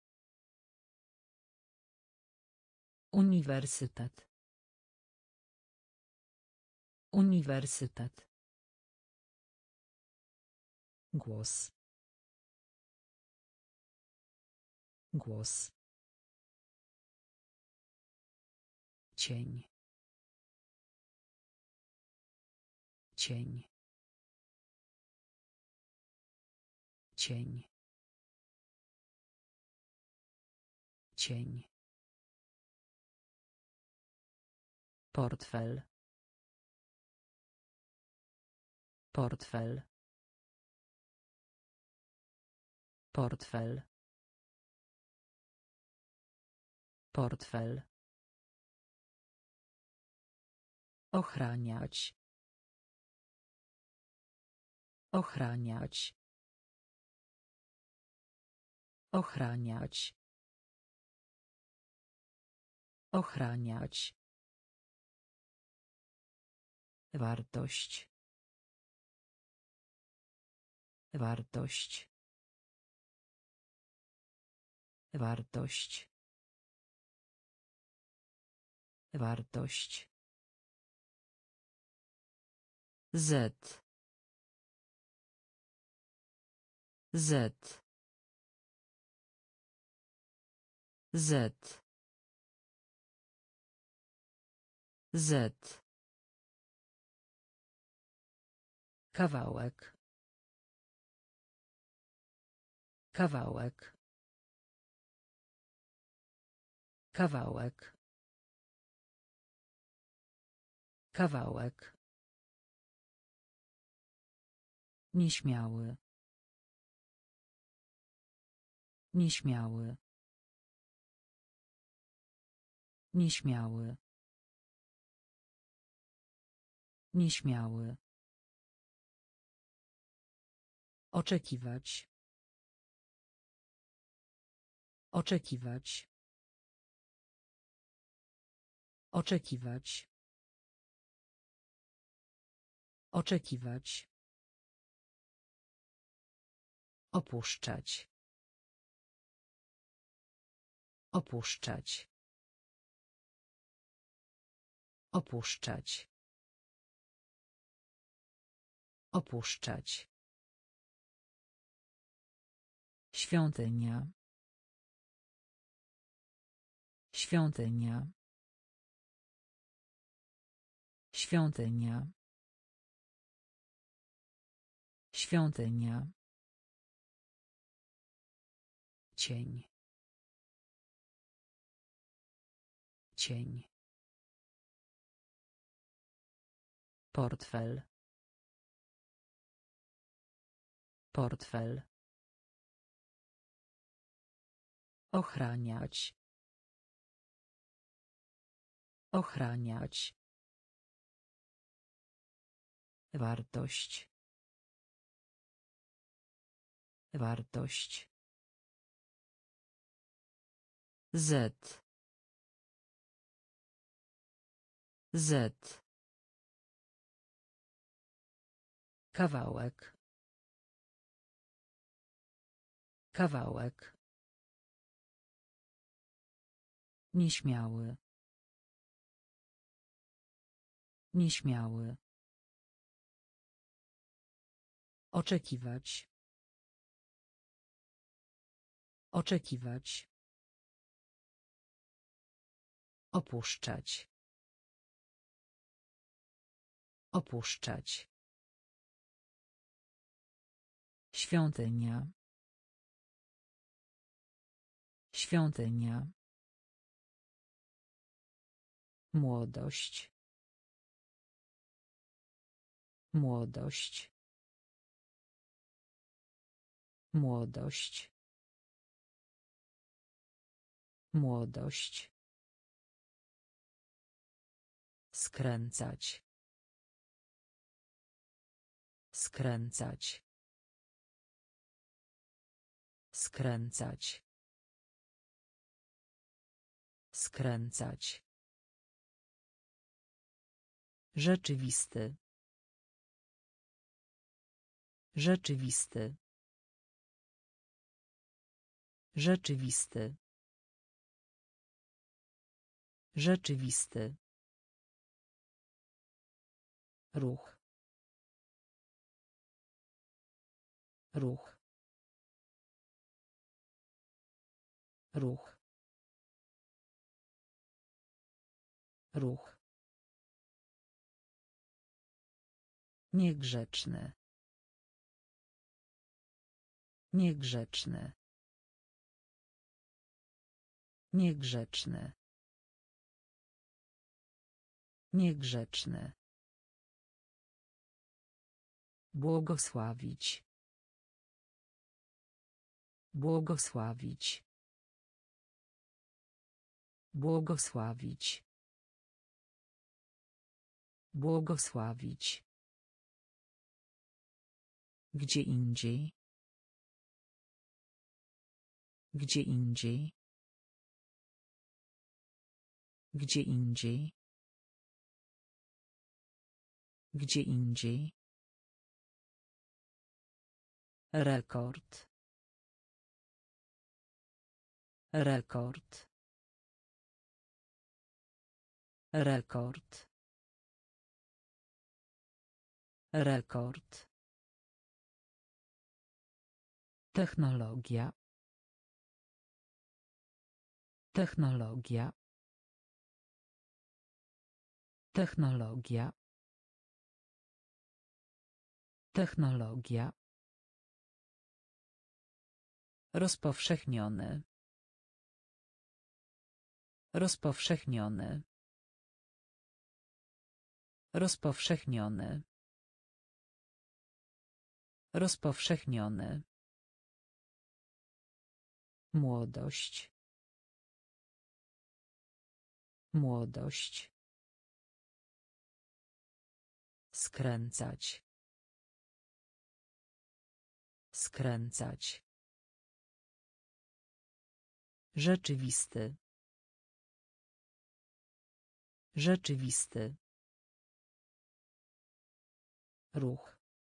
Uniwersytet. Uniwersytet. Głos. Głos. Cień. Cień. Cień. Cień. Portfel. Portfel. Portfel. Portfel. Ochraniać. Ochraniać. Ochraniać. Ochraniać. Wartość. Wartość. Wartość. Wartość. Z. Z. Z. Z. Kawałek. Kawałek. Kawałek. Kawałek. Nieśmiały. Nieśmiały. Nieśmiały. Nieśmiały. Oczekiwać. Oczekiwać. Oczekiwać. Oczekiwać. Opuszczać. Opuszczać. Opuszczać. Opuszczać. Świątynia. Świątynia. Świątynia. Świątynia. Cień. Cień. Portfel. Portfel. Ochraniać. Ochraniać. Wartość. Wartość. Z. Z. Kawałek. Kawałek. Nieśmiały. Nieśmiały. Oczekiwać. Oczekiwać. Opuszczać. Opuszczać. Świątynia. Świątynia. Młodość. Młodość. Młodość. Młodość. Skręcać. Skręcać. Skręcać. Skręcać. Rzeczywisty. Rzeczywisty. Rzeczywisty. Rzeczywisty. Ruch. Ruch. Ruch. Ruch. Niegrzeczny. Niegrzeczny. Niegrzeczny. Niegrzeczny. Błogosławić. Błogosławić. Błogosławić. Błogosławić. Gdzie indziej. Gdzie indziej. Gdzie indziej. Gdzie indziej. Rekord. Rekord. Rekord. Rekord. Technologia. Technologia. Technologia. Technologia. Rozpowszechniony. Rozpowszechniony. Rozpowszechniony. Rozpowszechniony. Młodość. Młodość. Skręcać. Skręcać. Rzeczywisty. Rzeczywisty. Ruch.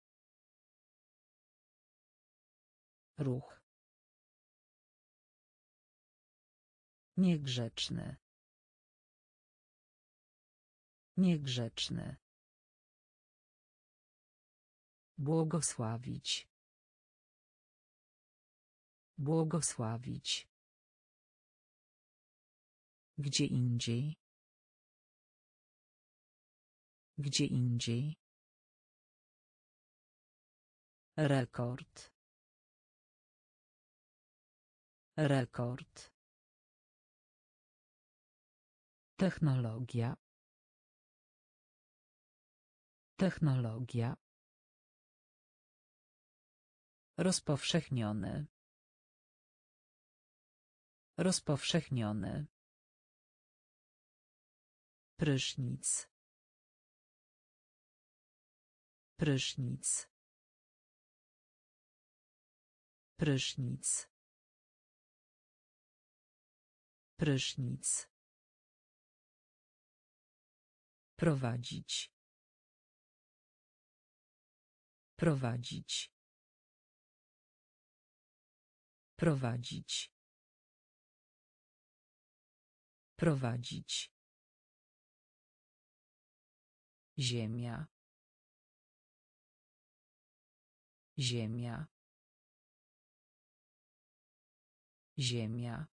Ruch. Niegrzeczny. Niegrzeczny. Błogosławić. Błogosławić. Gdzie indziej. Gdzie indziej. Rekord. Rekord. Technologia. Technologia. Rozpowszechniony. Rozpowszechniony. Prysznic. Prysznic. Prysznic. Prysznic. Prowadzić. Prowadzić. Prowadzić. Prowadzić. Ziemia. Ziemia. Ziemia.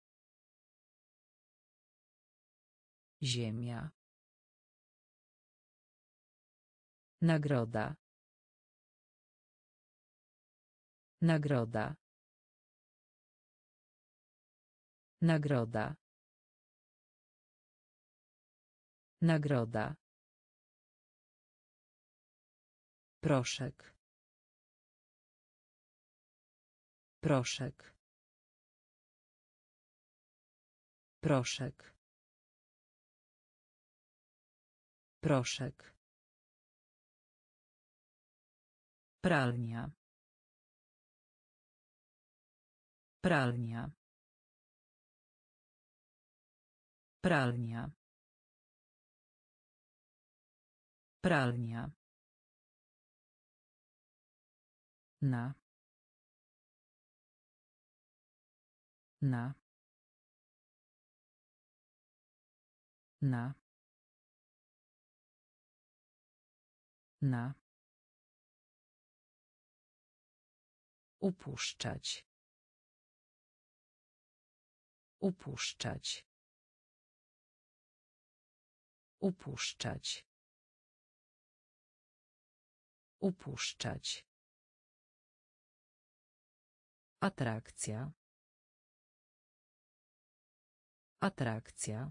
Ziemia. Nagroda. Nagroda. Nagroda. Nagroda. Proszek. Proszek. Proszek. Proszek. Pralnia. Pralnia. Pralnia. Pralnia. Na. Na. Na. Na. Upuszczać. Upuszczać. Upuszczać. Upuszczać. Atrakcja. Atrakcja.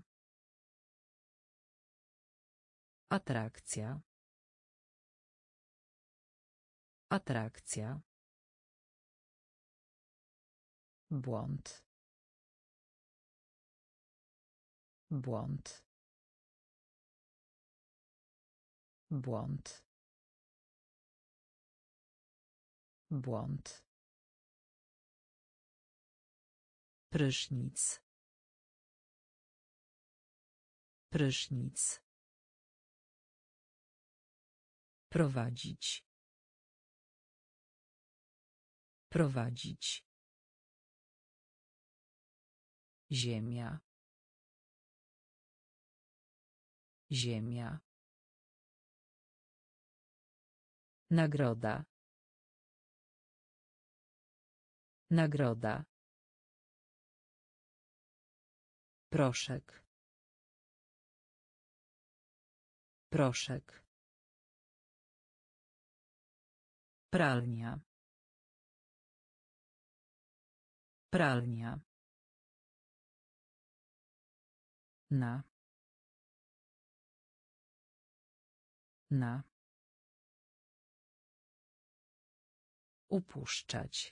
Atrakcja. Atrakcja. Błąd. Błąd. Błąd. Błąd. Prysznic. Prysznic. Prowadzić. Prowadzić. Ziemia. Ziemia. Nagroda. Nagroda. Proszek. Proszek. Pralnia. Pralnia. Na. Na. Upuszczać.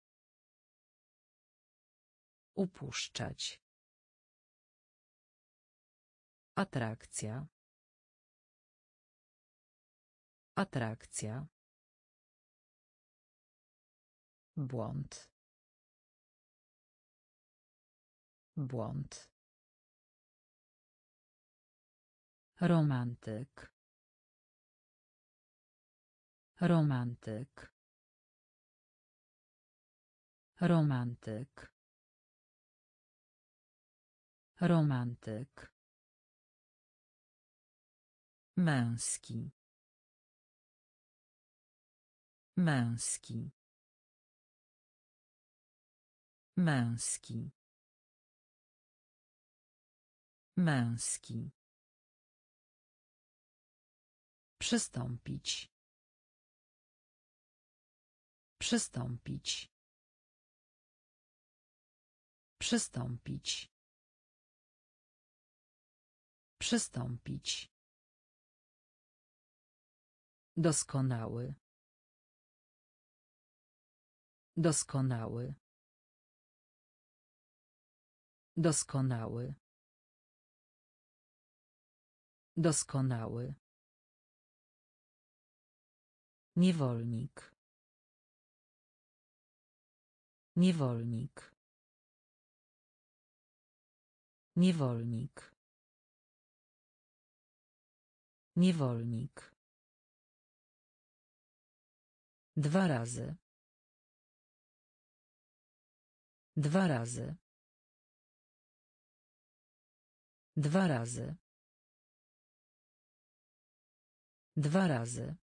Upuszczać. Atrakcja. Atrakcja. Błąd. Błąd. Romantyk. Romantyk. Romantyk. Romantyk. Męski. Męski. Męski. Męski. Przystąpić. Przystąpić. Przystąpić. Przystąpić. Doskonały. Doskonały. Doskonały. Doskonały. Niewolnik. Niewolnik. Niewolnik. Niewolnik. Dwa razy. Dwa razy. Dwa razy. Dwa razy.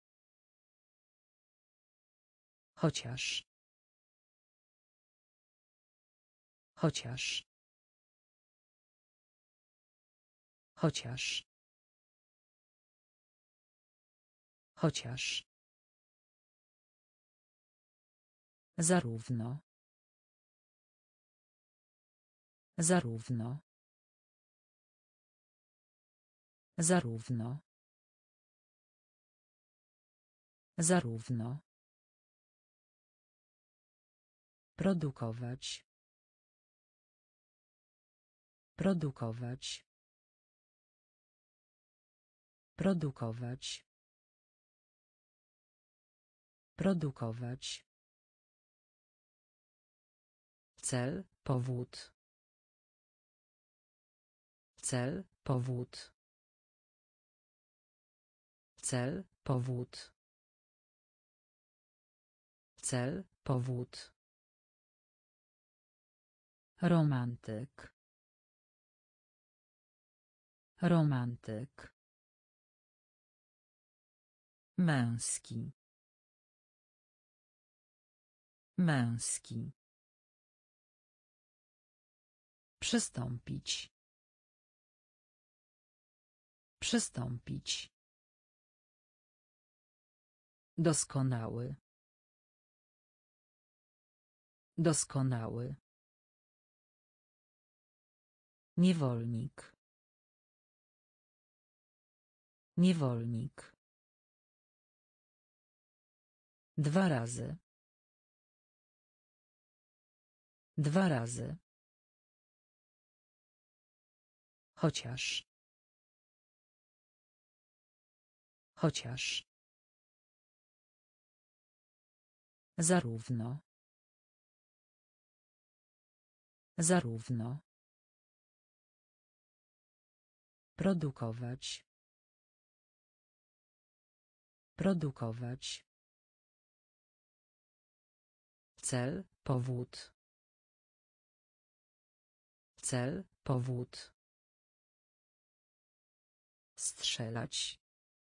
Chociaż. Chociaż. Chociaż. Chociaż. Zarówno. Zarówno. Zarówno. Zarówno. Produkować. Produkować. Produkować. Produkować. Cel, powód. Cel, powód. Cel, powód. Cel, powód. Romantyk. Romantyk. Męski. Męski. Przystąpić. Przystąpić. Doskonały. Doskonały. Niewolnik. Niewolnik. Dwa razy. Dwa razy. Chociaż. Chociaż. Zarówno. Zarówno. Produkować. Produkować. Cel, powód. Cel, powód. Strzelać.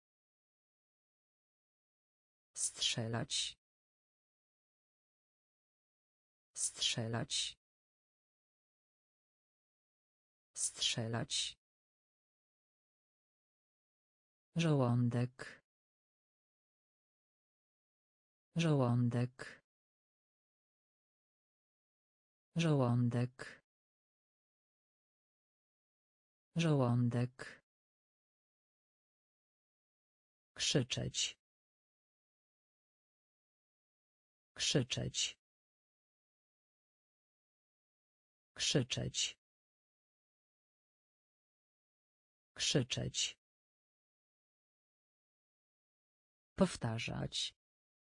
Strzelać. Strzelać. Strzelać. Żołądek. Żołądek. Żołądek. Żołądek. Krzyczeć. Krzyczeć. Krzyczeć. Krzyczeć. Powtarzać.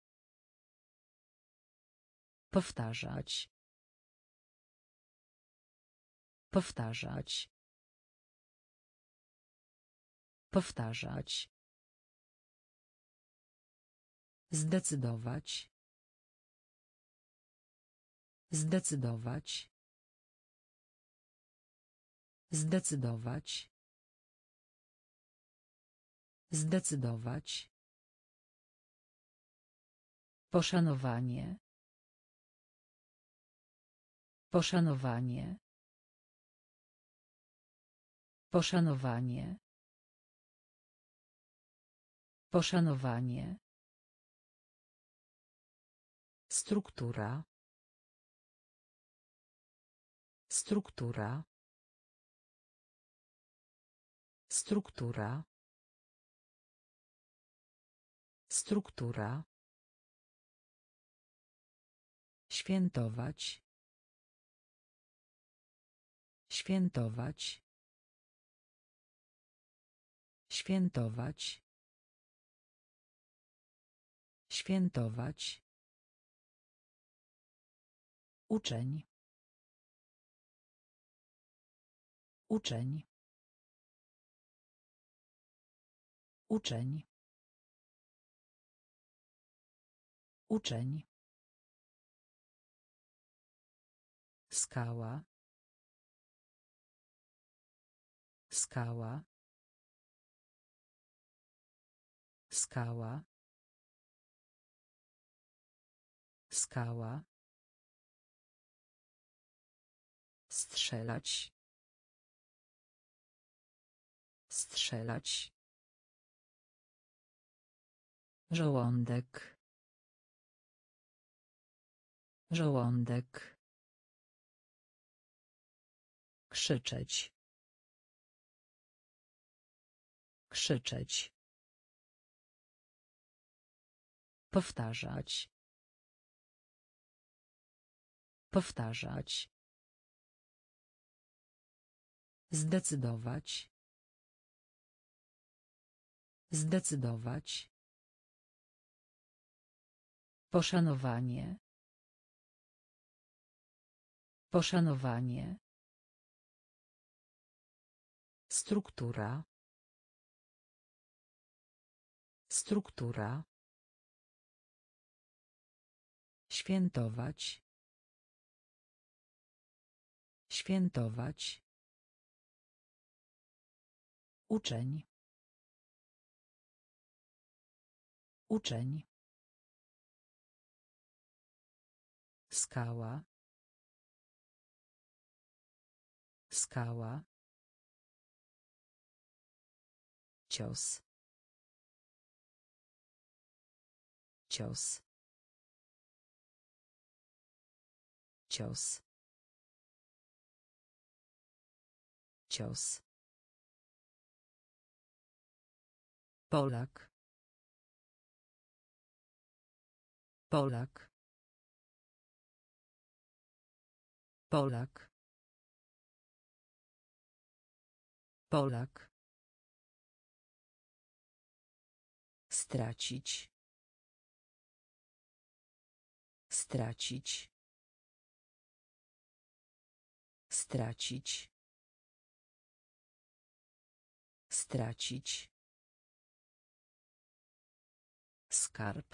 Powtarzać. Powtarzać. Powtarzać. Zdecydować. Zdecydować. Zdecydować. Zdecydować. Poszanowanie. Poszanowanie. Poszanowanie. Poszanowanie. Struktura. Struktura. Struktura. Struktura. Świętować. Świętować. Świętować. Świętować. Uczeń. Uczeń. Uczeń. Uczeń. Skała. Skała. Skała. Skała. Strzelać. Strzelać. Żołądek. Żołądek. Krzyczeć. Krzyczeć. Powtarzać. Powtarzać. Zdecydować. Zdecydować. Poszanowanie. Poszanowanie. Struktura. Struktura. Świętować. Świętować. Uczeń. Uczeń. Skała. Skała. Cios. Cios. Cios. Cios. Polak. Polak. Polak. Polak. Stracić. Stracić. Stracić. Stracić. Skarb.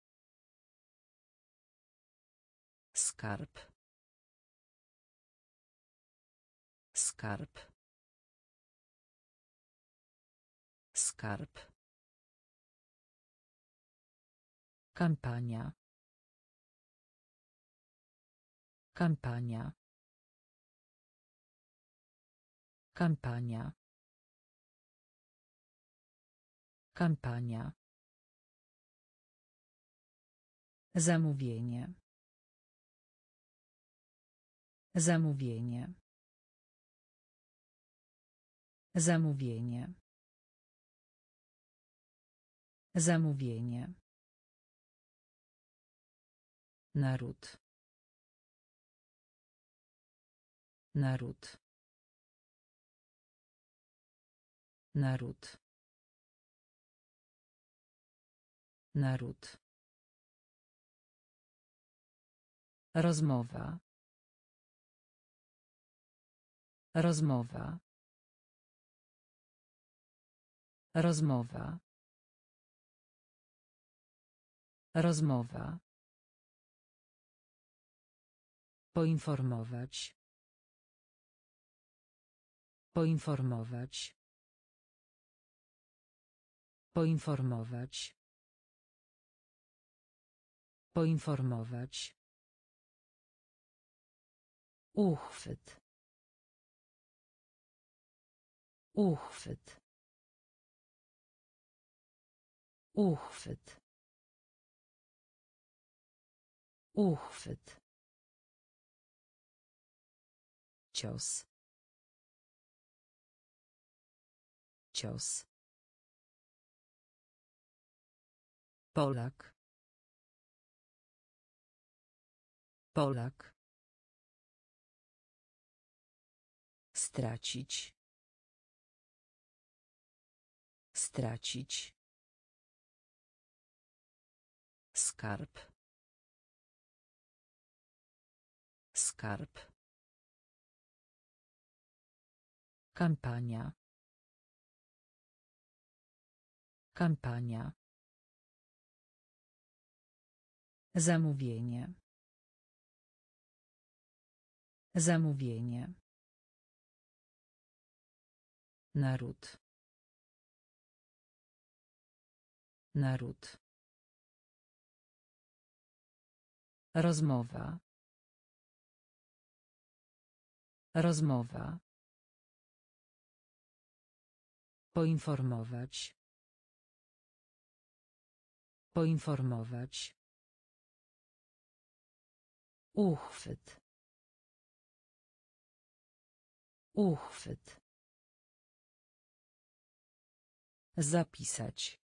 Skarb. Skarb. Skarb. Kampania. Kampania. Kampania. Kampania. Zamówienie. Zamówienie. Zamówienie. Zamówienie. Naród. Naród. Naród. Naród. Rozmowa. Rozmowa. Rozmowa. Rozmowa. Poinformować. Poinformować. Poinformować. Poinformować. Uchwyt. Uchwyt. Uchwyt. Uchwyt. Cios. Cios. Polak. Polak. Stracić. Stracić. Skarb. Skarb. Kampania. Kampania. Zamówienie. Zamówienie. Naród. Naród. Rozmowa. Rozmowa. Poinformować. Poinformować. Uchwyt. Uchwyt. Zapisać.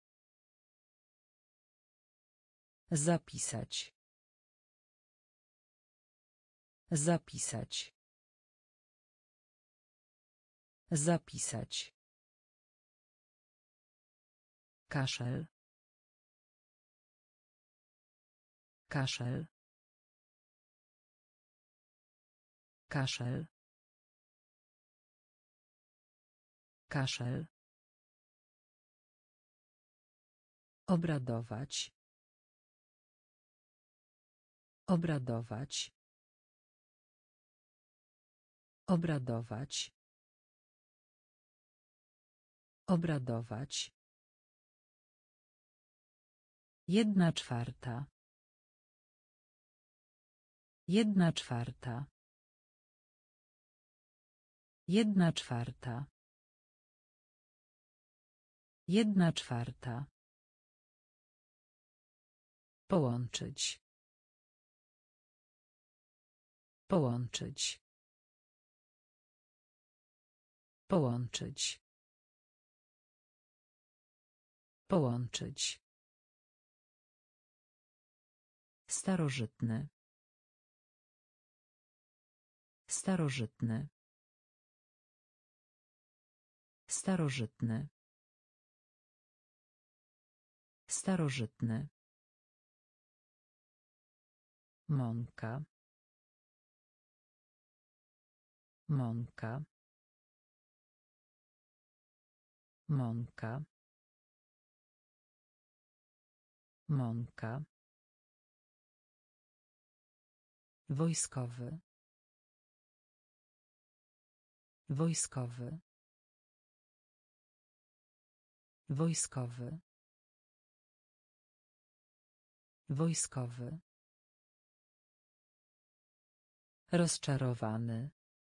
Zapisać. Zapisać. Zapisać. Kaszel. Kaszel. Kaszel. Kaszel. Obradować. Obradować. Obradować. Obradować. Jedna czwarta. Jedna czwarta. Jedna czwarta. Jedna czwarta. Połączyć. Połączyć. Połączyć. Połączyć. Starożytny. Starożytny. Starożytny. Starożytny. Mąka. Mąka. Mąka. Mąka. Wojskowy. Wojskowy. Wojskowy. Wojskowy. Rozczarowany.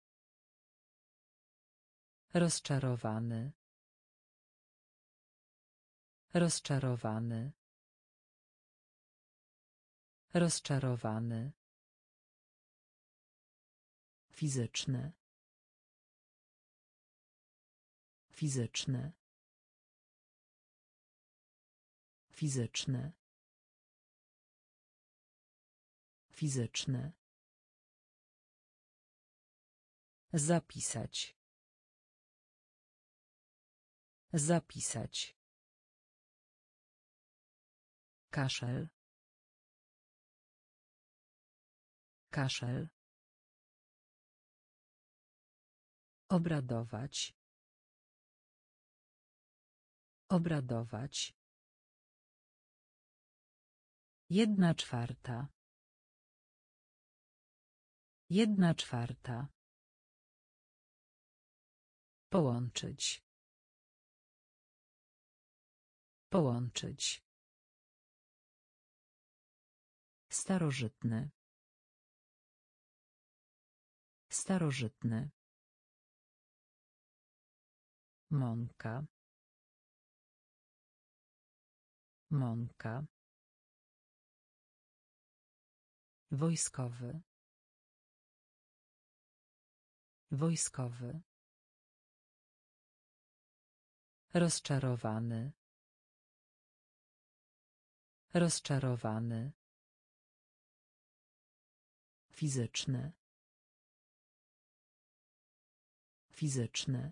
Rozczarowany. Rozczarowany. Rozczarowany. Fizyczny. Fizyczny. Fizyczny. Fizyczny. Zapisać. Zapisać. Kaszel. Kaszel. Obradować. Obradować. Jedna czwarta. Jedna czwarta. Połączyć. Połączyć. Starożytny. Starożytny. Mąka. Mąka. Wojskowy. Wojskowy. Rozczarowany. Rozczarowany. Fizyczny. Fizyczny.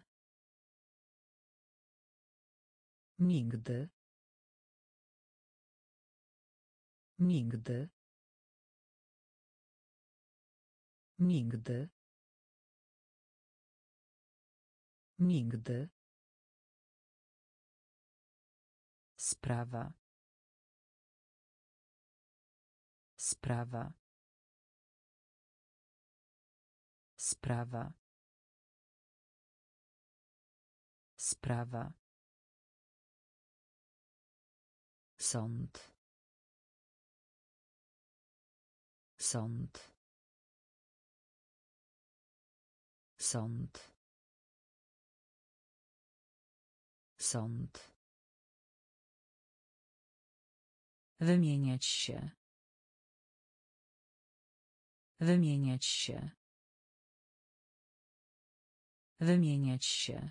Nigdy. Nigdy. Nigdy. Nigdy. Sprawa. Sprawa. Sprawa. Sprawa. Sąd. Sąd. Sąd. Sąd. Wymieniać się. Wymieniać się. Wymieniać się.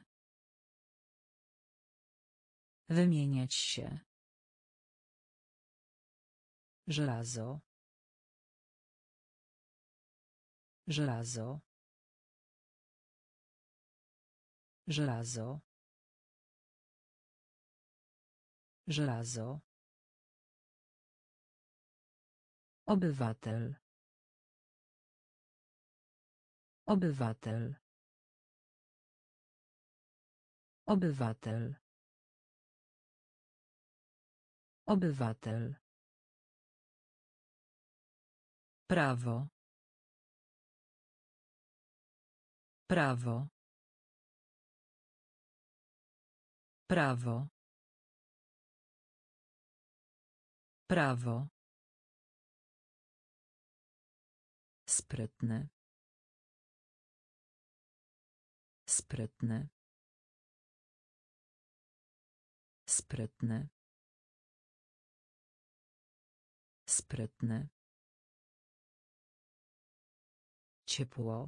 Wymieniać się. Żelazo. Żelazo. Żelazo. Żelazo. Obywatel. Obywatel. Obywatel. Obywatel. Prawo. Prawo. Prawo. Prawo. Sprytny. Sprytny. Sprytny. Sprytny. Ciepło.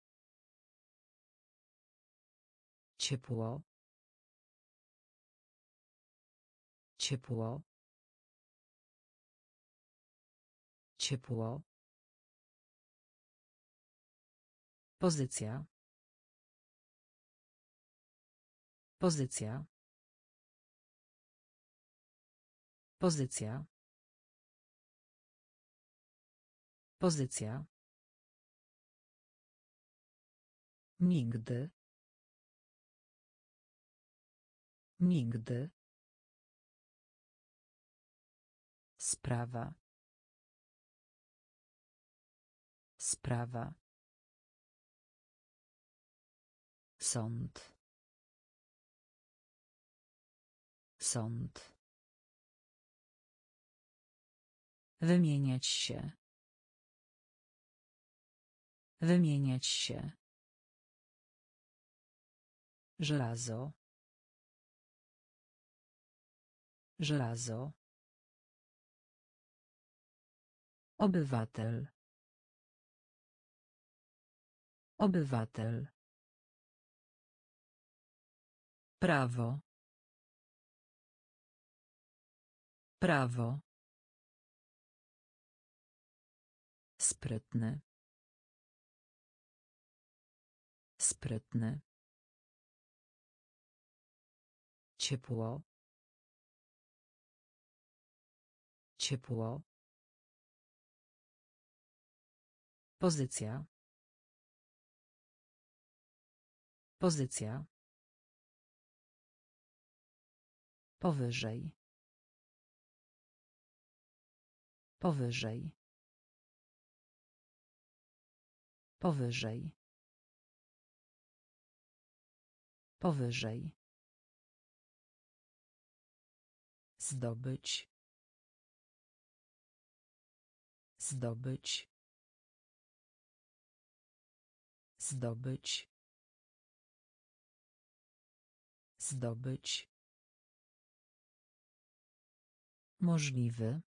Ciepło. Ciepło. Ciepło. Pozycja. Pozycja. Pozycja. Pozycja. Nigdy. Nigdy. Sprawa. Sprawa. Sąd. Sąd. Wymieniać się. Wymieniać się. Żelazo. Żelazo. Obywatel. Obywatel. Prawo. Prawo. Sprytny. Sprytny. Ciepło. Ciepło. Pozycja. Pozycja. Powyżej. Powyżej. Powyżej. Powyżej. Zdobyć. Zdobyć. Zdobyć. Zdobyć. Możliwy.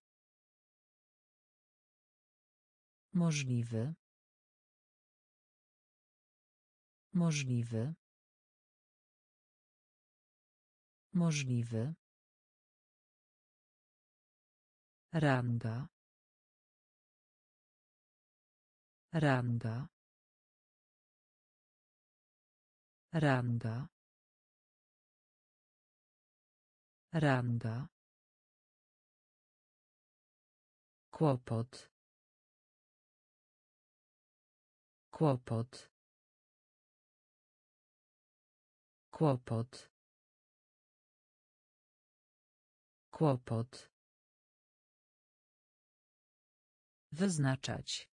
Możliwy. Możliwy. Możliwy. Ranga. Ranga. Ranga. Ranga. Kłopot. Kłopot. Kłopot. Kłopot. Wyznaczać.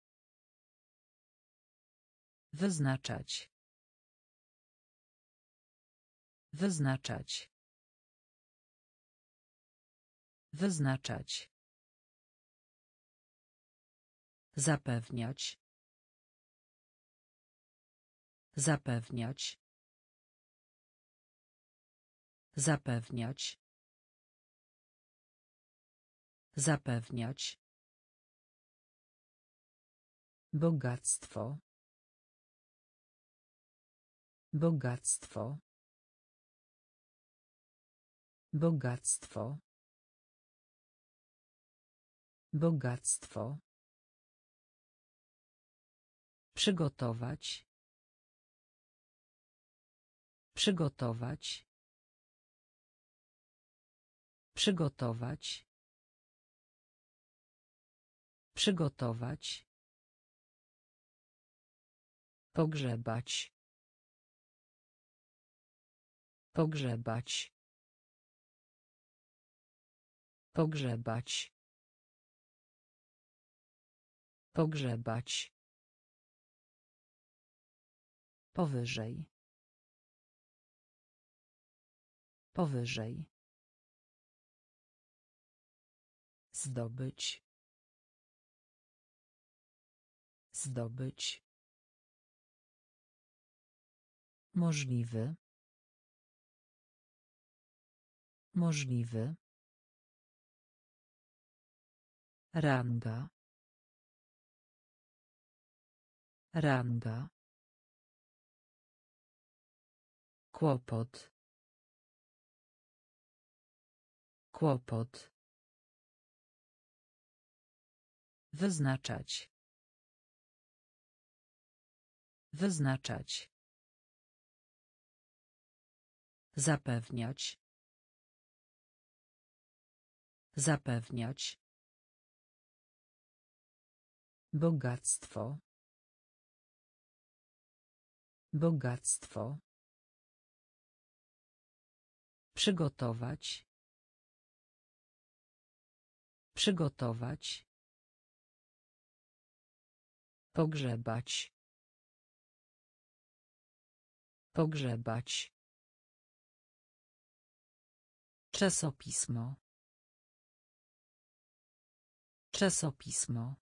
Wyznaczać. Wyznaczać. Wyznaczać. Zapewniać. Zapewniać. Zapewniać. Zapewniać. Bogactwo. Bogactwo. Bogactwo. Bogactwo. Przygotować. Przygotować. Przygotować. Przygotować. Pogrzebać. Pogrzebać. Pogrzebać. Pogrzebać. Powyżej. Powyżej. Zdobyć. Zdobyć. Możliwy. Możliwy. Ranga. Ranga. Kłopot. Kłopot. Wyznaczać. Wyznaczać. Zapewniać. Zapewniać. Bogactwo. Bogactwo. Przygotować. Przygotować. Pogrzebać. Pogrzebać. Czasopismo. Czasopismo.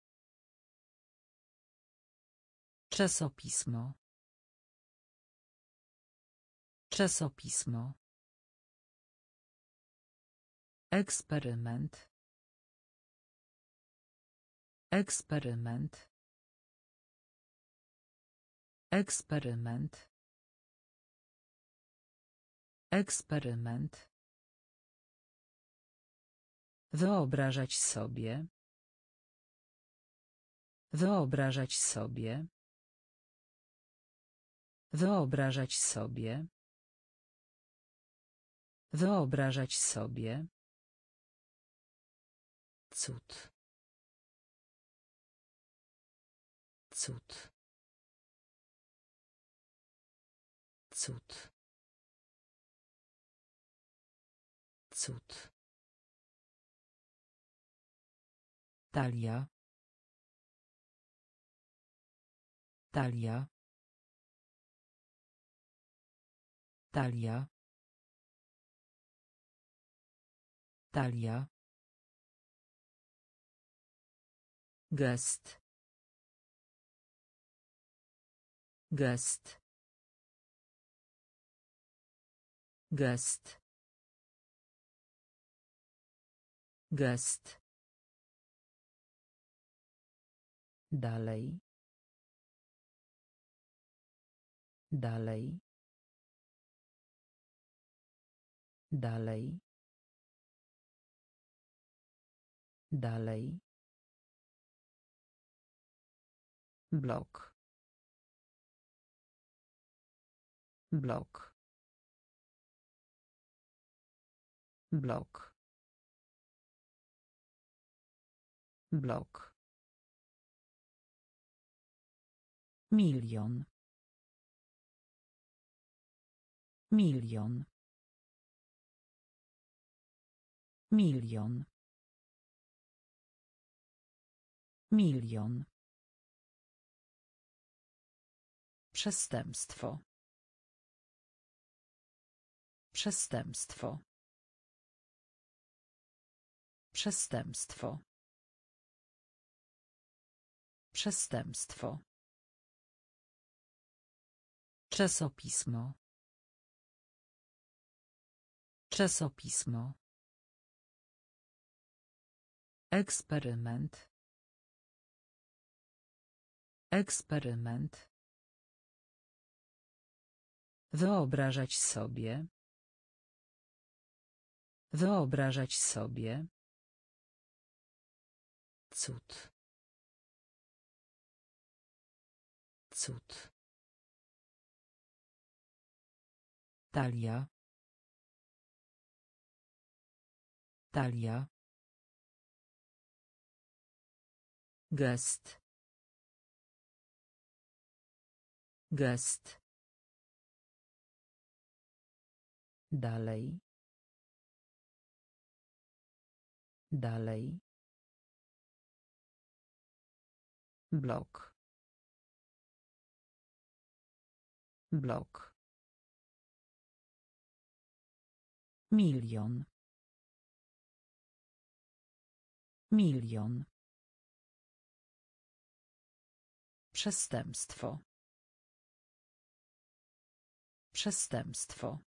Czasopismo. Czasopismo. Eksperyment. Eksperyment. Eksperyment. Eksperyment. Wyobrażać sobie. Wyobrażać sobie. Wyobrażać sobie. Wyobrażać sobie. Cud. Cud. Cud. Cud. Talia. Talia. Talia. Talia. Gest. Gest. Gest. Gest. Dalej. Dalej. Dalej. Dalej. Blok. Blok. Blok. Blok. Milion. Milion. Milion. Milion. Przestępstwo. Przestępstwo. Przestępstwo. Przestępstwo. Czasopismo. Czasopismo. Eksperyment. Eksperyment. Wyobrażać sobie. Wyobrażać sobie. Cud. Cud. Talia. Talia. Gest. Gest. Dalej. Dalej. Blok. Blok. Milion. Milion. Przestępstwo. Przestępstwo.